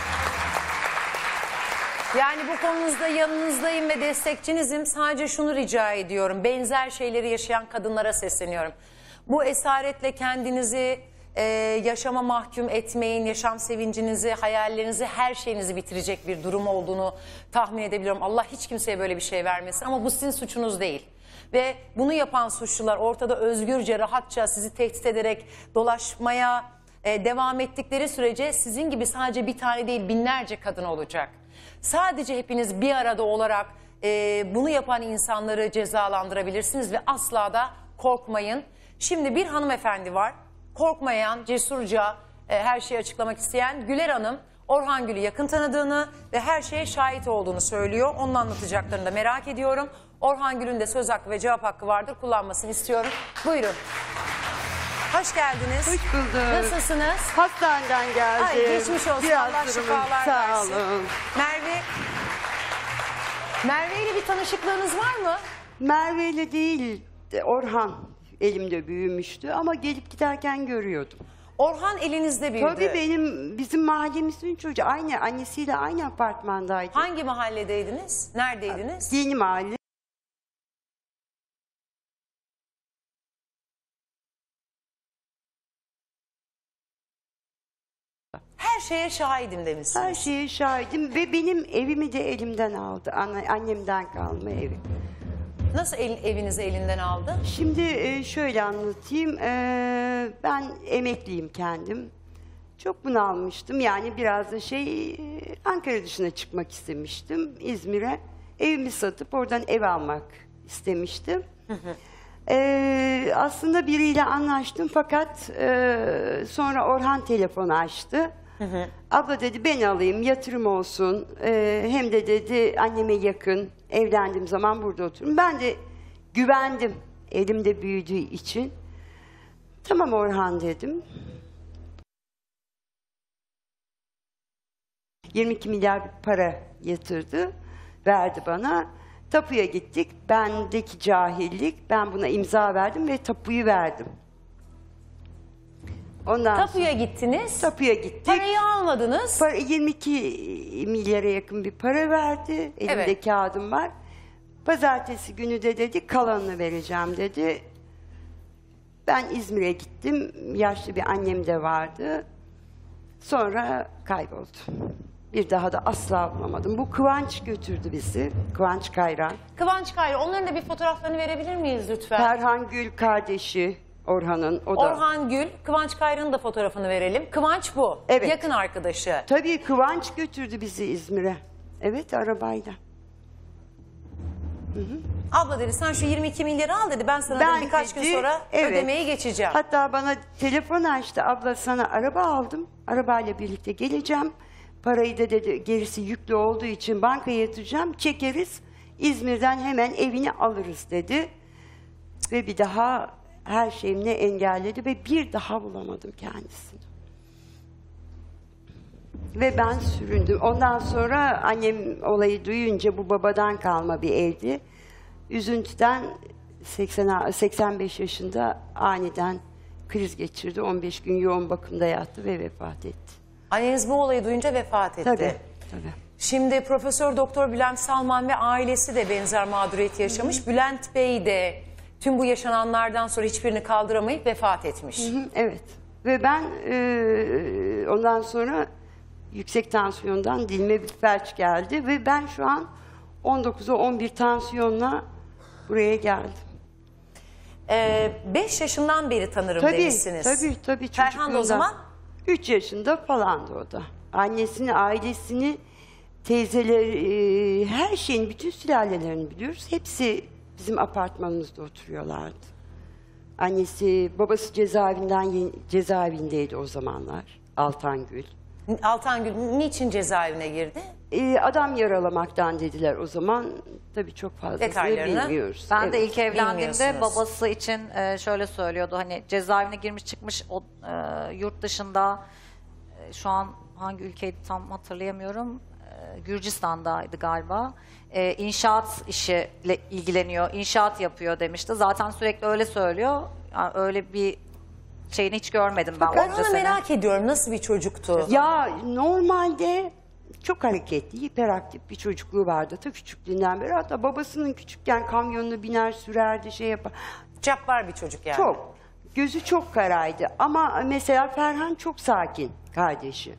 Yani bu konunuzda yanınızdayım ve destekçinizim. Sadece şunu rica ediyorum. Benzer şeyleri yaşayan kadınlara sesleniyorum. Bu esaretle kendinizi e, yaşama mahkum etmeyin. Yaşam sevincinizi, hayallerinizi, her şeyinizi bitirecek bir durum olduğunu tahmin edebiliyorum. Allah hiç kimseye böyle bir şey vermesin ama bu sizin suçunuz değil. Ve bunu yapan suçlular ortada özgürce, rahatça sizi tehdit ederek dolaşmaya e, devam ettikleri sürece sizin gibi sadece bir tane değil binlerce kadın olacak. Sadece hepiniz bir arada olarak e, bunu yapan insanları cezalandırabilirsiniz ve asla da korkmayın. Şimdi bir hanımefendi var, korkmayan, cesurca e, her şeyi açıklamak isteyen Güler Hanım. Orhan Gül'ü yakın tanıdığını ve her şeye şahit olduğunu söylüyor. Onun anlatacaklarını da merak ediyorum. Orhan Gül'ün de söz hakkı ve cevap hakkı vardır, kullanmasını istiyorum. Buyurun. Hoş geldiniz. Hoş bulduk. Nasılsınız? Hastaneden geldim. Ay, geçmiş olsun. Biraz Allah durumum- şifalar Sağ versin. olun. Merve, Merve ile bir tanışıklığınız var mı? Merve ile değil, Orhan elimde büyümüştü ama gelip giderken görüyordum. Orhan elinizde büyüdü. Tabii benim, bizim mahallemizin çocuğu. Aynı, annesiyle aynı apartmandaydı. Hangi mahalledeydiniz? Neredeydiniz? Yeni mahalle. Her şeye şahidim demişsiniz. Her şeye şahidim ve benim evimi de elimden aldı. Anne, annemden kalma evi. Nasıl el, evinizi elinden aldı? Şimdi e, şöyle anlatayım. E, ben emekliyim kendim. Çok bunalmıştım. Yani biraz da şey, e, Ankara dışına çıkmak istemiştim. İzmir'e evimi satıp oradan ev almak istemiştim. E, aslında biriyle anlaştım fakat e, sonra Orhan telefonu açtı. Abla dedi ben alayım, yatırım olsun. E, hem de dedi anneme yakın. Evlendiğim zaman burada otururum. Ben de güvendim elimde büyüdüğü için. Tamam Orhan dedim. yirmi iki milyar para yatırdı, verdi bana. Tapuya gittik. Bendeki cahillik, ben buna imza verdim ve tapuyu verdim. Ondan Tapuya sonra- gittiniz. Tapuya gittik. Parayı almadınız. Para, yirmi iki milyara yakın bir para verdi. Elimde Evet. kağıdım var. Pazartesi günü de dedi kalanını vereceğim dedi. Ben İzmir'e gittim. Yaşlı bir annem de vardı. Sonra kayboldu. Bir daha da asla bulamadım. Bu Kıvanç götürdü bizi. Kıvanç Kayran. Kıvanç Kayra, onların da bir fotoğraflarını verebilir miyiz lütfen? Ferhan Gül kardeşi Orhan'ın. O da. Orhan Gül, Kıvanç Kayra'nın da fotoğrafını verelim. Kıvanç bu. Evet. Yakın arkadaşı. Tabii Kıvanç götürdü bizi İzmir'e. Evet, arabayla. Abla dedi sen şu yirmi iki milyarı al dedi. Ben sana Ben dedi, birkaç gün dedi, sonra evet. ödemeyi geçeceğim. Hatta bana telefon açtı. Abla sana araba aldım. Arabayla birlikte geleceğim. Parayı da dedi gerisi yüklü olduğu için bankaya yatıracağım. Çekeriz. İzmir'den hemen evini alırız dedi. Ve bir daha her şeyimle engelledi ve bir daha bulamadım kendisini. Ve ben süründüm. Ondan sonra annem olayı duyunca, bu babadan kalma bir evdi. Üzüntüden seksen, seksen beş yaşında aniden kriz geçirdi. on beş gün yoğun bakımda yattı ve vefat etti. Anneniz bu olayı duyunca vefat etti. Tabii, tabii. Şimdi Profesör Doktor Bülent Salman ve ailesi de benzer mağduriyet yaşamış. Hı hı. Bülent Bey de tüm bu yaşananlardan sonra hiçbirini kaldıramayıp vefat etmiş. Hı hı, evet. Ve ben e, ondan sonra yüksek tansiyondan dilime bir felç geldi ve ben şu an on dokuza on bir tansiyonla buraya geldim. Ee, beş yaşından beri tanırım tabii, demişsiniz. Tabii tabii. Ferhan da o zaman? üç yaşında falandı o da. Annesini, ailesini, teyzeleri, e, her şeyin, bütün sülalelerini biliyoruz. Hepsi bizim apartmanımızda oturuyorlardı. Annesi, babası cezaevinden cezaevindeydi o zamanlar. Altangül. Altangül niçin cezaevine girdi? Ee, adam yaralamaktan dediler o zaman. Tabii çok fazlasını bilmiyoruz. Ben evet. de ilk evlendiğimde babası için e, şöyle söylüyordu. Hani cezaevine girmiş çıkmış o, e, yurt dışında e, şu an hangi ülkeydi tam hatırlayamıyorum. E, Gürcistan'daydı galiba. E, inşaat işiyle ilgileniyor, inşaat yapıyor demişti. Zaten sürekli öyle söylüyor. Yani öyle bir şeyini hiç görmedim ben. Ben onu merak ediyorum. Nasıl bir çocuktu? Ya normalde çok hareketli, hiperaktif bir çocukluğu vardı ta küçüklüğünden beri. Hatta babasının küçükken kamyonuna biner, sürerdi, şey yapar. Cabbar bir çocuk yani. Çok. Gözü çok karaydı. Ama mesela Ferhan çok sakin kardeşi.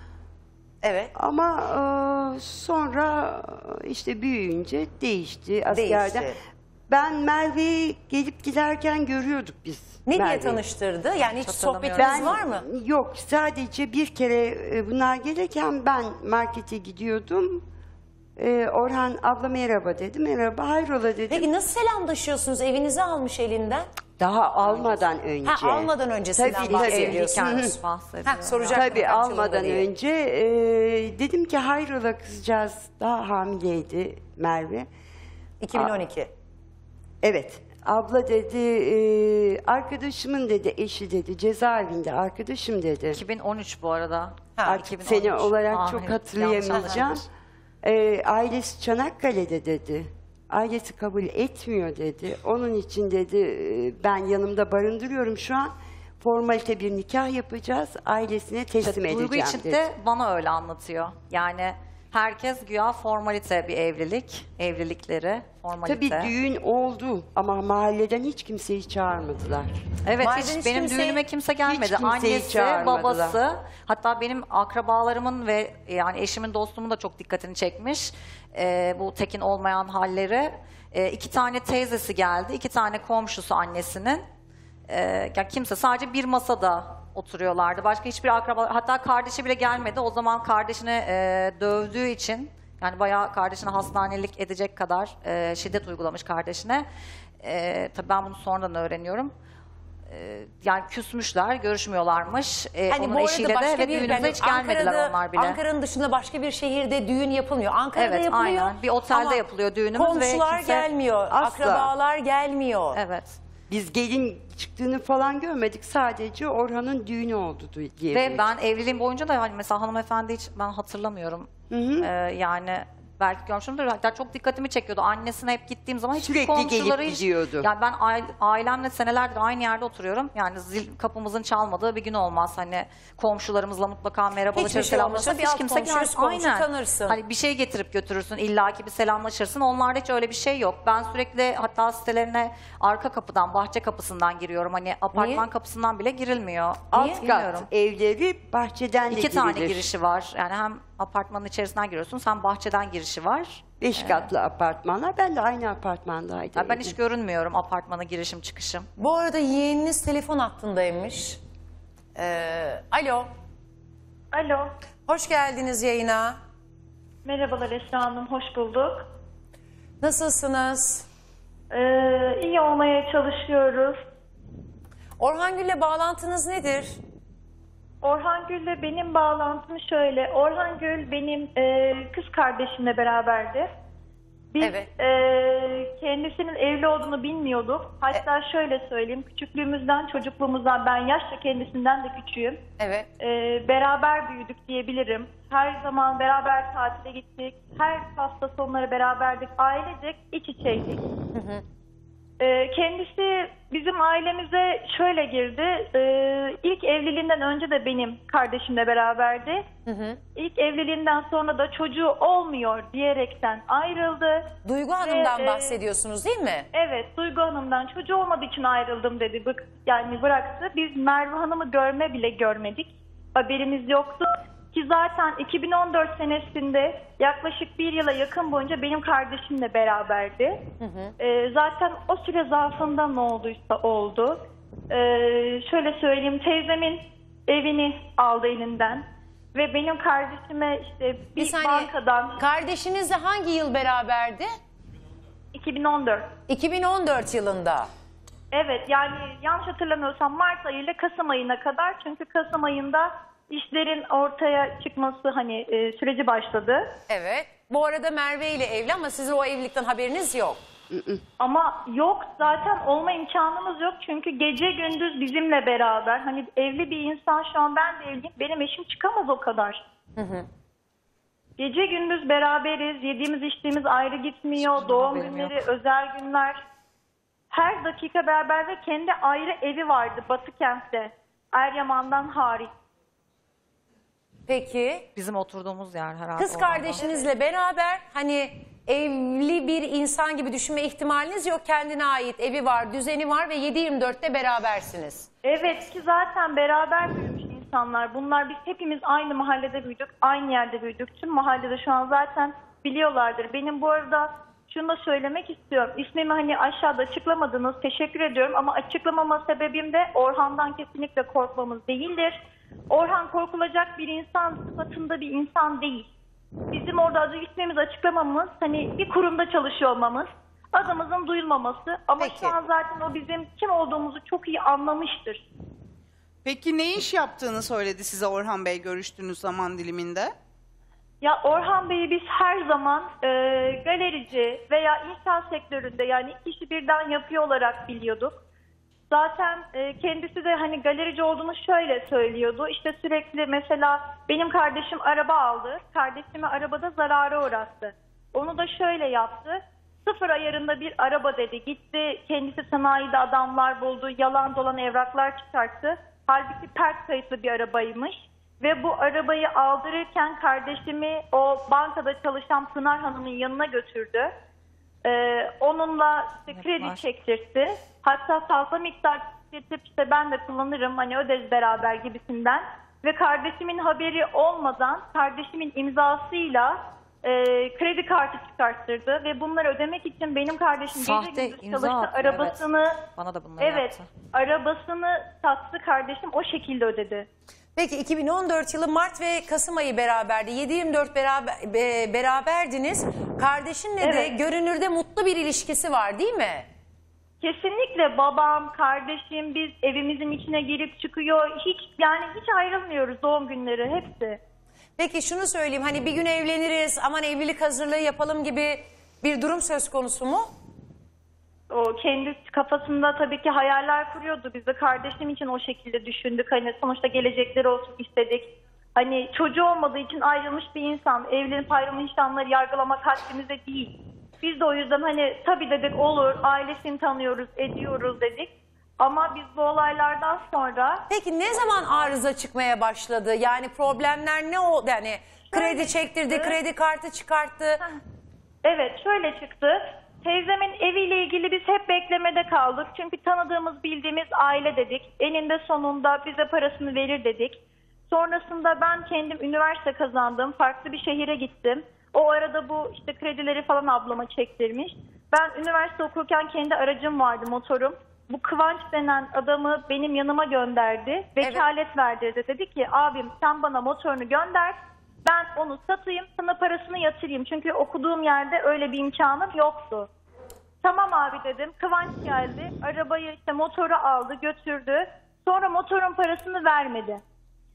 Evet. Ama e, sonra işte büyüyünce değişti askerden. Değişti. Ben Merve'yi gelip giderken görüyorduk biz. Ne diye Merve'yi. tanıştırdı? Yani hiç sohbetiniz Ben- var mı? Yok, sadece bir kere e, bunlar gelirken ben markete gidiyordum. E, Orhan abla merhaba dedi. Merhaba, hayrola dedim. Peki nasıl selamlaşıyorsunuz? Evinize almış elinden. Daha almadan önce. Ha, almadan öncesinden Tabii, bahsediyorsunuz. tabii. Ha, soracaktım Tabii kaç yılında almadan diye. önce e, dedim ki hayrola kızcağız, daha hamileydi Merve. iki bin on iki. Evet. Abla dedi, e, arkadaşımın dedi, eşi dedi, cezaevinde arkadaşım dedi. iki bin on üç bu arada. Artık iki bin on üç. sene olarak Tahmin- çok yanlış hatırlayamayacağım. anlaşılmış. E, ailesi Çanakkale'de dedi. Ailesi kabul etmiyor dedi. Onun için dedi, e, ben yanımda barındırıyorum şu an. Formalite bir nikah yapacağız. Ailesine teslim Duygu edeceğim için dedi. de bana öyle anlatıyor. Yani herkes güya formalite bir evlilik. Evlilikleri formalite. Tabii düğün oldu ama mahalleden hiç kimseyi çağırmadılar. Evet, Mahalleden hiç benim kimse- düğünüme kimse hiç gelmedi. kimseyi Annesi, çağırmadılar. babası, hatta benim akrabalarımın ve yani eşimin, dostumun da çok dikkatini çekmiş. Ee, bu tekin olmayan halleri. Ee, iki tane teyzesi geldi, iki tane komşusu annesinin. Ee, yani kimse, sadece bir masada oturuyorlardı. Başka hiçbir akraba, hatta kardeşi bile gelmedi. O zaman kardeşini e, dövdüğü için, yani bayağı kardeşine hastanelik edecek kadar e, şiddet uygulamış kardeşine. E, tabii ben bunu sonradan öğreniyorum. E, yani küsmüşler, görüşmüyorlarmış. E, Hani onun bu arada eşiyle de başka ve bir düğünümüze yani hiç gelmediler Ankara'da- onlar bile. Ankara'nın dışında başka bir şehirde düğün yapılmıyor. Ankara'da Evet, yapılıyor. aynen. Bir otelde ama yapılıyor düğünümüz ve komşular kimse- gelmiyor, Asla. akrabalar gelmiyor. Evet. Biz gelin çıktığını falan görmedik. Sadece Orhan'ın düğünü oldu diye. Ve ben evliliğim boyunca da hani mesela hanımefendi hiç ben hatırlamıyorum. Hı hı. Ee, yani belki görmüşümdür. Hatta çok dikkatimi çekiyordu. Annesine hep gittiğim zaman hiç Sürekli komşuları gelip hiç... gidiyordu. Yani ben aile- ailemle senelerdir aynı yerde oturuyorum. Yani zil kapımızın çalmadığı bir gün olmaz. Hani komşularımızla mutlaka merhabalaşır, Hiçbir şey olmasa selamlaşır. bir Hiç alt kimse komşu, gelmez. üst komşu Aynen. tanırsın. Hani bir şey getirip götürürsün. illaki bir selamlaşırsın. Onlarda hiç öyle bir şey yok. Ben sürekli hatta sitelerine arka kapıdan, bahçe kapısından giriyorum. Hani apartman Niye? kapısından bile girilmiyor. Alt Bilmiyorum. kat evleri bahçeden de İki tane girilir. girişi var. Yani hem apartmanın içerisinden giriyorsun, hem bahçeden girişi var. Beş katlı apartmanlar. Ben de aynı apartmandaydım. Ya ben hiç görünmüyorum apartmana girişim çıkışım. Bu arada yeğeniniz telefon hattındaymış. Ee, alo. Alo. Hoş geldiniz yayına. Merhabalar Esra Hanım, hoş bulduk. Nasılsınız? Ee, iyi olmaya çalışıyoruz. Orhan Gül'le bağlantınız nedir? Orhan Gül'le benim bağlantım şöyle. Orhan Gül benim e, kız kardeşimle beraberdi. Biz e, kendisinin evli olduğunu bilmiyorduk. Hatta şöyle söyleyeyim. Küçüklüğümüzden, çocukluğumuzdan, ben yaşça kendisinden de küçüğüm. Evet. E, beraber büyüdük diyebilirim. Her zaman beraber tatile gittik. Her hafta sonları beraberdik. Ailecek iç içeydik. Hı hı. Ee, kendisi bizim ailemize şöyle girdi. Ee, ilk evliliğinden önce de benim kardeşimle beraberdi. Hı hı. İlk evliliğinden sonra da çocuğu olmuyor diyerekten ayrıldı. Duygu Hanım'dan Ve, e, bahsediyorsunuz değil mi? Evet, Duygu Hanım'dan çocuğu olmadığı için ayrıldım dedi. Bık, yani bıraktı. Biz Merve Hanım'ı görme bile görmedik. Haberimiz yoktu. Ki zaten iki bin on dört senesinde yaklaşık bir yıla yakın boyunca benim kardeşimle beraberdi. Hı hı. Ee, zaten o süre zarfında ne olduysa oldu. Ee, şöyle söyleyeyim, teyzemin evini aldı elinden. Ve benim kardeşime işte bir, Bir saniye. bankadan... Kardeşinizle hangi yıl beraberdi? iki bin on dört. iki bin on dört yılında. Evet, yani yanlış hatırlamıyorsam Mart ayı ile Kasım ayına kadar. Çünkü Kasım ayında işlerin ortaya çıkması hani e, süreci başladı. Evet. Bu arada Merve ile evli ama sizin o evlilikten haberiniz yok. Ama yok, zaten olma imkanımız yok. Çünkü gece gündüz bizimle beraber. Hani evli bir insan, şu an ben de evliyim. Benim eşim çıkamaz o kadar. Hı hı. Gece gündüz beraberiz. Yediğimiz içtiğimiz ayrı gitmiyor. Doğum günleri, özel günler. Her dakika beraber ve kendi ayrı evi vardı Batı kentte. Eryaman'dan hariç. Peki. Bizim oturduğumuz yer herhalde. Kız kardeşinizle beraber hani evli bir insan gibi düşünme ihtimaliniz yok. Kendine ait evi var, düzeni var ve yedi yirmi dörtte berabersiniz. Evet, ki zaten beraber büyümüş insanlar. Bunlar, biz hepimiz aynı mahallede büyüdük, aynı yerde büyüdük. Tüm mahallede şu an zaten biliyorlardır. Benim bu arada şunu da söylemek istiyorum. İsmimi hani aşağıda açıklamadınız. Teşekkür ediyorum ama açıklamama sebebim de Orhan'dan kesinlikle korkmamız değildir. Orhan korkulacak bir insan sıfatında bir insan değil. Bizim orada adı ismimizi açıklamamız, hani bir kurumda çalışıyor olmamız, adımızın duyulmaması. Ama şu an zaten o bizim kim olduğumuzu çok iyi anlamıştır. Peki ne iş yaptığını söyledi size Orhan Bey görüştüğünüz zaman diliminde? Ya Orhan Bey'i biz her zaman e, galerici veya inşaat sektöründe, yani iki işi birden yapıyor olarak biliyorduk. Zaten e, kendisi de hani galerici olduğunu şöyle söylüyordu. İşte sürekli mesela benim kardeşim araba aldı. Kardeşimi arabada zarara uğrattı. Onu da şöyle yaptı. Sıfır ayarında bir araba dedi. Gitti kendisi sanayide adamlar buldu. Yalan dolan evraklar çıkarttı. Halbuki pert kayıtlı bir arabaymış. Ve bu arabayı aldırırken kardeşimi o bankada çalışan Pınar Hanım'ın yanına götürdü. Ee, onunla işte kredi çektirtti. Hatta fazla miktar çektirtip işte ben de kullanırım hani öderiz beraber gibisinden. Ve kardeşimin haberi olmadan kardeşimin imzasıyla e, kredi kartı çıkarttırdı. Ve bunları ödemek için benim kardeşim Sahte gece gündüz imza çalıştı. atıyor, Arabasını, evet. Bana da bunları evet, yaptı. arabasını sattı, kardeşim o şekilde ödedi. Peki iki bin on dört yılı Mart ve Kasım ayı beraberdi. yedi yirmi dört beraber, be, beraberdiniz. Kardeşinle de Evet. görünürde mutlu bir ilişkisi var değil mi? Kesinlikle babam, kardeşim, biz evimizin içine girip çıkıyor. Hiç yani hiç ayrılmıyoruz doğum günleri hepsi. Peki şunu söyleyeyim, hani bir gün evleniriz, aman evlilik hazırlığı yapalım gibi bir durum söz konusu mu? O kendi kafasında tabii ki hayaller kuruyordu. Biz de kardeşim için o şekilde düşündük. Hani sonuçta gelecekleri olsun istedik. Hani çocuğu olmadığı için ayrılmış bir insan, evlenip ayrılmış insanları yargılamak haddimize değil. Biz de o yüzden hani tabii dedik olur, ailesini tanıyoruz, ediyoruz dedik. Ama biz bu olaylardan sonra... Peki ne zaman arıza çıkmaya başladı? Yani problemler ne oldu? Yani kredi çektirdi, kredi kartı çıkarttı. Evet, şöyle çıktı. Teyzemin eviyle ilgili biz hep beklemede kaldık. Çünkü tanıdığımız, bildiğimiz aile dedik. Eninde sonunda bize parasını verir dedik. Sonrasında ben kendim üniversite kazandım. Farklı bir şehire gittim. O arada bu işte kredileri falan ablama çektirmiş. Ben üniversite okurken kendi aracım vardı, motorum. Bu Kıvanç denen adamı benim yanıma gönderdi. Vekalet evet. verdirdi. Dedi ki abim sen bana motorunu gönder. Ben onu satayım, sana parasını yatırayım. Çünkü okuduğum yerde öyle bir imkanım yoktu. Tamam abi dedim. Kıvanç geldi. Arabayı işte motoru aldı, götürdü. Sonra motorun parasını vermedi.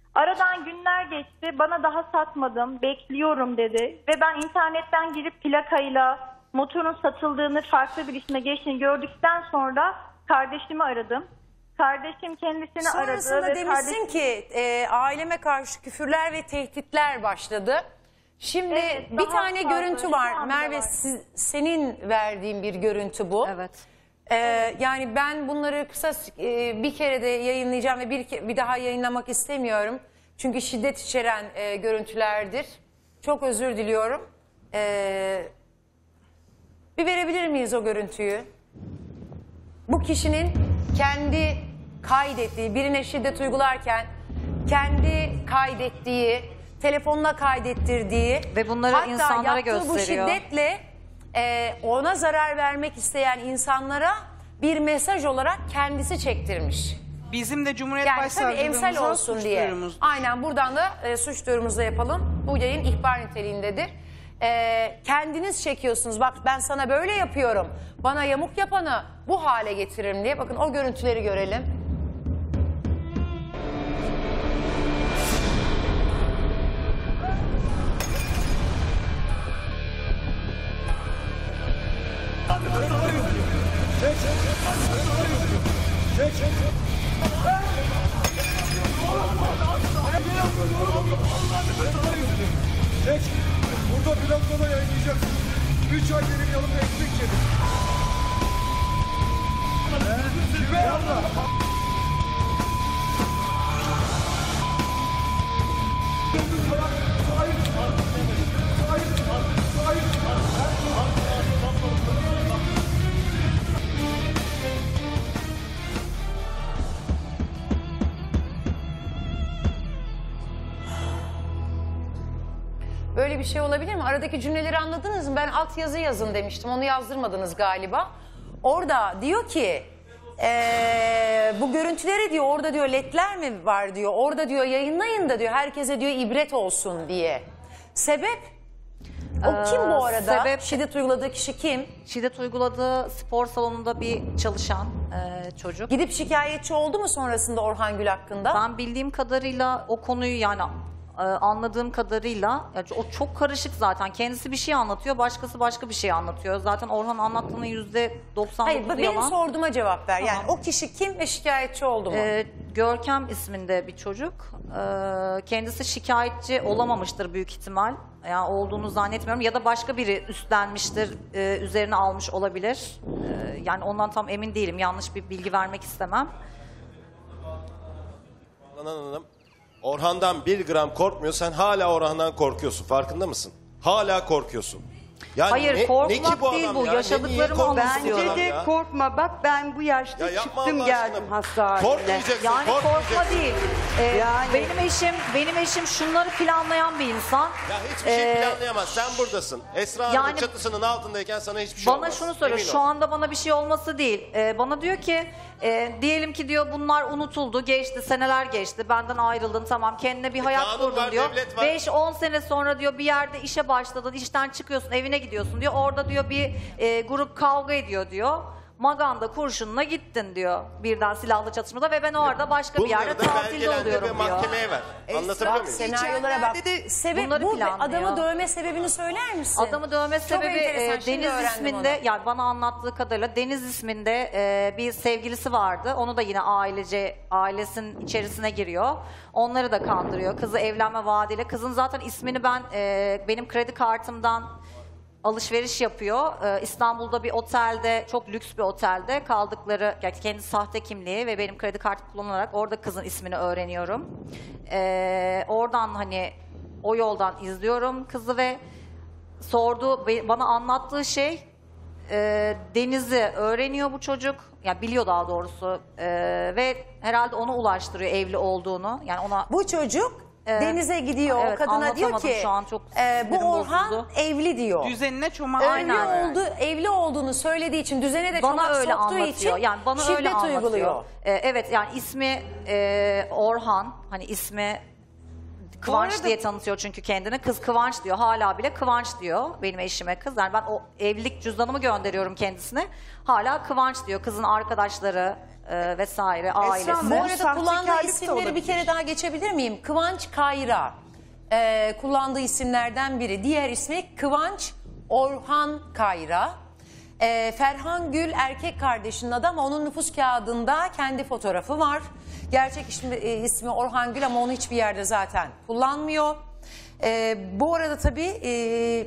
Aradan günler geçti. Bana daha satmadım. Bekliyorum dedi. Ve ben internetten girip plakayla motorun satıldığını, farklı birisine geçtiğini gördükten sonra kardeşimi aradım. Kardeşim kendisini aradı. Sonrasında ve demişsin kardeşim- ki e, aileme karşı küfürler ve tehditler başladı. Şimdi Evet, bir daha tane fazla, görüntü şu var. anda Merve var. siz- senin verdiğin bir görüntü bu. Evet. Ee, yani ben bunları kısa e, bir kere de yayınlayacağım ve bir, ke- bir daha yayınlamak istemiyorum. Çünkü şiddet içeren e, görüntülerdir. Çok özür diliyorum. Ee, bir verebilir miyiz o görüntüyü? Bu kişinin kendi kaydettiği, birine şiddet uygularken kendi kaydettiği, telefonuna kaydettirdiği Ve bunları hatta insanlara yaptığı bu gösteriyor. şiddetle e, ona zarar vermek isteyen insanlara bir mesaj olarak kendisi çektirmiş. Bizim de Cumhuriyet Yani tabii emsal Başsavcılığımıza olsun suç diye. duyurumuz. Aynen buradan da e, suç duyurumuzu da yapalım. Bu yayın ihbar niteliğindedir. E, kendiniz çekiyorsunuz. Bak ben sana böyle yapıyorum. Bana yamuk yapanı bu hale getiririm diye. Bakın o görüntüleri görelim. Geç. Burada platforma yayınlayacaksın. Üç ay benim yanımda ekmek yedim. Kime yapma? Böyle bir şey olabilir mi? Aradaki cümleleri anladınız mı? Ben altyazı yazın demiştim. Onu yazdırmadınız galiba. Orada diyor ki ee, bu görüntüleri diyor orada diyor ledler mi var diyor. Orada diyor yayınlayın da diyor herkese diyor ibret olsun diye. Sebep? O kim bu Ee, arada? sebep- Şiddet uyguladığı kişi kim? Şiddet uyguladığı spor salonunda bir çalışan e, çocuk. Gidip şikayetçi oldu mu sonrasında Orhan Gül hakkında? Ben bildiğim kadarıyla o konuyu yani e, anladığım kadarıyla yani o çok karışık zaten. Kendisi bir şey anlatıyor, başkası başka bir şey anlatıyor. Zaten Orhan anlattığının yüzde doksan Hayır dokuzu benim yalan. sorduğuma cevap ver. Yani Tamam. o kişi kim ve şikayetçi oldu mu? Ee, Görkem isminde bir çocuk. Ee, kendisi şikayetçi olamamıştır büyük ihtimal. Yani olduğunu zannetmiyorum. Ya da başka biri üstlenmiştir, e, üzerine almış olabilir. Ee, yani ondan tam emin değilim. Yanlış bir bilgi vermek istemem. Hanım, hanım, Orhan'dan bir gram korkmuyor. Sen hala Orhan'dan korkuyorsun. Farkında mısın? Hala korkuyorsun. Yani Hayır, ne- korkmak ne ki bu değil adam bu. ya? Ne- niye Yaşadıklarımı korkuyorsun anlatıyorum. bu Bence adam de ya? korkma bak ben bu yaşta Ya yapma çıktım Allah geldim aşkına. hasta haline. Korkmayacaksın, Yani korkma korkmayacaksın. değil. Ee, Yani- Benim eşim benim eşim şunları planlayan bir insan. Ya hiçbir şey Ee, planlayamaz. Sen buradasın. Esra Hanım'ın yani- çatısının altındayken sana hiçbir şey Bana olmaz. şunu söylüyor, Emin şu ol. anda bana bir şey olması değil. Ee, bana diyor ki, e, diyelim ki diyor bunlar unutuldu, geçti, seneler geçti, benden ayrıldın, tamam kendine bir hayat kanun kurdun var, diyor. devlet var. beş on sene sonra diyor bir yerde işe başladın, işten çıkıyorsun, evine gidiyorsun diyor. Orada diyor bir e, grup kavga ediyor diyor. Maganda kurşununa gittin diyor birden silahlı çatışmada ve ben orada başka bir yerde Bunları da tatilde belgelendir ve oluyorum diyor. mahkemeye ver. Anlatabiliyor Bak muyum? senaryolara bak. Sebep Bunları bu ve planlıyor. adamı dövme sebebini söyler misin? Adamı dövme Çok sebebi enteresan, e, şimdi Deniz öğrendim isminde onu. yani bana anlattığı kadarıyla Deniz isminde e, bir sevgilisi vardı. Onu da yine ailece ailesinin içerisine giriyor. Onları da kandırıyor. Kızı evlenme vaadiyle. Kızın zaten ismini ben e, benim kredi kartımdan alışveriş yapıyor. Ee, İstanbul'da bir otelde, çok lüks bir otelde kaldıkları, yani kendi sahte kimliği ve benim kredi kartı kullanarak orada kızın ismini öğreniyorum. Ee, oradan hani o yoldan izliyorum kızı ve sorduğu, be- bana anlattığı şey e, Deniz'i öğreniyor bu çocuk. Yani biliyor daha doğrusu Ee, ve herhalde ona ulaştırıyor evli olduğunu. Yani ona Bu çocuk Ee, denize gidiyor. evet, o kadına diyor anlatamadım ki şu an, çok e, bu sinirim Orhan bozuldu. evli diyor. Düzenine çomak. Evli, Aynen. oldu, evli olduğunu söylediği için düzene de Bana çomak öyle soktuğu anlatıyor. için Yani bana şiddet öyle anlatıyor. uyguluyor. Ee, evet yani ismi e, Orhan, hani ismi Kıvanç arada- diye tanıtıyor çünkü kendini. Kız Kıvanç diyor. Hala bile Kıvanç diyor benim eşime kız. Yani ben o evlilik cüzdanımı gönderiyorum kendisine. Hala Kıvanç diyor. Kızın arkadaşları e, vesaire, ailesi. Bu arada kullandığı isimleri bir kere daha geçebilir miyim? Kıvanç Kayra e, kullandığı isimlerden biri. Diğer ismi Kıvanç Orhan Kayra. E, Ferhan Gül erkek kardeşinin adı ama onun nüfus kağıdında kendi fotoğrafı var. Gerçek ismi, e, ismi Orhan Gül ama onu hiçbir yerde zaten kullanmıyor. E, bu arada tabii e,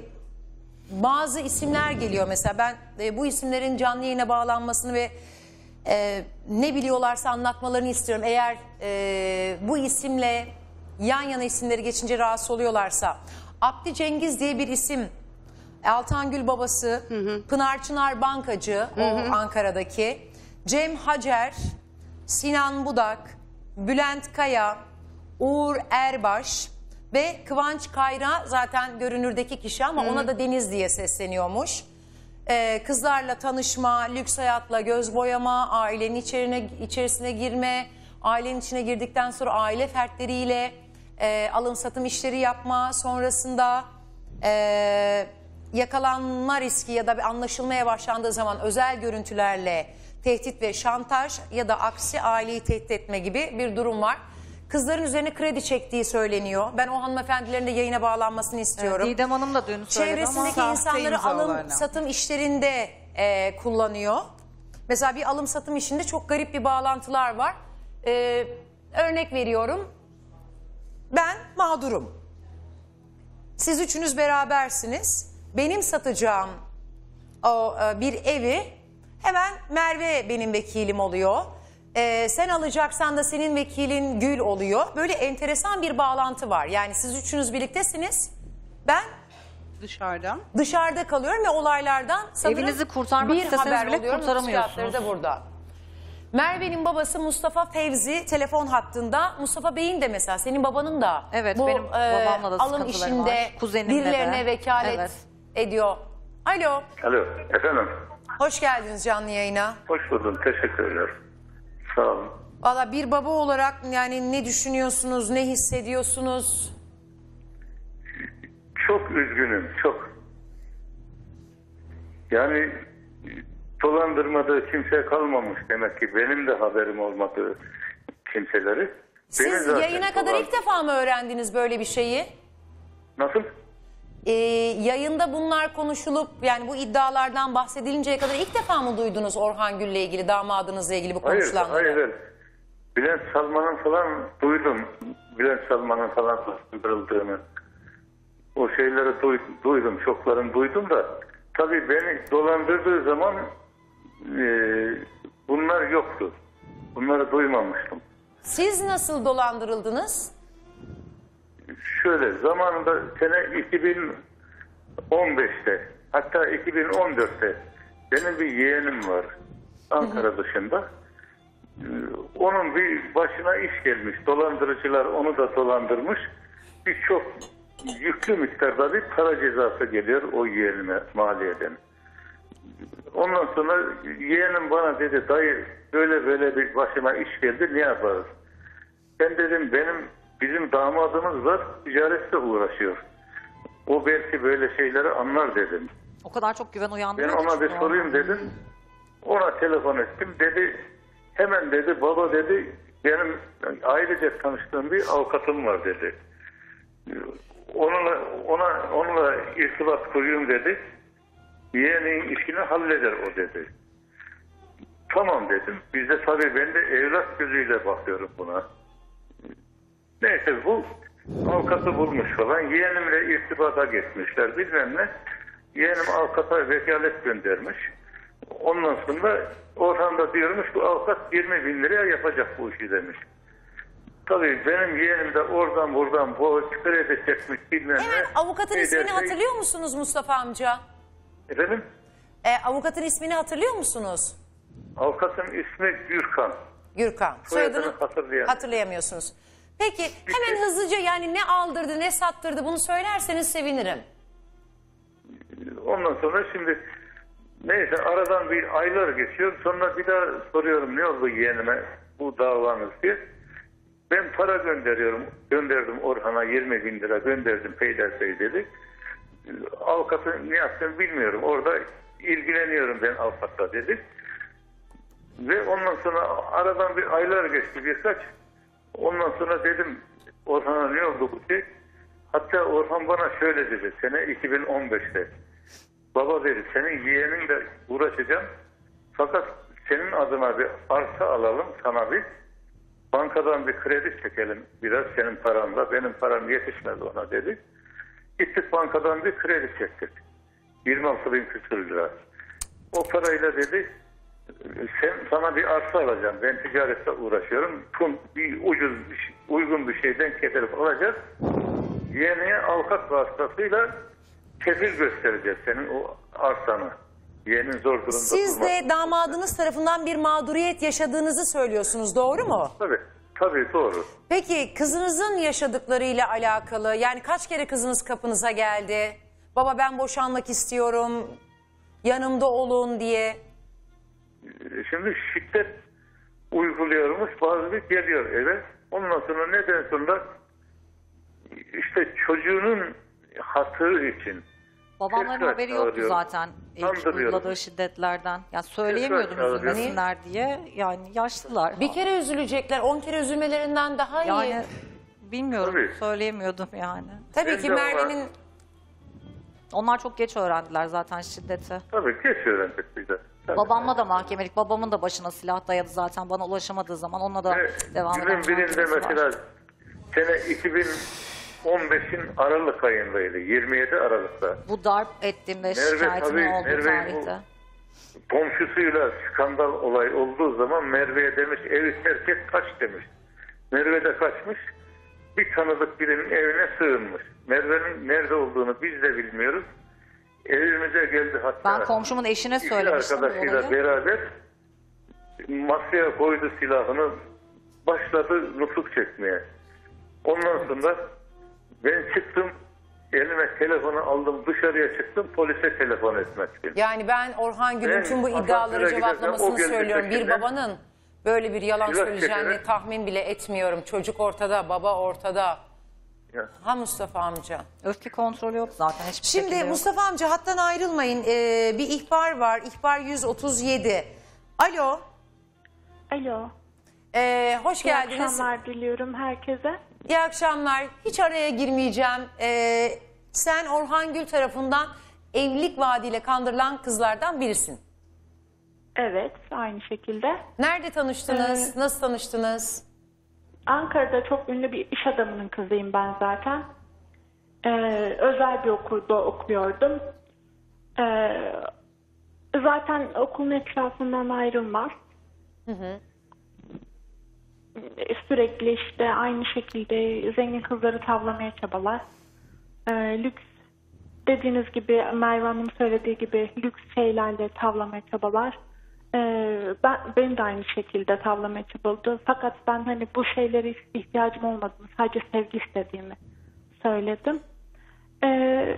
bazı isimler geliyor. Mesela ben e, bu isimlerin canlı yayına bağlanmasını ve e, ne biliyorlarsa anlatmalarını istiyorum. Eğer e, bu isimle yan yana isimleri geçince rahatsız oluyorlarsa. Abdi Cengiz diye bir isim. Altan Gül babası, Pınar Çınar bankacı, o Ankara'daki. Cem Hacer, Sinan Budak, Bülent Kaya, Uğur Erbaş ve Kıvanç Kayra zaten görünürdeki kişi ama ona da Deniz diye sesleniyormuş. Ee, kızlarla tanışma, lüks hayatla göz boyama, ailenin içerine, içerisine girme, ailenin içine girdikten sonra aile fertleriyle e, alım satım işleri yapma, sonrasında e, yakalanma riski ya da bir anlaşılmaya başlandığı zaman özel görüntülerle tehdit ve şantaj ya da aksi aileyi tehdit etme gibi bir durum var. Kızların üzerine kredi çektiği söyleniyor. Ben o hanımefendilerin de yayına bağlanmasını istiyorum. Evet, Didem Hanım da dün söyledi ama. Çevresindeki Sahte insanları imzalarla. alım satım işlerinde e, kullanıyor. Mesela bir alım satım işinde çok garip bir bağlantılar var. E, örnek veriyorum. Ben mağdurum. Siz üçünüz berabersiniz. Benim satacağım o e, bir evi hemen Merve benim vekilim oluyor. E, sen alacaksan da senin vekilin Gül oluyor. Böyle enteresan bir bağlantı var. Yani siz üçünüz birliktesiniz. Ben Dışarıda. dışarıda kalıyorum ve olaylardan sanırım Evinizi kurtarmak bir isteseniz haber bile oluyorum. kurtaramıyorsunuz. Nüfus kağıtları da burada. Merve'nin babası Mustafa Fevzi telefon hattında. Mustafa Bey'in de mesela senin babanın da Evet, bu benim babamla da alım sıkıntıları işinde var. Kuzenimle birilerine de. vekalet Evet. ediyor. Alo. Alo, efendim. Hoş geldiniz canlı yayına. Hoş buldum, teşekkürler. Sağ olun. Valla bir baba olarak yani ne düşünüyorsunuz, ne hissediyorsunuz? Çok üzgünüm, çok. Yani dolandırmadığı kimse kalmamış demek ki. Benim de haberim olmadı kimseleri. Beni Siz zaten yayına kadar dolan- ilk defa mı öğrendiniz böyle bir şeyi? Nasıl? Ee, yayında bunlar konuşulup yani bu iddialardan bahsedilinceye kadar ilk defa mı duydunuz Orhan Gül'le ilgili, damadınızla ilgili bu Hayır, konuşulanları? hayır, hayır. Bülent Salman'ın falan duydum. Bülent Salman'ın falan dolandırıldığını. O şeyleri duy- duydum, çokların duydum da. Tabii beni dolandırdığı zaman e, bunlar yoktu. Bunları duymamıştım. Siz nasıl dolandırıldınız? Şöyle zamanında sene iki bin on beşte hatta iki bin on dörtte benim bir yeğenim var Ankara dışında. Ee, Onun bir başına iş gelmiş. Dolandırıcılar onu da dolandırmış. Bir çok yüklü miktarda bir para cezası geliyor o yeğenime maliyeden. Ondan sonra yeğenim bana dedi dayı böyle böyle bir başıma iş geldi ne yaparız? Ben dedim benim bizim damadımız var ticaretle uğraşıyor. O belki böyle şeyleri anlar dedim. O kadar çok güven Ben uyandırıyor. ona ki bir şu an. sorayım dedim. Ona telefon ettim. Dedi hemen dedi baba dedi benim ailece tanıştığım bir avukatım var dedi. Onunla, ona, onunla irtibat kurayım dedi. Yeğenin işini halleder o dedi. Tamam dedim. Biz de tabii ben de evlat gözüyle bakıyorum buna. Neyse bu avukatı bulmuş falan. Yeğenimle irtibata geçmişler bilmem ne. Yeğenim avukata vekalet göndermiş. Ondan sonra Orhan da diyormuş bu avukat yirmi bin liraya yapacak bu işi demiş. Tabii benim yeğenim de oradan buradan bu kredi çekmiş bilmem ne. Hemen avukatın Ne ismini derse- hatırlıyor musunuz Mustafa amca? Efendim? E, avukatın ismini hatırlıyor musunuz? Avukatın ismi Gürkan. Gürkan. Soyadını Soyadını hatırlayamıyorum. hatırlayamıyorsunuz. Peki hemen hızlıca yani ne aldırdı ne sattırdı bunu söylerseniz sevinirim. Ondan sonra şimdi neyse aradan bir aylar geçiyor. Sonra bir daha soruyorum ne oldu yeğenime bu davanız diye. Ben para gönderiyorum. Gönderdim Orhan'a yirmi bin lira gönderdim peyderpey dedi. Avukatın ne yaptığını bilmiyorum. Orada ilgileniyorum ben avukatla dedi. Ve ondan sonra aradan bir aylar geçti birkaç. Ondan sonra dedim Orhan'a ne oldu bu şey? Hatta Orhan bana şöyle dedi sene iki bin on beşte. Baba dedi senin yeğeninle uğraşacağım. Fakat senin adına bir arsa alalım sana bir. Bankadan bir kredi çekelim biraz senin paranla. Benim param yetişmez ona dedi. Gittik bankadan bir kredi çektik. yirmi altı bin küsur lira. O parayla dedi sen sana bir arsa alacağım. Ben ticaretle uğraşıyorum. Tüm bir ucuz, bir şey, uygun bir şeyden getirip alacağız. Yeğeniye avukat vasıtasıyla kefil göstereceğiz senin o arsanı. Yeğenin zor durumda. Siz de damadınız tarafından bir mağduriyet yaşadığınızı söylüyorsunuz, doğru mu? Tabii, tabii doğru. Peki kızınızın yaşadıklarıyla alakalı, yani kaç kere kızınız kapınıza geldi? Baba ben boşanmak istiyorum, yanımda olun diye. Şimdi şiddet uyguluyormuş, bazı bir geliyor eve. Ondan sonra neden sonra işte çocuğunun hatırı için. Babamların tekrar haberi yoktu çağırıyorum. zaten ilk Kandırıyorum. uyguladığı şiddetlerden. Ya söyleyemiyordum Tekrar üzülmesinler diye. Yani yaşlılar. Bir kere üzülecekler, on kere üzülmelerinden daha iyi. Yani bilmiyorum, Tabii. söyleyemiyordum yani. Tabii Ben ki de ona- Merve'nin... Onlar çok geç öğrendiler zaten şiddeti. Tabii geç öğrendik bir de. Tabii. Babamla da mahkemelik. Babamın da başına silah dayadı zaten. Bana ulaşamadığı zaman onunla da Ve devam eden günün birinde mahkemesi var. mesela sene iki bin on beşin Aralık ayındaydı. yirmi yedi Aralık'ta. Bu darp ettiğimde Merve şikayetimin tabii, olduğu Merve'yi bu- tarihte. Komşusuyla skandal olay olduğu zaman Merve'ye demiş evi terk et kaç demiş. Merve de kaçmış. Bir tanıdık birinin evine sığınmış. Merve'nin nerede olduğunu biz de bilmiyoruz. Evimize geldi hatta. Ben komşumun eşine İki söylemiştim bu arkadaşıyla olayı. beraber masaya koydu silahını, başladı nutuk çekmeye. Ondan sonra ben çıktım, elime telefonu aldım, dışarıya çıktım, polise telefon etmek için. Yani ben Orhan Gül'ün Ben tüm bu asansöre iddiaları giderken cevaplamasını o geldi söylüyorum. Bir peşinden. babanın böyle bir yalan Silah söyleyeceğini çekerek- tahmin bile etmiyorum. Çocuk ortada, baba ortada. Ya. Ha Mustafa amca. Öfke kontrolü yok zaten hiçbir Şimdi şekilde yok. Mustafa amca hattan ayrılmayın. Ee, bir ihbar var. İhbar yüz otuz yedi. Alo. Alo. Ee, hoş İyi geldiniz. akşamlar diliyorum herkese. İyi akşamlar. Hiç araya girmeyeceğim. Ee, sen Orhan Gül tarafından evlilik vaadiyle kandırılan kızlardan birisin. Evet, aynı şekilde. Nerede tanıştınız? Ee, Nasıl tanıştınız? Ankara'da çok ünlü bir iş adamının kızıyım ben zaten. Ee, özel bir okulda okuyordum. Ee, zaten okulun etrafından ayrılmaz. Hı hı. Sürekli işte aynı şekilde zengin kızları tavlamaya çabalar. Ee, lüks, dediğiniz gibi Merve Hanım söylediği gibi lüks şeylerle tavlamaya çabalar. Ee, ben, benim de aynı şekilde tavlamaya çabaladı. Fakat ben hani bu şeylere ihtiyacım olmadığını, sadece sevgi istediğimi söyledim. Ee,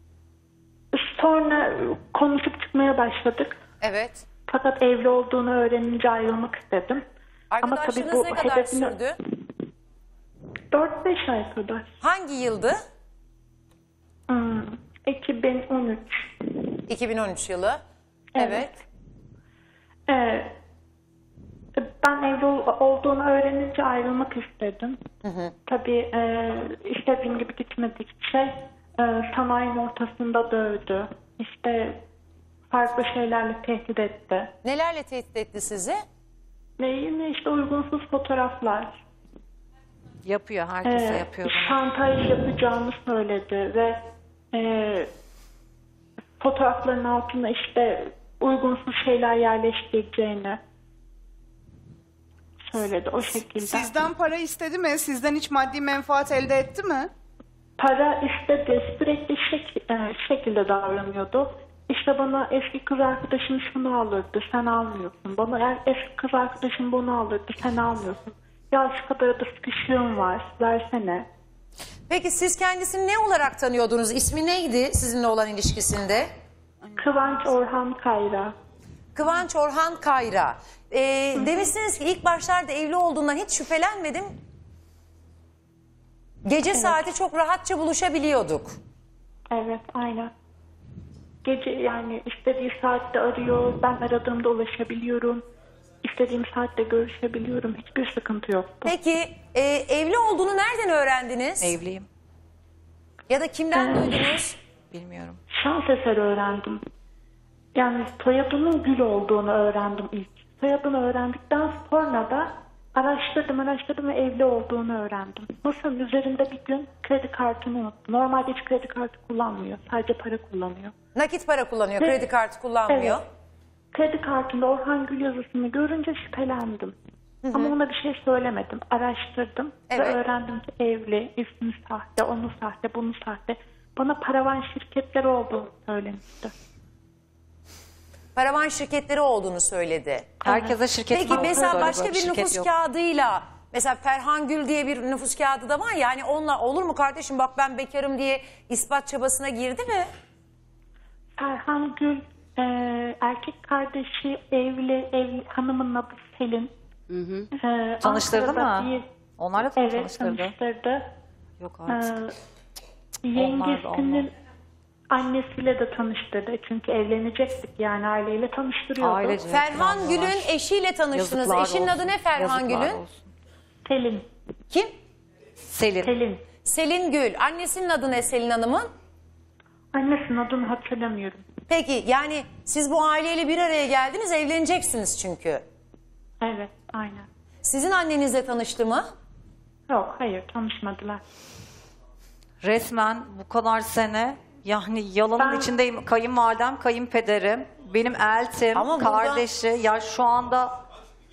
sonra konuşup çıkmaya başladık. Evet. Fakat evli olduğunu öğrenince ayrılmak istedim. Ama tabii Arkadaşlığınız bu ne kadar hedefini- sürdü? dört beş ay kadar. Hangi yıldı? Hmm, iki bin on üç. iki bin on üç yılı. Evet. Ee, ben evli ol- olduğunu öğrenince ayrılmak istedim. Hı hı. Tabii e, istediğim gibi gitmedikçe e, sanayinin ortasında dövdü. İşte farklı şeylerle tehdit etti. Nelerle tehdit etti sizi? Ve yine işte uygunsuz fotoğraflar. Yapıyor, herkese Ee, yapıyor bunu. şantaj yapacağını söyledi ve e, fotoğrafların altına işte uygunsuz şeyler yerleştireceğini söyledi o şekilde. Sizden para istedi mi? Sizden hiç maddi menfaat elde etti mi? Para istedi, sürekli şek- e, şekilde davranıyordu. İşte bana eski kız arkadaşım şunu alırdı, sen almıyorsun. Bana er- eski kız arkadaşım bunu alırdı, sen almıyorsun. Ya şu kadar da sıkışığım var, versene. Peki siz kendisini ne olarak tanıyordunuz? İsmi neydi sizinle olan ilişkisinde? Kıvanç Orhan Kayra. Kıvanç Orhan Kayra. Ee, demişsiniz ki ilk başlarda evli olduğundan hiç şüphelenmedim. Gece saati çok rahatça buluşabiliyorduk. Evet, aynen. Gece yani istediği saatte arıyor, ben aradığımda ulaşabiliyorum. İstediğim saatte görüşebiliyorum. Hiçbir sıkıntı yok. Peki e, evli olduğunu nereden öğrendiniz? Evliyim. Ya da kimden duydunuz? Bilmiyorum. Şans eseri öğrendim. Yani soyadının Gül olduğunu öğrendim ilk. Soyadını öğrendikten sonra da araştırdım, araştırdım ve evli olduğunu öğrendim. Masanın üzerinde bir gün kredi kartını unuttum. Normalde hiç kredi kartı kullanmıyor. Sadece para kullanıyor. Nakit para kullanıyor, Ve- kredi kartı kullanmıyor. Evet. Kredi kartında Orhan Gül yazısını görünce şüphelendim. Hı hı. Ama ona bir şey söylemedim. Araştırdım Evet. ve öğrendim ki evli, ismi sahte, onu sahte, bunu sahte. Bana paravan şirketleri olduğunu söylemişti. Paravan şirketleri olduğunu söyledi. Herkese şirket Peki var. mesela Böyle başka böyle bir şirket nüfus yok. kağıdıyla, mesela Ferhan Gül diye bir nüfus kağıdı da var ya, hani onunla olur mu kardeşim bak ben bekarım diye ispat çabasına girdi mi? Erhan Gül e, erkek kardeşi evli, evli hanımın adı Selin. E, Tanıştırdı Ankara'da mı? bir- Onlarla da mı evet, tanıştırdı? tanıştırdı. Yok artık. E, yengesinin annesiyle de tanıştırdı. Çünkü evlenecektik yani aileyle tanıştırıyordu. Ferhan Gül'ün eşiyle tanıştınız. Yazıklar Eşinin adı ne olsun. Ferhan Yazıklar Gül'ün? olsun. Selin. Kim? Selin. Selin. Selin Gül. Annesinin adı ne Selin Hanım'ın? Annesinin adını hatırlamıyorum. Peki yani siz bu aileyle bir araya geldiniz, evleneceksiniz çünkü. Evet, aynen. Sizin annenizle tanıştı mı? Yok, hayır tanışmadılar. Resmen bu kadar sene yani yalanın Ben- içindeyim. Kayınvalidem, kayınpederim, benim eltim, Ama burada- kardeşi. Ya şu anda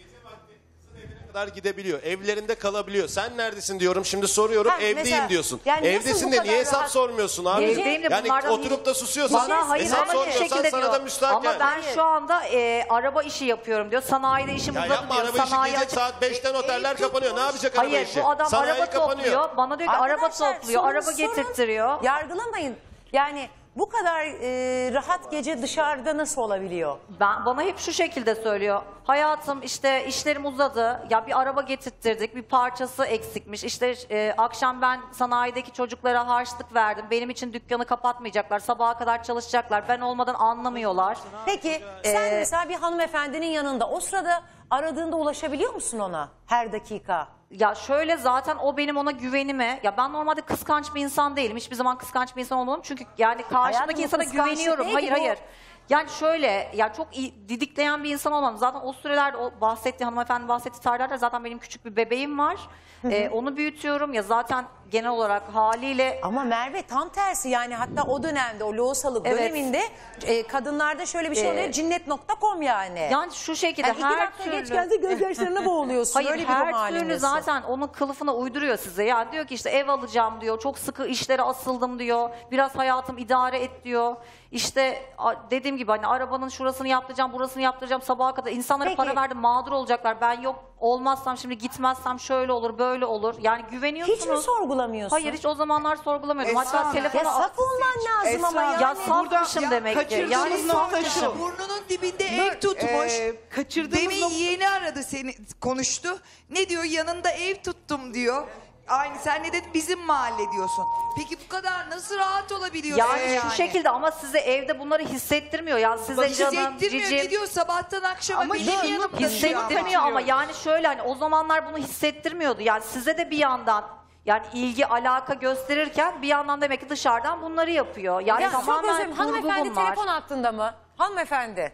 kadar gidebiliyor. Evlerinde kalabiliyor. Sen neredesin diyorum. Şimdi soruyorum. Ha, evliyim mesela, diyorsun. yani nasıl Evdesin bu de kadar niye hesap rahat- sormuyorsun abi? Evdeyim de yani bunlardan oturup da susuyorsun. Bana hayır hesap ama şu sormuyorsan şekilde sana diyor. da müstahak Ama yani. ben şu anda e, araba işi yapıyorum diyor. Sanayide işim Ya uzadı yapma, diyor. araba işi Sanayi gidecek açık- saat beşten oteller kapanıyor. Ne yapacak araba Hayır işi? bu adam Sanayi araba kapanıyor. topluyor. Bana diyor ki araba Arkadaşlar, topluyor, sorun, araba sorun. getirttiriyor. Yargılamayın. Yani bu kadar e, rahat gece dışarıda nasıl olabiliyor? Ben, bana hep şu şekilde söylüyor. Hayatım işte işlerim uzadı. Ya bir araba getirttirdik. Bir parçası eksikmiş. İşte e, akşam ben sanayideki çocuklara harçlık verdim. Benim için dükkanı kapatmayacaklar. Sabaha kadar çalışacaklar. Ben olmadan anlamıyorlar. Peki sen Ee, mesela bir hanımefendinin yanında o sırada aradığında ulaşabiliyor musun ona her dakika? Ya şöyle zaten o benim ona güvenime. Ya ben normalde kıskanç bir insan değilim. Hiçbir zaman kıskanç bir insan olmadım. Çünkü yani karşımdaki Hayatım, bu insana kıskançlık güveniyorum. değil Hayır ki bu. hayır. Yani şöyle ya çok iyi, didikleyen bir insan olmam. Zaten o sürelerde o bahsettiği hanımefendi bahsettiği tarihlerde zaten benim küçük bir bebeğim var. Hı hı. Ee, onu büyütüyorum ya zaten genel olarak haliyle. Ama Merve tam tersi yani hatta o dönemde o loğusalık Evet. döneminde e, kadınlarda şöyle bir şey Ee, oluyor cinnet nokta com yani. Yani şu şekilde Yani iki her dakika türlü. geç geldi gözyaşlarına boğuluyorsun. Hayır Öyle bir her ruh türlü halindesin. zaten onun kılıfına uyduruyor size. Yani diyor ki işte ev alacağım diyor. Çok sıkı işlere asıldım diyor. Biraz hayatım idare et diyor. İşte a- dediğim gibi hani arabanın şurasını yaptıracağım, burasını yaptıracağım sabaha kadar. İnsanlara Peki. para verdim mağdur olacaklar. Ben yok olmazsam şimdi gitmezsem şöyle olur böyle olur. Yani güveniyorsunuz. Hiç mi sorgulamıyorsun? Hayır hiç o zamanlar sorgulamıyordum. Esra Hatta Hanım, telefonu... ya saf olman lazım ama yani. Ya safmışım demek ki. Yani safmışım. Burnunun dibinde ev tutmuş. Demin yeğeni aradı seni konuştu. Ne diyor? Yanında ev tuttum diyor. Aynı sen ne dedin? Bizim mahalle diyorsun. Peki bu kadar nasıl rahat olabiliyorsun Yani, yani? şu şekilde ama size evde bunları hissettirmiyor. Yani size Bak, canım, hissettirmiyor, cicim. gidiyor sabahtan akşama Ama benim dur, yanımda hissettirmiyor diyor. ama yani şöyle hani o zamanlar bunu hissettirmiyordu. Yani size de bir yandan yani ilgi alaka gösterirken bir yandan demek ki dışarıdan bunları yapıyor. Yani Ya çok özür tamamen dilerim. kurgu Hanımefendi bunlar. telefon hattında mı? Hanımefendi.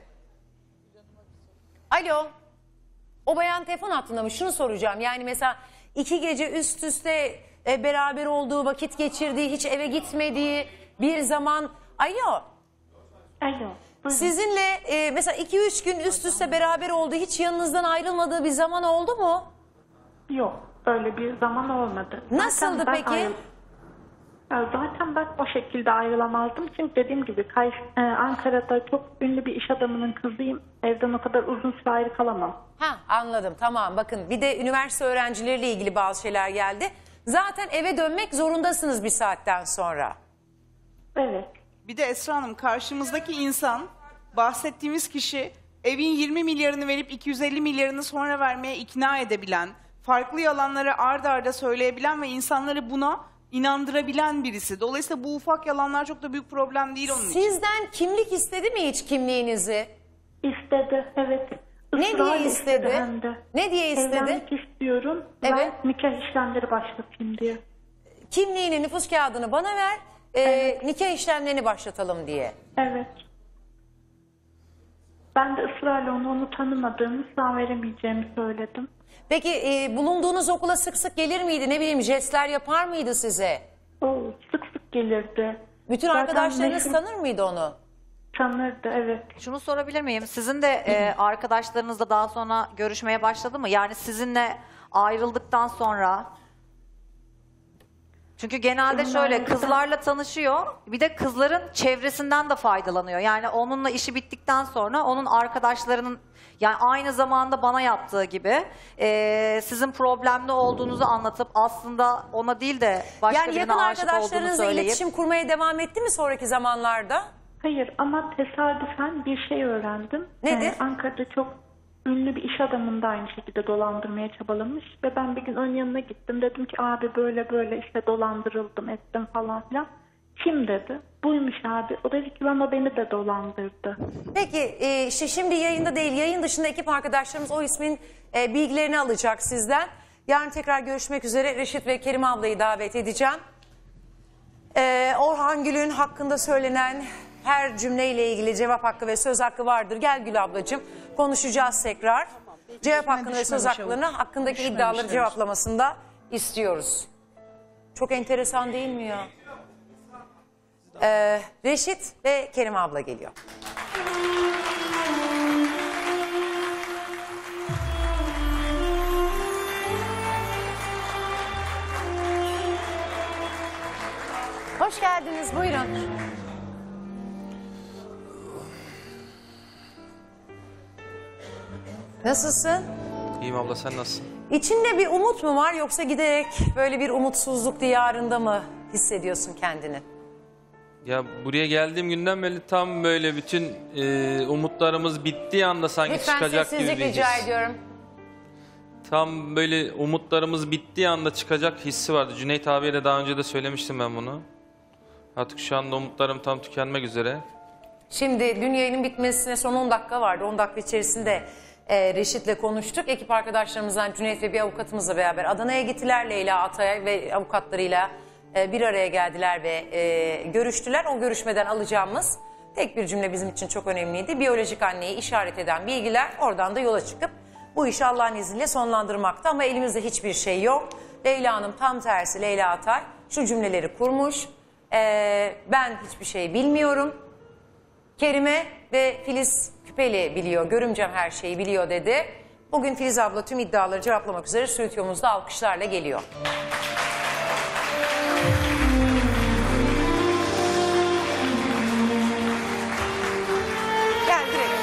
Alo. O bayan telefon hattında mı? Şunu soracağım. Yani mesela iki gece üst üste e, beraber olduğu, vakit geçirdiği, hiç eve gitmediği bir zaman... Alo. Alo. Sizinle e, mesela iki üç gün üst üste beraber olduğu, hiç yanınızdan ayrılmadığı bir zaman oldu mu? Yok, öyle bir zaman olmadı. Nasıldı Zaten ben peki? ayrı- Ya zaten ben o şekilde ayrılamazdım. Çünkü dediğim gibi Kays e, Ankara'da çok ünlü bir iş adamının kızıyım. Evden o kadar uzun süre ayrı kalamam. Ha anladım, tamam. Bakın bir de üniversite öğrencileriyle ilgili bazı şeyler geldi. Zaten eve dönmek zorundasınız bir saatten sonra. Evet. Bir de Esra Hanım karşımızdaki insan bahsettiğimiz kişi evin yirmi milyarını verip iki yüz elli milyarını sonra vermeye ikna edebilen, farklı yalanları ard arda söyleyebilen ve insanları buna inandırabilen birisi. Dolayısıyla bu ufak yalanlar çok da büyük problem değil onun için. Sizden kimlik istedi mi hiç kimliğinizi? İstedi, evet. Ne Israrla diye istedi? hem de. Ne diye istedi? Evlenmek istiyorum. Evet. Ben nikah işlemleri başlatayım diye. Kimliğini, nüfus kağıdını bana ver, e, nikah işlemlerini başlatalım diye. Evet. Ben de ısrarla onu, onu tanımadığımı, sağ veremeyeceğimi söyledim. Peki e, bulunduğunuz okula sık sık gelir miydi? Ne bileyim jestler yapar mıydı size? O sık sık gelirdi. Bütün Zaten arkadaşlarınız meşhur- tanır mıydı onu? Tanırdı, evet. Şunu sorabilir miyim? Sizin de e, arkadaşlarınızla daha sonra görüşmeye başladı mı? Yani sizinle ayrıldıktan sonra... Çünkü genelde şöyle kızlarla tanışıyor, bir de kızların çevresinden de faydalanıyor. Yani onunla işi bittikten sonra onun arkadaşlarının, yani aynı zamanda bana yaptığı gibi e, sizin problemli olduğunuzu anlatıp aslında ona değil de başka Yani birine yakın aşık olduğunu arkadaşlarınızla söyleyip... iletişim kurmaya devam etti mi sonraki zamanlarda? Hayır ama tesadüfen bir şey öğrendim. Nedir? Ee, Ankara'da çok ünlü bir iş adamını da aynı şekilde dolandırmaya çabalamış. Ve ben bir gün onun yanına gittim. Dedim ki abi böyle böyle işte dolandırıldım ettim falan filan. Kim dedi? Buymuş abi. O dedi ki ama beni de dolandırdı. Peki e, işte şimdi yayında değil, yayın dışında ekip arkadaşlarımız o ismin e, bilgilerini alacak sizden. Yarın tekrar görüşmek üzere. Reşit ve Kerim ablayı davet edeceğim. E, Orhan Gül'ün hakkında söylenen her cümleyle ilgili cevap hakkı ve söz hakkı vardır. Gel Gül ablacığım, konuşacağız tekrar. Cevap hakkını ve söz haklarını hakkındaki iddiaları cevaplamasını da istiyoruz. Çok enteresan değil mi ya? Ee, Reşit ve Kerim abla geliyor. Hoş geldiniz, buyurun. Nasılsın? İyiyim abla, sen nasılsın? İçinde bir umut mu var yoksa giderek böyle bir umutsuzluk diyarında mı hissediyorsun kendini? Ya buraya geldiğim günden beri tam böyle bütün e, umutlarımız bittiği anda sanki Lütfen çıkacak gibi sessizlik bir rica his. ediyorum. Tam böyle umutlarımız bittiği anda çıkacak hissi vardı. Cüneyt abiye de daha önce de söylemiştim ben bunu. Artık şu anda umutlarım tam tükenmek üzere. Şimdi dün yayının bitmesine son on dakika vardı. on dakika içerisinde e, Reşit'le konuştuk. Ekip arkadaşlarımızdan Cüneyt ve bir avukatımızla beraber Adana'ya gittiler. Leyla Atay ve avukatlarıyla e, bir araya geldiler ve e, görüştüler. O görüşmeden alacağımız tek bir cümle bizim için çok önemliydi. Biyolojik anneyi işaret eden bilgiler, oradan da yola çıkıp bu işi Allah'ın izniyle sonlandırmakta. Ama elimizde hiçbir şey yok. Leyla Hanım tam tersi, Leyla Atay şu cümleleri kurmuş. E, ben hiçbir şey bilmiyorum. Kerime ve Filiz Küpeli biliyor, görümcem her şeyi biliyor dedi. Bugün Filiz abla tüm iddiaları cevaplamak üzere stüdyomuzda alkışlarla geliyor. Gel direkt.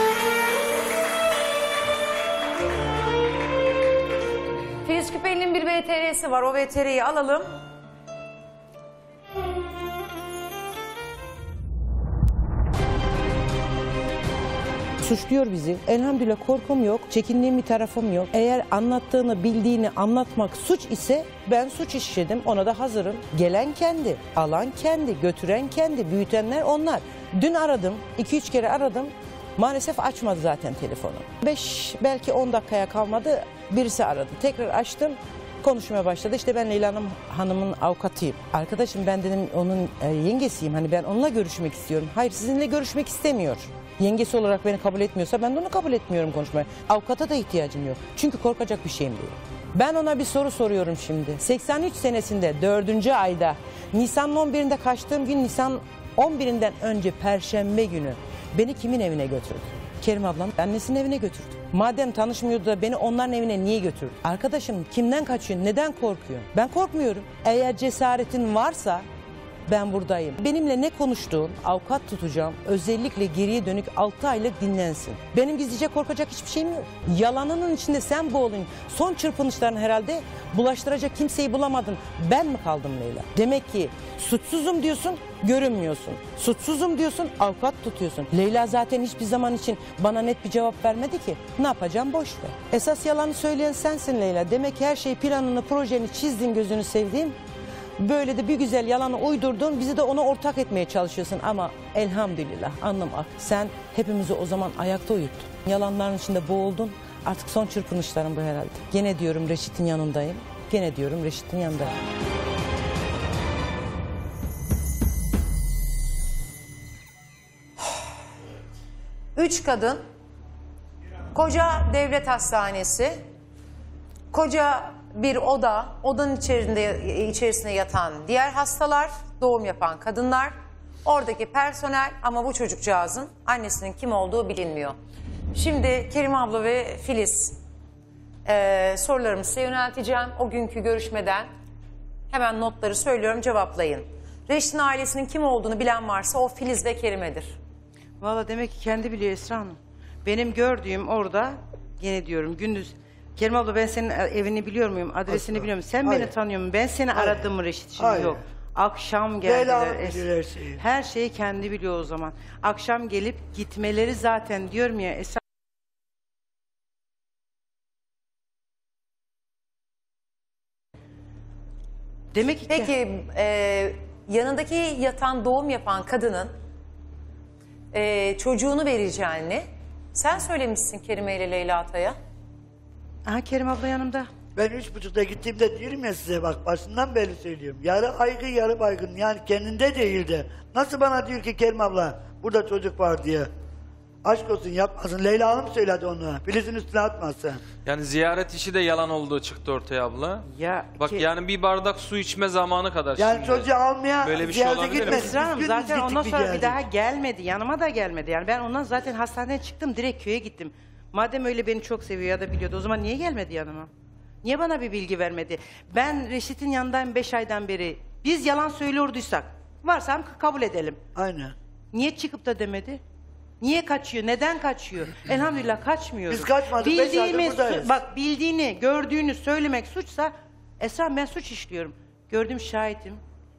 Filiz Küpeli'nin bir V T R'si var, o V T R'yi alalım. Suçluyor bizi. Elhamdülillah korkum yok, çekindiğim bir tarafım yok. Eğer anlattığını, bildiğini anlatmak suç ise ben suç işledim, ona da hazırım. Gelen kendi, alan kendi, götüren kendi, büyütenler onlar. Dün aradım, iki üç kere aradım. Maalesef açmadı zaten telefonu. beş belki on dakikaya kalmadı, birisi aradı. Tekrar açtım, konuşmaya başladı. İşte ben Leyla Hanım, Hanım'ın avukatıyım. Arkadaşım ben dedim onun e, yengesiyim. Hani ben onunla görüşmek istiyorum. Hayır, sizinle görüşmek istemiyor. Yengesi olarak beni kabul etmiyorsa ben de onu kabul etmiyorum konuşmaya. Avukata da ihtiyacım yok. Çünkü korkacak bir şeyim değil. Ben ona bir soru soruyorum şimdi. seksen üç senesinde dördüncü ayda Nisan'ın on birinde kaçtığım gün Nisan on birinden önce Perşembe günü beni kimin evine götürdü? Kerim ablam annesinin evine götürdü. Madem tanışmıyordu da beni onların evine niye götürdü? Arkadaşım kimden kaçıyor? Neden korkuyor? Ben korkmuyorum. Eğer cesaretin varsa Ben buradayım. Benimle ne konuştuğun, avukat tutacağım, özellikle geriye dönük altı aylık dinlensin. Benim gizlice korkacak hiçbir şeyim yok. Yalanının içinde sen boğulun. Son çırpınışların herhalde bulaştıracak kimseyi bulamadın. Ben mi kaldım Leyla? Demek ki suçsuzum diyorsun, görünmüyorsun. Suçsuzum diyorsun, avukat tutuyorsun. Leyla zaten hiçbir zaman için bana net bir cevap vermedi ki. Ne yapacağım, boş ver. Esas yalanı söyleyen sensin Leyla. Demek ki her şey planını, projeni çizdin, gözünü sevdiğim. Böyle de bir güzel yalanı uydurdun, bizi de ona ortak etmeye çalışıyorsun. Ama elhamdülillah anlam ak. Sen hepimizi o zaman ayakta uyuttun. Yalanların içinde boğuldun. Artık son çırpınışlarım bu herhalde. Gene diyorum Reşit'in yanındayım. Gene diyorum Reşit'in yanındayım. Üç kadın, koca devlet hastanesi, koca bir oda, odanın içerisinde, içerisinde yatan diğer hastalar, doğum yapan kadınlar, oradaki personel ama bu çocukcağızın annesinin kim olduğu bilinmiyor. Şimdi Kerim abla ve Filiz e, sorularımı size yönelteceğim. O günkü görüşmeden hemen notları söylüyorum, cevaplayın. Reşit'in ailesinin kim olduğunu bilen varsa o Filiz ve Kerime'dir. Valla demek ki kendi biliyor Esra Hanım. Benim gördüğüm orada, yine diyorum gündüz. Kerim abla ben senin evini biliyor muyum? Adresini Asla. biliyor muyum? Sen Hayır. beni tanıyor musun? Ben seni Hayır. aradım mı Reşit? Şimdi Hayır. yok. Akşam Leyla geldiler. Hanım Es- bilir her şeyi. Her şeyi kendi biliyor o zaman. Akşam gelip gitmeleri zaten diyorum ya Esra. Demek ki... Peki e, yanındaki yatan doğum yapan kadının e, çocuğunu vereceğini sen söylemişsin Kerime ile Leyla Atay'a. Aha Kerim abla yanımda. Ben üç buçukta gittiğimde diyorum ya size bak başından beri söylüyorum. Yarı aygın yarı baygın yani kendinde değildi. Nasıl bana diyor ki Kerim abla burada çocuk var diye. Aşk olsun yapmasın. Leyla Hanım söyledi onu. Filiz'in üstüne atmasın. Yani ziyaret işi de yalan olduğu çıktı ortaya abla. Ya Bak ki- yani bir bardak su içme zamanı kadar Yani şimdi. çocuğu almaya Böyle bir şey ziyarete olabilir mi? gitmesin. Esra Hanım Biz zaten gittik, ondan bir sonra bir geldik. daha gelmedi. Yanıma da gelmedi. Yani ben ondan zaten hastaneden çıktım. Direkt köye gittim. Madem öyle beni çok seviyor ya da biliyordu. O zaman niye gelmedi yanıma? Niye bana bir bilgi vermedi? Ben Reşit'in yanındayım beş aydan beri. Biz yalan söylüyorduysak varsam kabul edelim. Aynen. Niye çıkıp da demedi? Niye kaçıyor? Neden kaçıyor? Elhamdülillah kaçmıyoruz. Biz kaçmadık, beş aydır Bildiğimiz, buradayız. bak bildiğini, gördüğünü söylemek suçsa Esra ben suç işliyorum. Gördüm şahidim.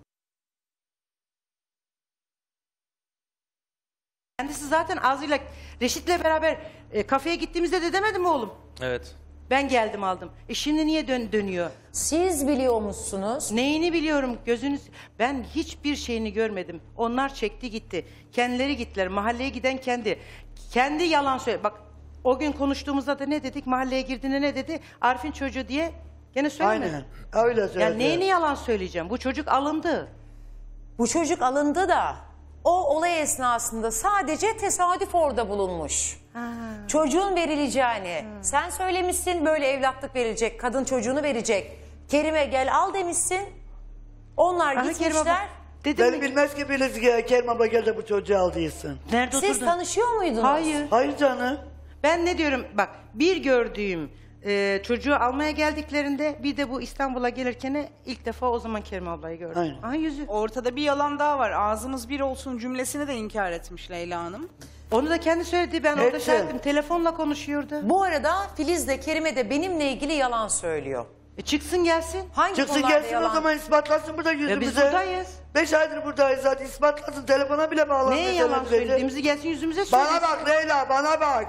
Kendisi zaten ağzıyla Reşit'le beraber e, kafeye gittiğimizde de demedi mi oğlum? Evet. Ben geldim aldım. E şimdi niye dön dönüyor? Siz biliyor musunuz? Neyini biliyorum gözünüz? Ben hiçbir şeyini görmedim. Onlar çekti gitti. Kendileri gittiler. Mahalleye giden kendi. Kendi yalan söyle. Bak o gün konuştuğumuzda da ne dedik? Mahalleye girdiğinde ne dedi? Arif'in çocuğu diye gene söylemedi. Aynen. Öyle söyledi. Yani neyini yalan söyleyeceğim? Bu çocuk alındı. Bu çocuk alındı da o olay esnasında sadece tesadüf orada bulunmuş. Çocuğun verileceğini sen söylemişsin, böyle evlatlık verilecek, kadın çocuğunu verecek. Kerime gel al demişsin. Onlar Aha, Kerim abla, gitmişler. dedim Beni mi? bilmez ki Filiz ki Kerim abla gel de bu çocuğu al değilsin. Nerede Siz oturdun? tanışıyor muydunuz? Hayır. Hayır canım. Ben ne diyorum? Bak bir gördüğüm e, çocuğu almaya geldiklerinde bir de bu İstanbul'a gelirken ilk defa o zaman Kerim ablayı gördüm. Aynen. Aha yüzü. Ortada bir yalan daha var. Ağzımız bir olsun cümlesini de inkar etmiş Leyla Hanım. Onu da kendi söyledi. Ben orada Hepsi. şahidim. Telefonla konuşuyordu. Bu arada Filiz de Kerime de benimle ilgili yalan söylüyor. E çıksın gelsin. Hangi Çıksın konularda gelsin yalan? o zaman ispatlasın burada yüzümüze. Ya biz buradayız. Beş aydır buradayız zaten ispatlasın telefona bile bağlanmıyor. Neye yalan televizyona. söylediğimizi gelsin yüzümüze söylesin. Bana bak Leyla bana bak.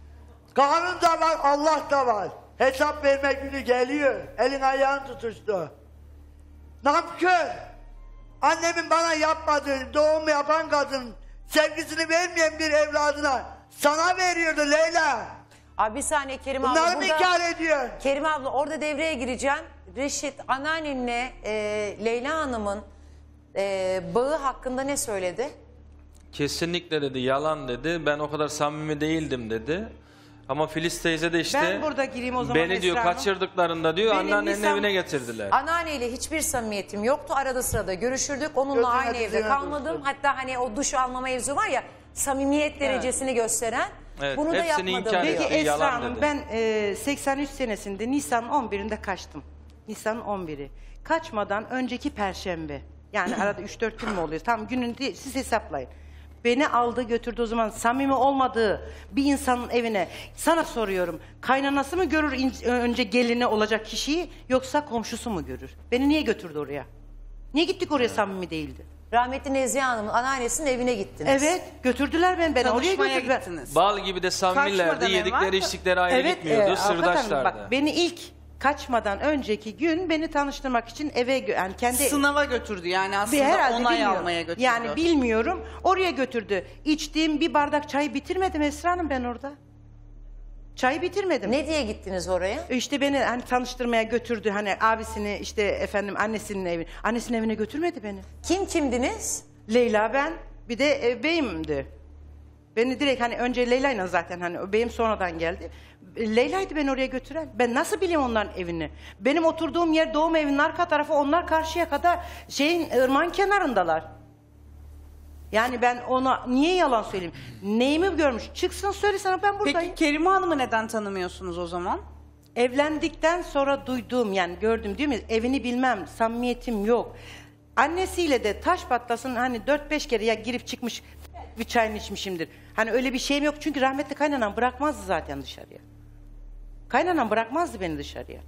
Kanun da var Allah da var. Hesap verme günü geliyor. Elin ayağın tutuştu. Nankör. Annemin bana yapmadığı doğum yapan kadın sevgisini vermeyen bir evladına sana veriyordu Leyla. Abi bir saniye Kerime abla. Bunları mı burada- inkar ediyor? Kerime abla orada devreye gireceğim. Reşit anneannenle e, Leyla Hanım'ın e, bağı hakkında ne söyledi? Kesinlikle dedi, yalan dedi. Ben o kadar samimi değildim dedi. Ama Filiz teyze de işte Ben burada gireyim o zaman beni diyor Esra Hanım. kaçırdıklarında diyor Benim anneannenin Nisan- evine getirdiler. Anneanneyle hiçbir samimiyetim yoktu. Arada sırada görüşürdük. Onunla Gözüne aynı evde dizine kalmadım. dursun. Hatta hani o duş alma mevzu var ya, samimiyet derecesini gösteren. Evet, Bunu da hepsini yapmadım inkar diyor. Peki etti, Esra yalan Hanım dedi. ben e, seksen üç senesinde Nisan on birinde kaçtım. Nisan on biri. Kaçmadan önceki perşembe. Yani arada üç dört gün mü oluyor? Tam gününü değil, siz hesaplayın. Beni aldı götürdü o zaman samimi olmadığı bir insanın evine. Sana soruyorum, kaynanası mı görür in- önce gelini olacak kişiyi yoksa komşusu mu görür? Beni niye götürdü oraya? Niye gittik oraya samimi değildi? Rahmetli Nezihe Hanım'ın anneannesinin evine gittiniz. Evet, götürdüler beni. beni oraya Tanışmaya götürdüler. gittiniz. Bal gibi de samimilerdi. Kaçmadan Yedikleri evvel- içtikleri ayrı Evet, gitmiyordu. e, avukat hanım, Sırdaşlardı. bak beni ilk kaçmadan önceki gün beni tanıştırmak için eve gö- yani kendi Sınava götürdü yani Bir aslında herhalde onay bilmiyorum. almaya götürdü. Yani bilmiyorum. Oraya götürdü. İçtiğim bir bardak çayı bitirmedim Esra Hanım ben orada. Çayı bitirmedim. Ne diye gittiniz oraya? İşte beni hani tanıştırmaya götürdü. Hani abisini işte efendim annesinin evi. Annesinin evine götürmedi beni. Kim kimdiniz? Leyla ben. Bir de e, beyimdi. Beni direkt hani önce Leyla'yla zaten hani o beyim sonradan geldi. Leyla'ydı beni oraya götüren. Ben nasıl bileyim onların evini? Benim oturduğum yer doğum evinin arka tarafı, onlar karşıya kadar şeyin ırmağın kenarındalar. Yani ben ona niye yalan söyleyeyim? Neyimi görmüş? Çıksın söylesene ben buradayım. Peki Kerime Hanım'ı neden tanımıyorsunuz o zaman? Evlendikten sonra duyduğum yani gördüm değil mi? Evini bilmem, samimiyetim yok. Annesiyle de taş patlasın hani dört beş kere ya girip çıkmış bir çayını içmişimdir. Hani öyle bir şeyim yok çünkü rahmetli kaynanam bırakmazdı zaten dışarıya. Kaynanam bırakmazdı beni dışarıya.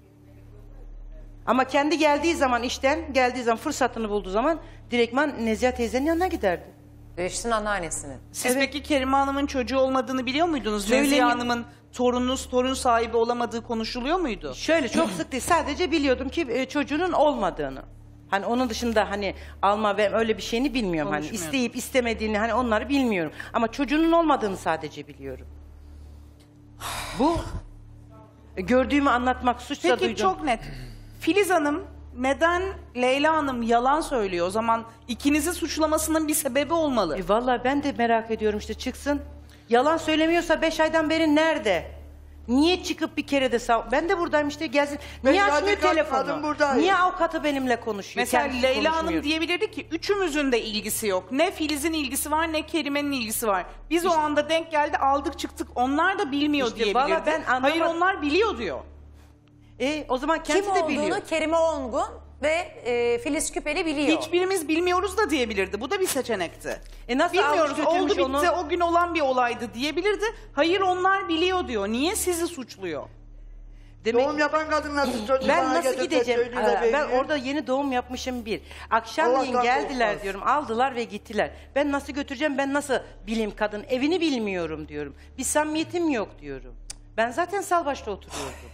Ama kendi geldiği zaman işten geldiği zaman fırsatını bulduğu zaman direktman Nezihe teyzenin yanına giderdi. Reşit'in anneannesinin. Siz peki Kerime Hanım'ın çocuğu olmadığını biliyor muydunuz? Söylemi- Nezihe Hanım'ın torununuz torun sahibi olamadığı konuşuluyor muydu? Şöyle çok sık değil. Sadece biliyordum ki e, çocuğunun olmadığını. Hani onun dışında hani alma ve öyle bir şeyini bilmiyorum. Hani Konuşmuyordu. isteyip istemediğini hani onları bilmiyorum. Ama çocuğunun olmadığını sadece biliyorum. Bu e, gördüğümü anlatmak suçsa Peki duydum. çok net. Filiz Hanım neden Leyla Hanım yalan söylüyor? O zaman ikinizi suçlamasının bir sebebi olmalı. E, vallahi ben de merak ediyorum işte çıksın. Yalan söylemiyorsa beş aydan beri nerede? Niye çıkıp bir kere de sav... Ben de buradayım işte gelsin. Ben Niye açmıyor zaten telefonu? kalkmadım buradayım. Niye avukatı benimle konuşuyor? Mesela kendisi Leyla Hanım konuşmuyor? diyebilirdi ki üçümüzün de ilgisi yok. Ne Filiz'in ilgisi var ne Kerime'nin ilgisi var. Biz o anda denk geldi aldık çıktık. Onlar da bilmiyor İşte diyebilirdi. valla ben anlamadım. Hayır onlar biliyor diyor. E, o zaman Kim kendisi de olduğunu biliyor. Kerime Ongun ve e, Filiz Küpeli biliyor. Hiçbirimiz bilmiyoruz da diyebilirdi. Bu da bir seçenekti. E nasıl Bilmiyoruz almış götürmüş oldu bitti onu? o gün olan bir olaydı diyebilirdi. Hayır onlar biliyor diyor. Niye sizi suçluyor? Demek- Doğum yapan kadın nasıl çocuğu Ben bana nasıl getirdi, gideceğim? söylüyor da Aa, ben veriyor. orada yeni doğum yapmışım bir. Akşamleyin Allah'tan geldiler korkmaz. diyorum. Aldılar ve gittiler. Ben nasıl götüreceğim? Ben nasıl bileyim kadın? Evini bilmiyorum diyorum. Bir samimiyetim yok diyorum. Ben zaten Salbaş'ta oturuyordum.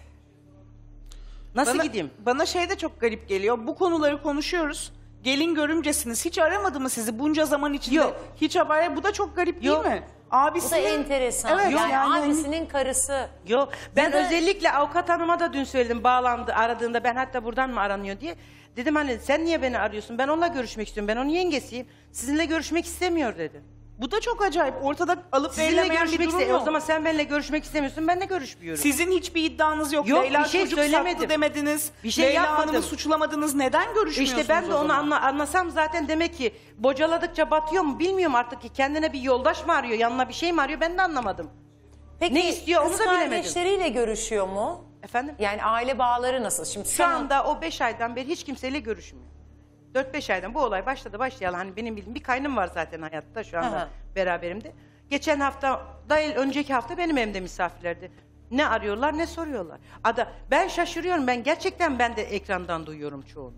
Nasıl Bana- gideyim? Bana şey de çok garip geliyor. Bu konuları konuşuyoruz. Gelin görümcesiniz. Hiç aramadı mı sizi bunca zaman içinde? Yok. Hiç haber. Bu da çok garip Yok. değil mi? Bu Abisi da enteresan. Evet, yani, yani- abisinin karısı. Yok. Ben Ya da- özellikle avukat hanıma da dün söyledim. Bağlandı aradığında ben hatta buradan mı aranıyor diye. Dedim hani sen niye beni arıyorsun? Ben onunla görüşmek istiyorum. Ben onun yengesiyim. Sizinle görüşmek istemiyor dedi. Bu da çok acayip. Ortada alıp Sizinle verilemeyen bir görüşmek durum iste- yok. O zaman sen benimle görüşmek istemiyorsun. Ben de görüşmüyorum. Sizin hiçbir iddianız yok. Yok, Leyla bir şey çocuk söylemedim. sattı demediniz. Bir şey Leyla yapmadım. Hanım'ı suçlamadınız. Neden görüşmüyorsunuz İşte ben de o onu zaman? anla, anlasam zaten demek ki bocaladıkça batıyor mu bilmiyorum artık ki kendine bir yoldaş mı arıyor, yanına bir şey mi arıyor ben de anlamadım. Peki Ne istiyor onu kız da bilemedim. kardeşleriyle görüşüyor mu? Efendim? Yani aile bağları nasıl? Şimdi Şu sen- anda o beş aydan beri hiç kimseyle görüşmüyor. Dört beş aydan bu olay başladı başlayalı hani benim bildiğim bir kaynım var zaten hayatta şu anda Aha. beraberimde. Geçen hafta değil önceki hafta benim evimde misafirlerdi. Ne arıyorlar ne soruyorlar. Ada ben şaşırıyorum ben gerçekten ben de ekrandan duyuyorum çoğunu.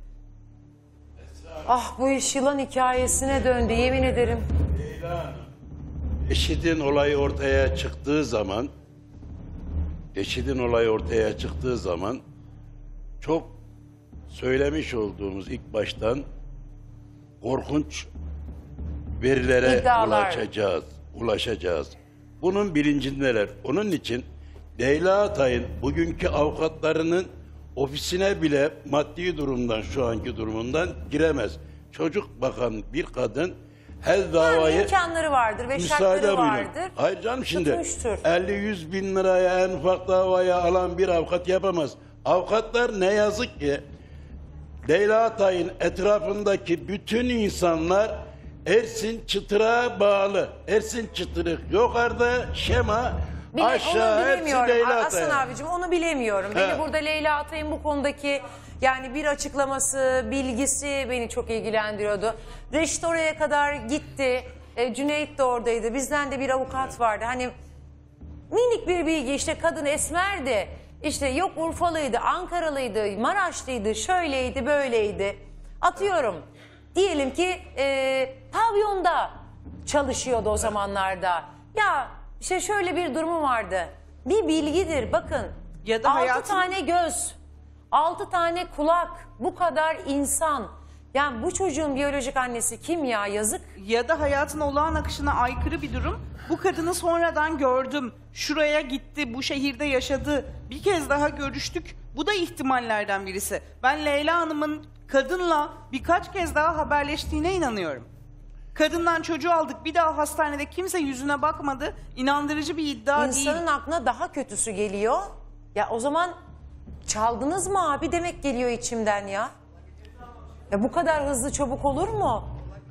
Ah bu iş yılan hikayesine döndü yemin ederim. Eşidin olayı ortaya çıktığı zaman Eşidin olayı ortaya çıktığı zaman çok söylemiş olduğumuz ilk baştan korkunç verilere İddialar. ulaşacağız. Ulaşacağız. Bunun bilincindeler. Onun için Leyla Atay'ın bugünkü avukatlarının ofisine bile maddi durumdan şu anki durumundan giremez. Çocuk bakan bir kadın her davayı Yani imkanları vardır ve müsaade şartları buyurun. vardır. Hayır canım şimdi Tutmuştur. elli yüz bin liraya en ufak davaya alan bir avukat yapamaz. Avukatlar ne yazık ki Leyla Atay'ın etrafındaki bütün insanlar Ersin Çıtır'a bağlı. Ersin Çıtır'ı yukarıda şema Bile, Aşağı onu hepsi bilemiyorum. Leyla Aslan Atay'a. abicim onu bilemiyorum. Beni He. burada Leyla Atay'ın bu konudaki yani bir açıklaması, bilgisi beni çok ilgilendiriyordu. Reşit oraya kadar gitti. E, Cüneyt de oradaydı. Bizden de bir avukat vardı. Hani minik bir bilgi, işte kadın esmerdi. İşte yok Urfalıydı, Ankaralıydı, Maraşlıydı, şöyleydi, böyleydi. Atıyorum. Diyelim ki e, pavyonda çalışıyordu o zamanlarda. Ya işte şöyle bir durumu vardı. Bir bilgidir bakın. Ya da altı hayatın- tane göz, altı tane kulak, bu kadar insan. Yani bu çocuğun biyolojik annesi kim ya, yazık. Ya da hayatın olağan akışına aykırı bir durum. Bu kadını sonradan gördüm. Şuraya gitti, bu şehirde yaşadı. Bir kez daha görüştük. Bu da ihtimallerden birisi. Ben Leyla Hanım'ın kadınla birkaç kez daha haberleştiğine inanıyorum. Kadından çocuğu aldık. Bir daha hastanede kimse yüzüne bakmadı. İnandırıcı bir iddia değil. İnsanın aklına daha kötüsü geliyor. Ya o zaman çaldınız mı abi demek geliyor içimden ya. Ya bu kadar hızlı çabuk olur mu?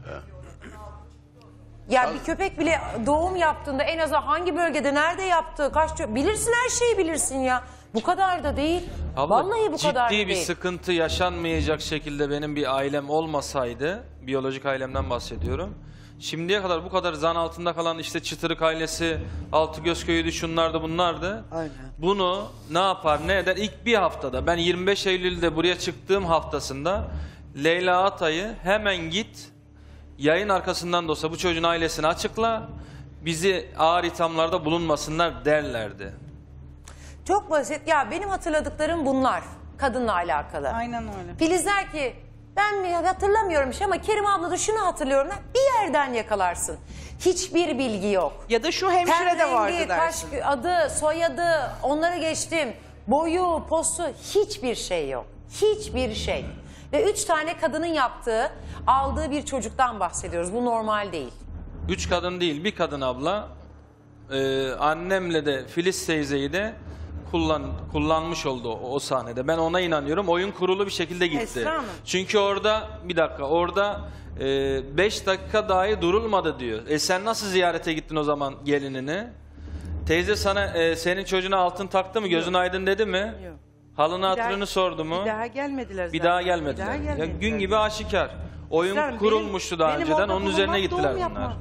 Ya bir köpek bile doğum yaptığında en azından hangi bölgede, nerede yaptı, kaç ço- bilirsin, her şeyi bilirsin ya. Bu kadar da değil. Abla, Vallahi bu kadar da ciddi bir değil. sıkıntı yaşanmayacak şekilde benim bir ailem olmasaydı, biyolojik ailemden bahsediyorum. Şimdiye kadar bu kadar zan altında kalan işte Çıtırık ailesi, Altıgözköy'üydü, şunlardı bunlardı. Aynen. Bunu ne yapar ne eder ilk bir haftada, ben yirmi beş Eylül'de buraya çıktığım haftasında Leyla Atay'ı hemen git yayın arkasından da olsa bu çocuğun ailesini açıkla, bizi ağır ithamlarda bulunmasınlar derlerdi. Çok basit. Ya benim hatırladıklarım bunlar. Kadınla alakalı. Aynen öyle. Filiz der ki ben mi hatırlamıyormuş ama Kerim abla da şunu hatırlıyorum. der. Bir yerden yakalarsın. Hiçbir bilgi yok. Ya da şu hemşire Ten de rengi, vardı kaş, dersin. adı, soyadı, onları geçtim. Boyu, postu, hiçbir şey yok. Hiçbir şey. Ve üç tane kadının yaptığı, aldığı bir çocuktan bahsediyoruz. Bu normal değil. Üç kadın değil, bir kadın abla. Ee, annemle de Filiz teyzeyi de kullan, kullanmış oldu o, o sahnede. Ben ona inanıyorum. Oyun kurulu bir şekilde gitti. Esra Hanım. Çünkü orada, bir dakika, orada beş dakika dahi durulmadı diyor. E sen nasıl ziyarete gittin o zaman gelinini? Teyze sana e, senin çocuğuna altın taktı mı, gözün aydın dedi mi? Yok. Halını Bir daha- hatırını sordu mu? Bir daha gelmediler zaten. Bir daha gelmediler. Bir daha Ya gelmediler. gün gibi aşikar. Oyun Esra Hanım, kurulmuştu benim- daha benim önceden. orada Onun üzerine bulunmak, gittiler doğum bunlar. yapmak.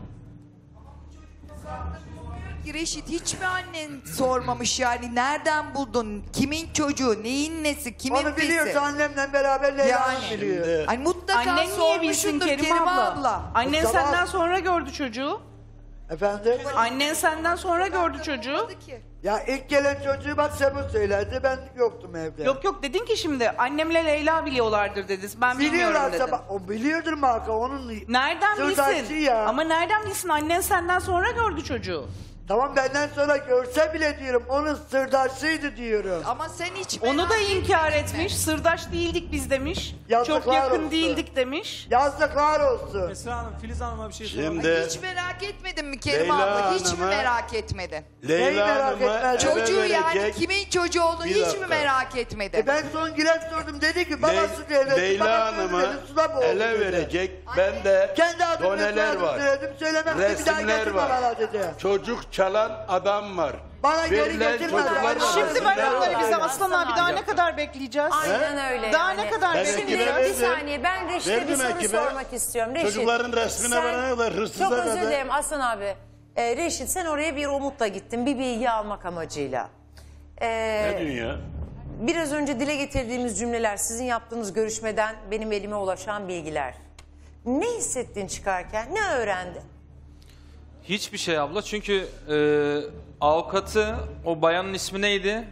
Reşit hiç mi annen sormamış yani nereden buldun? Kimin çocuğu? Neyin nesi? Kimin Onu biliyorsa fesi? annemle beraber Leyla Yani. Hanım biliyor. Ay mutlaka Annen niye bilsin sormuşsundur Kerim, Kerim abla? abla. Annen Tamam. senden sonra gördü çocuğu. Efendim? Annen senden sonra gördü çocuğu. Ya ilk gelen çocuğu bak Sebu söylerdi, ben yoktum evde. Yok yok dedin ki şimdi annemle Leyla biliyorlardır dedin. Ben bilmiyorum Biliyorlarsa dedim. bak, o biliyordur marka onun. Nereden sırdaşı bilsin? ya. Ama nereden bilsin? Annen senden sonra gördü çocuğu. Tamam benden sonra görse bile diyorum onun sırdaşıydı diyorum. Ama sen hiç Onu da merak inkar etme. etmiş. Sırdaş değildik biz demiş. Yazıklar Çok yakın olsun. değildik demiş. Yazıklar olsun. Esra Hanım, Filiz Hanım'a bir şey Şimdi Ay, hiç merak etmedin mi Kerim Leyla abla? Hiç mi Hanım'a- merak etmedin? Leyla Neyi merak Hanım'a etmez? eve Çocuğu yani verecek- kimin çocuğu olduğunu Bir hiç dakika. mi merak etmedin? E ben son giren sordum, dedi ki babası Le- devleti, Leyla babası Hanım'a devleti, suda boğuldu ele dedi. verecek. Ben de Kendi adımı doneler var. söyledim, söylemem de bir daha Resimler getirme var. bana dedi. Çocuk çalan adam var. Bana geri Verilen getirme. çocuklar Aynen. var. Şimdi ver Resimler onları var. bize Aslan abi. Daha ne dakika. kadar bekleyeceğiz? Aynen öyle Daha yani. ne kadar Ben Şimdi ekibe bir verdim. saniye ben Reşit'e bir Verdim soru ekibe. sormak istiyorum. Reşit, Çocukların resmine sen- varana kadar, hırsıza Çok özür kadar. dilerim Aslan abi. Ee, Reşit sen oraya bir umutla gittin. Bir bilgi almak amacıyla. Ee, Ne diyorsun ya? Biraz önce dile getirdiğimiz cümleler, sizin yaptığınız görüşmeden benim elime ulaşan bilgiler. Ne hissettin çıkarken? Ne öğrendin? Hiçbir şey abla, çünkü e, avukatı, o bayanın ismi neydi?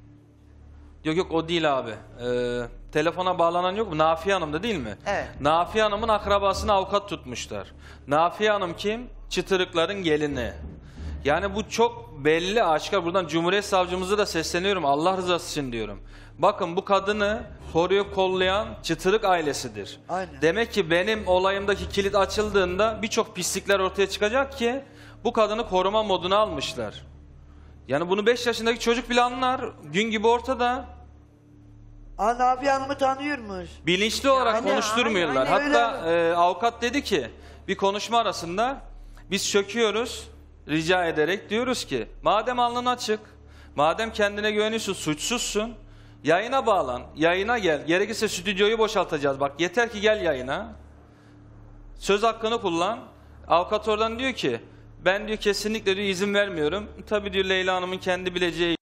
Yok yok o değil abi. E, telefona bağlanan yok mu? Nafiye Hanım da değil mi? Evet. Nafiye Hanım'ın akrabasını avukat tutmuşlar. Nafiye Hanım kim? Çıtırıkların gelini. Yani bu çok belli, aşikar. Buradan Cumhuriyet Savcımıza da sesleniyorum. Allah rızası için diyorum. Bakın bu kadını koruyor, kollayan Çıtırık ailesidir. Aynen. Demek ki benim olayımdaki kilit açıldığında birçok pislikler ortaya çıkacak ki bu kadını koruma moduna almışlar. Yani bunu beş yaşındaki çocuk bile anlar. Gün gibi ortada. Ana abi Hanım'ı tanıyormuş. Bilinçli olarak Aynen, konuşturmuyorlar. aynen, aynen Hatta e, avukat dedi ki bir konuşma arasında biz çöküyoruz. rica ederek diyoruz ki madem alnın açık, madem kendine güveniyorsun, suçsuzsun, yayına bağlan, yayına gel. Gerekirse stüdyoyu boşaltacağız. Bak yeter ki gel yayına. Söz hakkını kullan. Avukat oradan diyor ki ben diyor kesinlikle diyor izin vermiyorum. Tabii diyor Leyla Hanım'ın kendi bileceği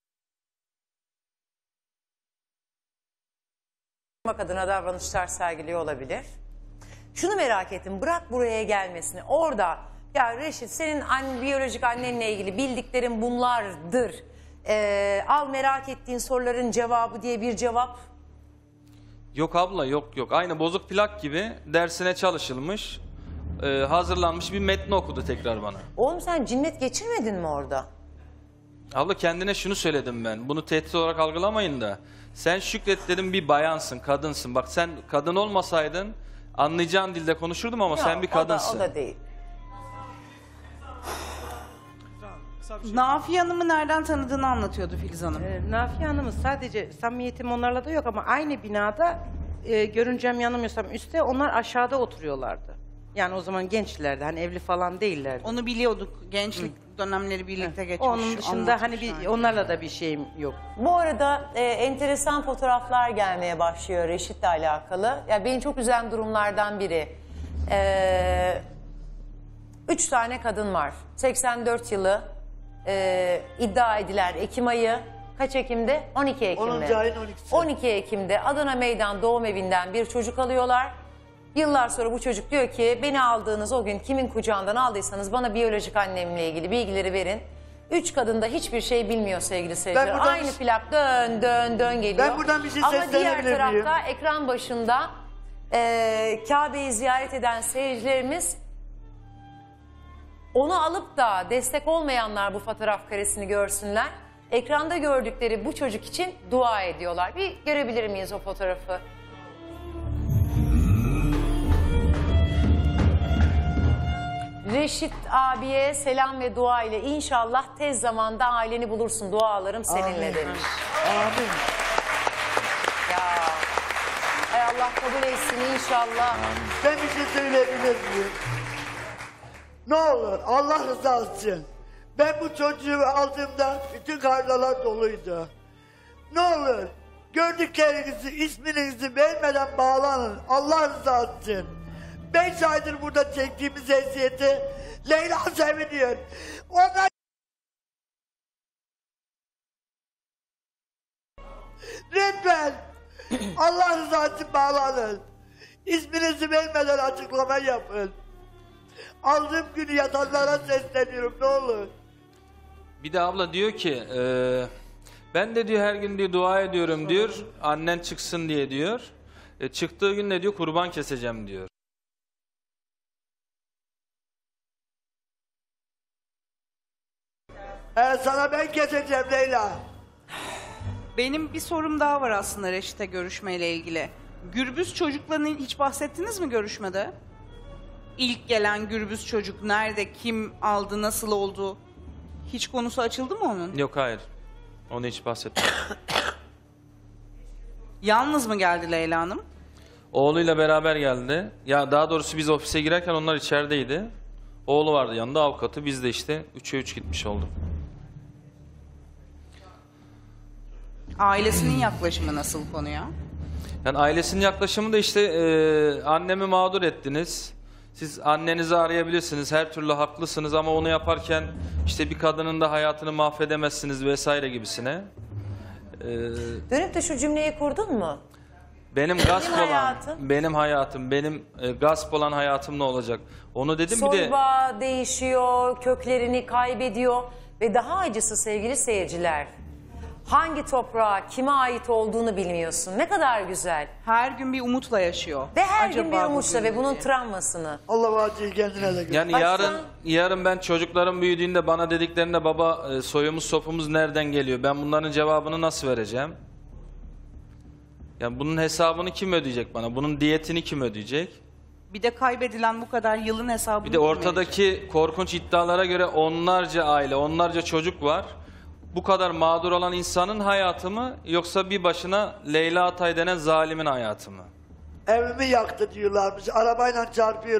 adına davranışlar sergiliyor olabilir. Şunu merak ettim, bırak buraya gelmesini. Orada ya Reşit senin an, biyolojik annenle ilgili bildiklerin bunlardır. Ee, al merak ettiğin soruların cevabı diye bir cevap. Yok abla, yok yok. Aynı bozuk plak gibi dersine çalışılmış, e, hazırlanmış bir metni okudu tekrar bana. Oğlum sen cinnet geçirmedin mi orada? Abla kendine şunu söyledim ben. Bunu tehdit olarak algılamayın da. Sen Şükret dedim bir bayansın, kadınsın. Bak sen kadın olmasaydın anlayacağın dilde konuşurdum ama Yok, sen bir o da, kadınsın. o da değil. Nafiye Hanım'ı nereden tanıdığını anlatıyordu Filiz Hanım. Ee, Nafiye Hanım'ın sadece samimiyetim onlarla da yok ama aynı binada e, görüncem yanılmıyorsam üstte, onlar aşağıda oturuyorlardı. Yani o zaman gençlerdi, hani evli falan değillerdi. Onu biliyorduk. Gençlik dönemleri birlikte geçmiş. Onun dışında hani bir, onlarla da bir şeyim yok. Bu arada e, enteresan fotoğraflar gelmeye başlıyor Reşit'le alakalı. Ya beni çok üzen durumlardan biri. E, üç tane kadın var. seksen dört yılı e, iddia edilen Ekim ayı. Kaç Ekim'de? on iki Ekim'de. onuncu ayın on ikisi. on iki Ekim'de Adana Meydan Doğum Evi'nden bir çocuk alıyorlar. Yıllar sonra bu çocuk diyor ki beni aldığınız o gün kimin kucağından aldıysanız bana biyolojik annemle ilgili bilgileri verin. Üç kadın da hiçbir şey bilmiyor sevgili seyirciler. buradan Aynı bir- plak dön dön dön geliyor. Ben buradan bir şey Ama diğer seslenebilir tarafta miyim? ekran başında e, Kabe'yi ziyaret eden seyircilerimiz onu alıp da destek olmayanlar bu fotoğraf karesini görsünler. Ekranda gördükleri bu çocuk için dua ediyorlar. Bir görebilir miyiz o fotoğrafı? Reşit abiye selam ve dua ile inşallah tez zamanda aileni bulursun. Dualarım seninle Amin. demiş. Amin. Ya. Ay Allah kabul etsin inşallah. Ben bir şey söyleyebilir miyim? Ne olur Allah rızası için. Ben bu çocuğu aldığımda bütün karnalar doluydu. Ne olur gördüklerinizi, isminizi vermeden bağlanın Allah rızası için. Beş aydır burada çektiğimiz eziyeti Leyla seviniyor. Onlar lütfen Allah rızası için bağlanın. İsminizi vermeden açıklama yapın. Aldığım günü yatanlara sesleniyorum ne olur. Bir de abla diyor ki e, ben de diyor her gün diyor dua ediyorum diyor. Annen çıksın diye diyor. E, çıktığı gün de diyor kurban keseceğim diyor. Ee, sana ben keseceğim Leyla. Benim bir sorum daha var aslında Reşit'e görüşmeyle ilgili. Gürbüz çocuklarını hiç bahsettiniz mi görüşmede? İlk gelen gürbüz çocuk nerede, kim aldı, nasıl oldu? Hiç konusu açıldı mı onun? Yok hayır. Onu hiç bahsetmedim. Yalnız mı geldi Leyla Hanım? Oğluyla beraber geldi. Ya daha doğrusu biz ofise girerken onlar içerideydi. Oğlu vardı yanında, avukatı. Biz de işte üçe üç gitmiş olduk. Ailesinin yaklaşımı nasıl konuya? Yani ailesinin yaklaşımı da işte e, annemi mağdur ettiniz. Siz annenizi arayabilirsiniz. Her türlü haklısınız ama onu yaparken işte bir kadının da hayatını mahvedemezsiniz vesaire gibisine. E, Dönüp de şu cümleyi kurdun mu? benim gasp olan, hayatım. benim hayatım, benim e, gasp olan hayatım ne olacak? Onu dedim bir de... Soyba değişiyor, köklerini kaybediyor ve daha acısı sevgili seyirciler. Hangi toprağa, kime ait olduğunu bilmiyorsun. Ne kadar güzel. Her gün bir umutla yaşıyor. Ve her Acaba gün bir umutla bugün ve bunun diye. travmasını. Allah vacıyı kendine de gör. Yani Başka- yarın yarın ben çocuklarım büyüdüğünde bana dediklerinde baba e, soyumuz sopumuz nereden geliyor? Ben bunların cevabını nasıl vereceğim? Yani bunun hesabını kim ödeyecek bana? Bunun diyetini kim ödeyecek? Bir de kaybedilen bu kadar yılın hesabını Bir de kim ortadaki korkunç iddialara göre onlarca aile, onlarca çocuk var. Bu kadar mağdur olan insanın hayatı mı yoksa bir başına Leyla Atay denen zalimin hayatı mı? Evimi yaktı diyorlarmış. Arabayla çarpıyorlar.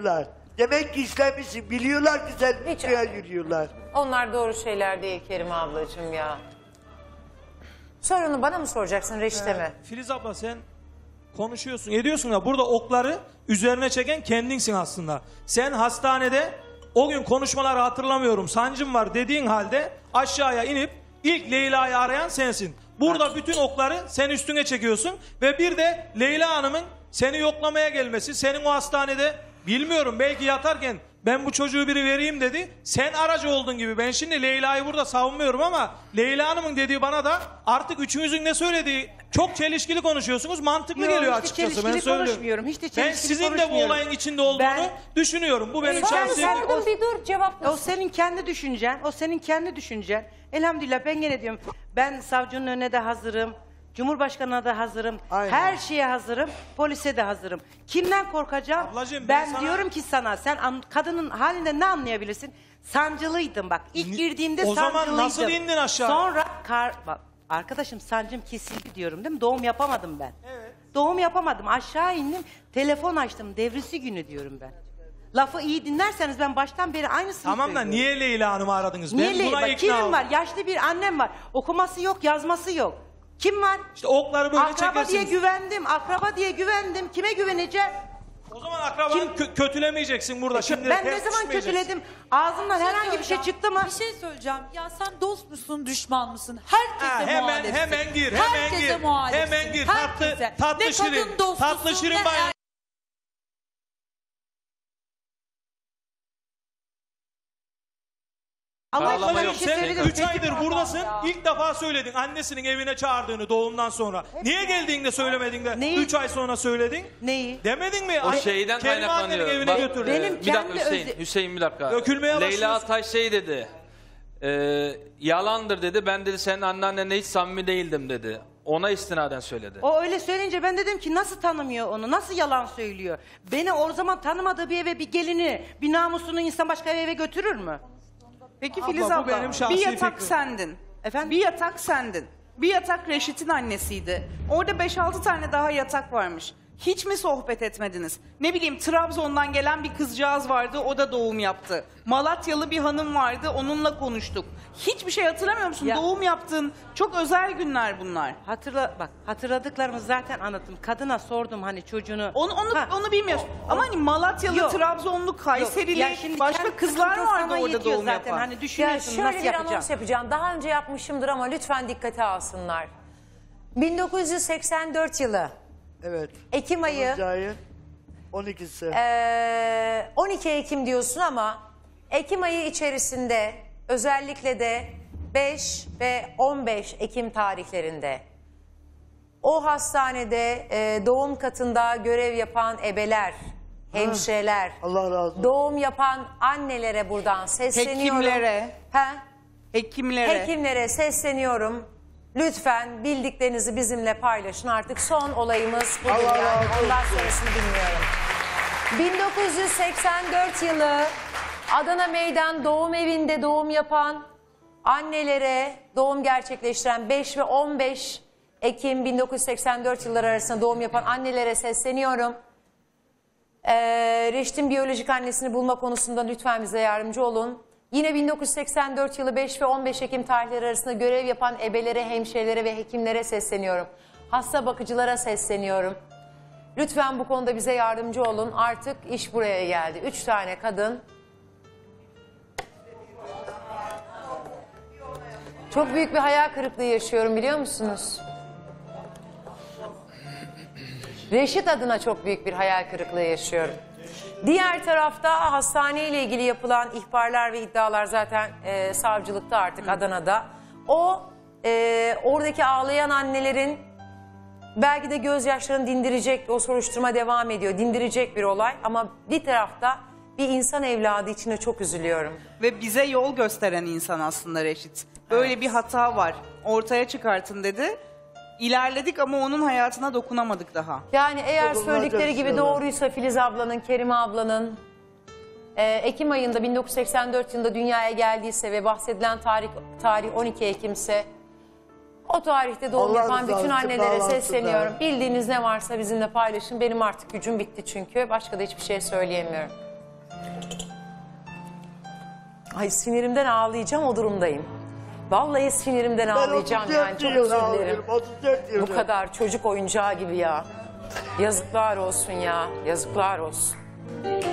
Demek ki istemişsin. Biliyorlar ki sen güzel yürüyorlar. Onlar doğru şeyler değil Kerim ablacığım ya. Sorunu bana mı soracaksın Reşit'e mi? Filiz abla sen konuşuyorsun, ediyorsun ya burada okları üzerine çeken kendinsin aslında. Sen hastanede o gün konuşmaları hatırlamıyorum, sancım var dediğin halde aşağıya inip ilk Leyla'yı arayan sensin. Burada bütün okları sen üstüne çekiyorsun ve bir de Leyla Hanım'ın seni yoklamaya gelmesi, senin o hastanede bilmiyorum belki yatarken ben bu çocuğu biri vereyim dedi. Sen aracı oldun gibi. Ben şimdi Leyla'yı burada savunmuyorum ama Leyla Hanım'ın dediği bana da artık üçünüzün ne söylediği çok çelişkili konuşuyorsunuz. Mantıklı Yok, geliyor hiç açıkçası. Ben çelişkili söylüyorum. konuşmuyorum, hiç de Ben çelişkili sizin de bu konuşmuyorum. olayın içinde olduğunu Ben- düşünüyorum. Bu benim Sen şahsi... sordun, bir dur cevaplasın. O senin kendi düşüncen, o senin kendi düşüncen. Elhamdülillah ben gene diyorum, ben savcının önüne de hazırım, Cumhurbaşkanı'na da hazırım, Aynen. her şeye hazırım, polise de hazırım. Kimden korkacağım? Ablacığım, ben ben sana- diyorum ki sana, sen an- kadının halinden ne anlayabilirsin? Sancılıydım bak, ilk girdiğimde O zaman sancılıydım. nasıl indin aşağı? Sonra, kar, bak, arkadaşım sancım kesildi diyorum değil mi? Doğum yapamadım ben. Doğum yapamadım, aşağı indim, telefon açtım, devrisi günü diyorum ben. Lafı iyi dinlerseniz ben baştan beri aynısını Tamam da söylüyorum. niye Leyla Hanım'ı aradınız? Niye Ben Leyla? buna Bak, ikna Kimin oldum. var? Yaşlı bir annem var. Okuması yok, yazması yok. Kim var? İşte okları böyle Akraba diye çekersiniz. güvendim, akraba diye güvendim. Kime güveneceğim? O zaman akrabanı kö- kötülemeyeceksin burada. Şimdi Ben ters ne zaman düşmeyeceksin. kötüledim? Ağzımdan herhangi bir şey söyleyeceğim. çıktı mı? Bir şey söyleyeceğim. Ya sen dost musun, düşman mısın? Herkese Ha, hemen muhalefsin. hemen gir, hemen Herkese gir. muhalefsin. Hemen gir. Tatlı- Herkese. tatlı ne şirin, kadın dostusun, tatlı şirin ne bayan. er- Allah Ablacığım, aşkına bir şey sen söyledim. üç aydır buradasın. İlk defa söyledin annesinin evine çağırdığını doğumdan sonra. Niye geldiğinde söylemedin de üç ay sonra söyledin? Neyi? Demedin mi? O Ay, şeyden Kerime annenin kaynaklanıyor. evine Bak, götürdü. e, bir dakika Hüseyin, Hüseyin bir dakika. Dökülmeye Leyla başlıyorsun. Taş şey dedi. E, yalandır dedi. Ben dedi senin anneannenle hiç samimi değildim dedi. Ona istinaden söyledi. O öyle söyleyince ben dedim ki nasıl tanımıyor onu, nasıl yalan söylüyor? Beni o zaman tanımadığı bir eve bir gelini, bir namusunu insan başka eve götürür mü? Peki Abla, Filiz bu abla, benim şahsi bir yatak fikrim. sendin. Efendim? Bir yatak sendin. Bir yatak Reşit'in annesiydi. Orada beş altı tane daha yatak varmış. Hiç mi sohbet etmediniz? Ne bileyim Trabzon'dan gelen bir kızcağız vardı, o da doğum yaptı. Malatyalı bir hanım vardı, onunla konuştuk. Hiçbir şey hatırlamıyor musun? Ya- Doğum yaptığın çok özel günler bunlar. Hatırla bak, hatırladıklarımı zaten anlattım. Kadına sordum hani çocuğunu. Onu onu Ha, onu bilmiyorsun. Ama hani Malatyalı, Yok. Trabzonlu, Kayserili, Ya şimdi başka kendi kızlar sıkıntın vardı sana orada yetiyor doğum zaten. yapan. Hani Ya düşünüyorsun şöyle nasıl bir yapacağım? anons yapacağım. Daha önce yapmışımdır ama lütfen dikkate alsınlar. bin dokuz yüz seksen dört yılı Evet. Ekim ayı onuncu ayın on ikisi. eee, on iki Ekim diyorsun ama Ekim ayı içerisinde özellikle de beş ve on beş Ekim tarihlerinde o hastanede eee, doğum katında görev yapan ebeler, hemşireler, Allah razı olsun. doğum yapan annelere buradan sesleniyorum. Hekimlere. He? Hekimlere. Hekimlere sesleniyorum. Lütfen bildiklerinizi bizimle paylaşın. Artık son olayımız budur Allah yani. razı olsun. Ondan sonrasını bilmiyorum. bin dokuz yüz seksen dört yılı Adana Meydan Doğum Evi'nde doğum yapan annelere doğum gerçekleştiren beş ve on beş Ekim bin dokuz yüz seksen dört yılları arasında doğum yapan annelere sesleniyorum. Ee, Reşit'in biyolojik annesini bulma konusunda lütfen bize yardımcı olun. Yine bin dokuz yüz seksen dört yılı beş ve on beş Ekim tarihleri arasında görev yapan ebelere, hemşirelere ve hekimlere sesleniyorum. Hasta bakıcılara sesleniyorum. Lütfen bu konuda bize yardımcı olun. Artık iş buraya geldi. Üç tane kadın. Çok büyük bir hayal kırıklığı yaşıyorum biliyor musunuz? Reşit adına çok büyük bir hayal kırıklığı yaşıyorum. Diğer tarafta hastaneyle ilgili yapılan ihbarlar ve iddialar zaten e, savcılıkta artık Adana'da. O e, oradaki ağlayan annelerin belki de gözyaşlarını dindirecek, o soruşturma devam ediyor, dindirecek bir olay. Ama bir tarafta bir insan evladı içine çok üzülüyorum. Ve bize yol gösteren insan aslında Reşit. Böyle bir hata var. Ortaya çıkartın dedi. İlerledik ama onun hayatına dokunamadık daha. Yani eğer Çok söyledikleri onlarca gibi şey var. doğruysa Filiz ablanın, Kerime ablanın e, Ekim ayında bin dokuz yüz seksen dört yılında dünyaya geldiyse ve bahsedilen tarih tarih on iki Ekim'se o tarihte doğum Allah yapan rızası bütün için annelere bağlantı sesleniyorum. da. Bildiğiniz ne varsa bizimle paylaşın. Benim artık gücüm bitti çünkü. Başka da hiçbir şey söyleyemiyorum. Ay sinirimden ağlayacağım, o durumdayım. Vallahi sinirimden Ben ağlayacağım otuz yani, dört çok yıl özür dilerim. ağlıyorum, otuz dört yıl. Bu kadar çocuk oyuncağı gibi ya. Yazıklar olsun ya, yazıklar olsun.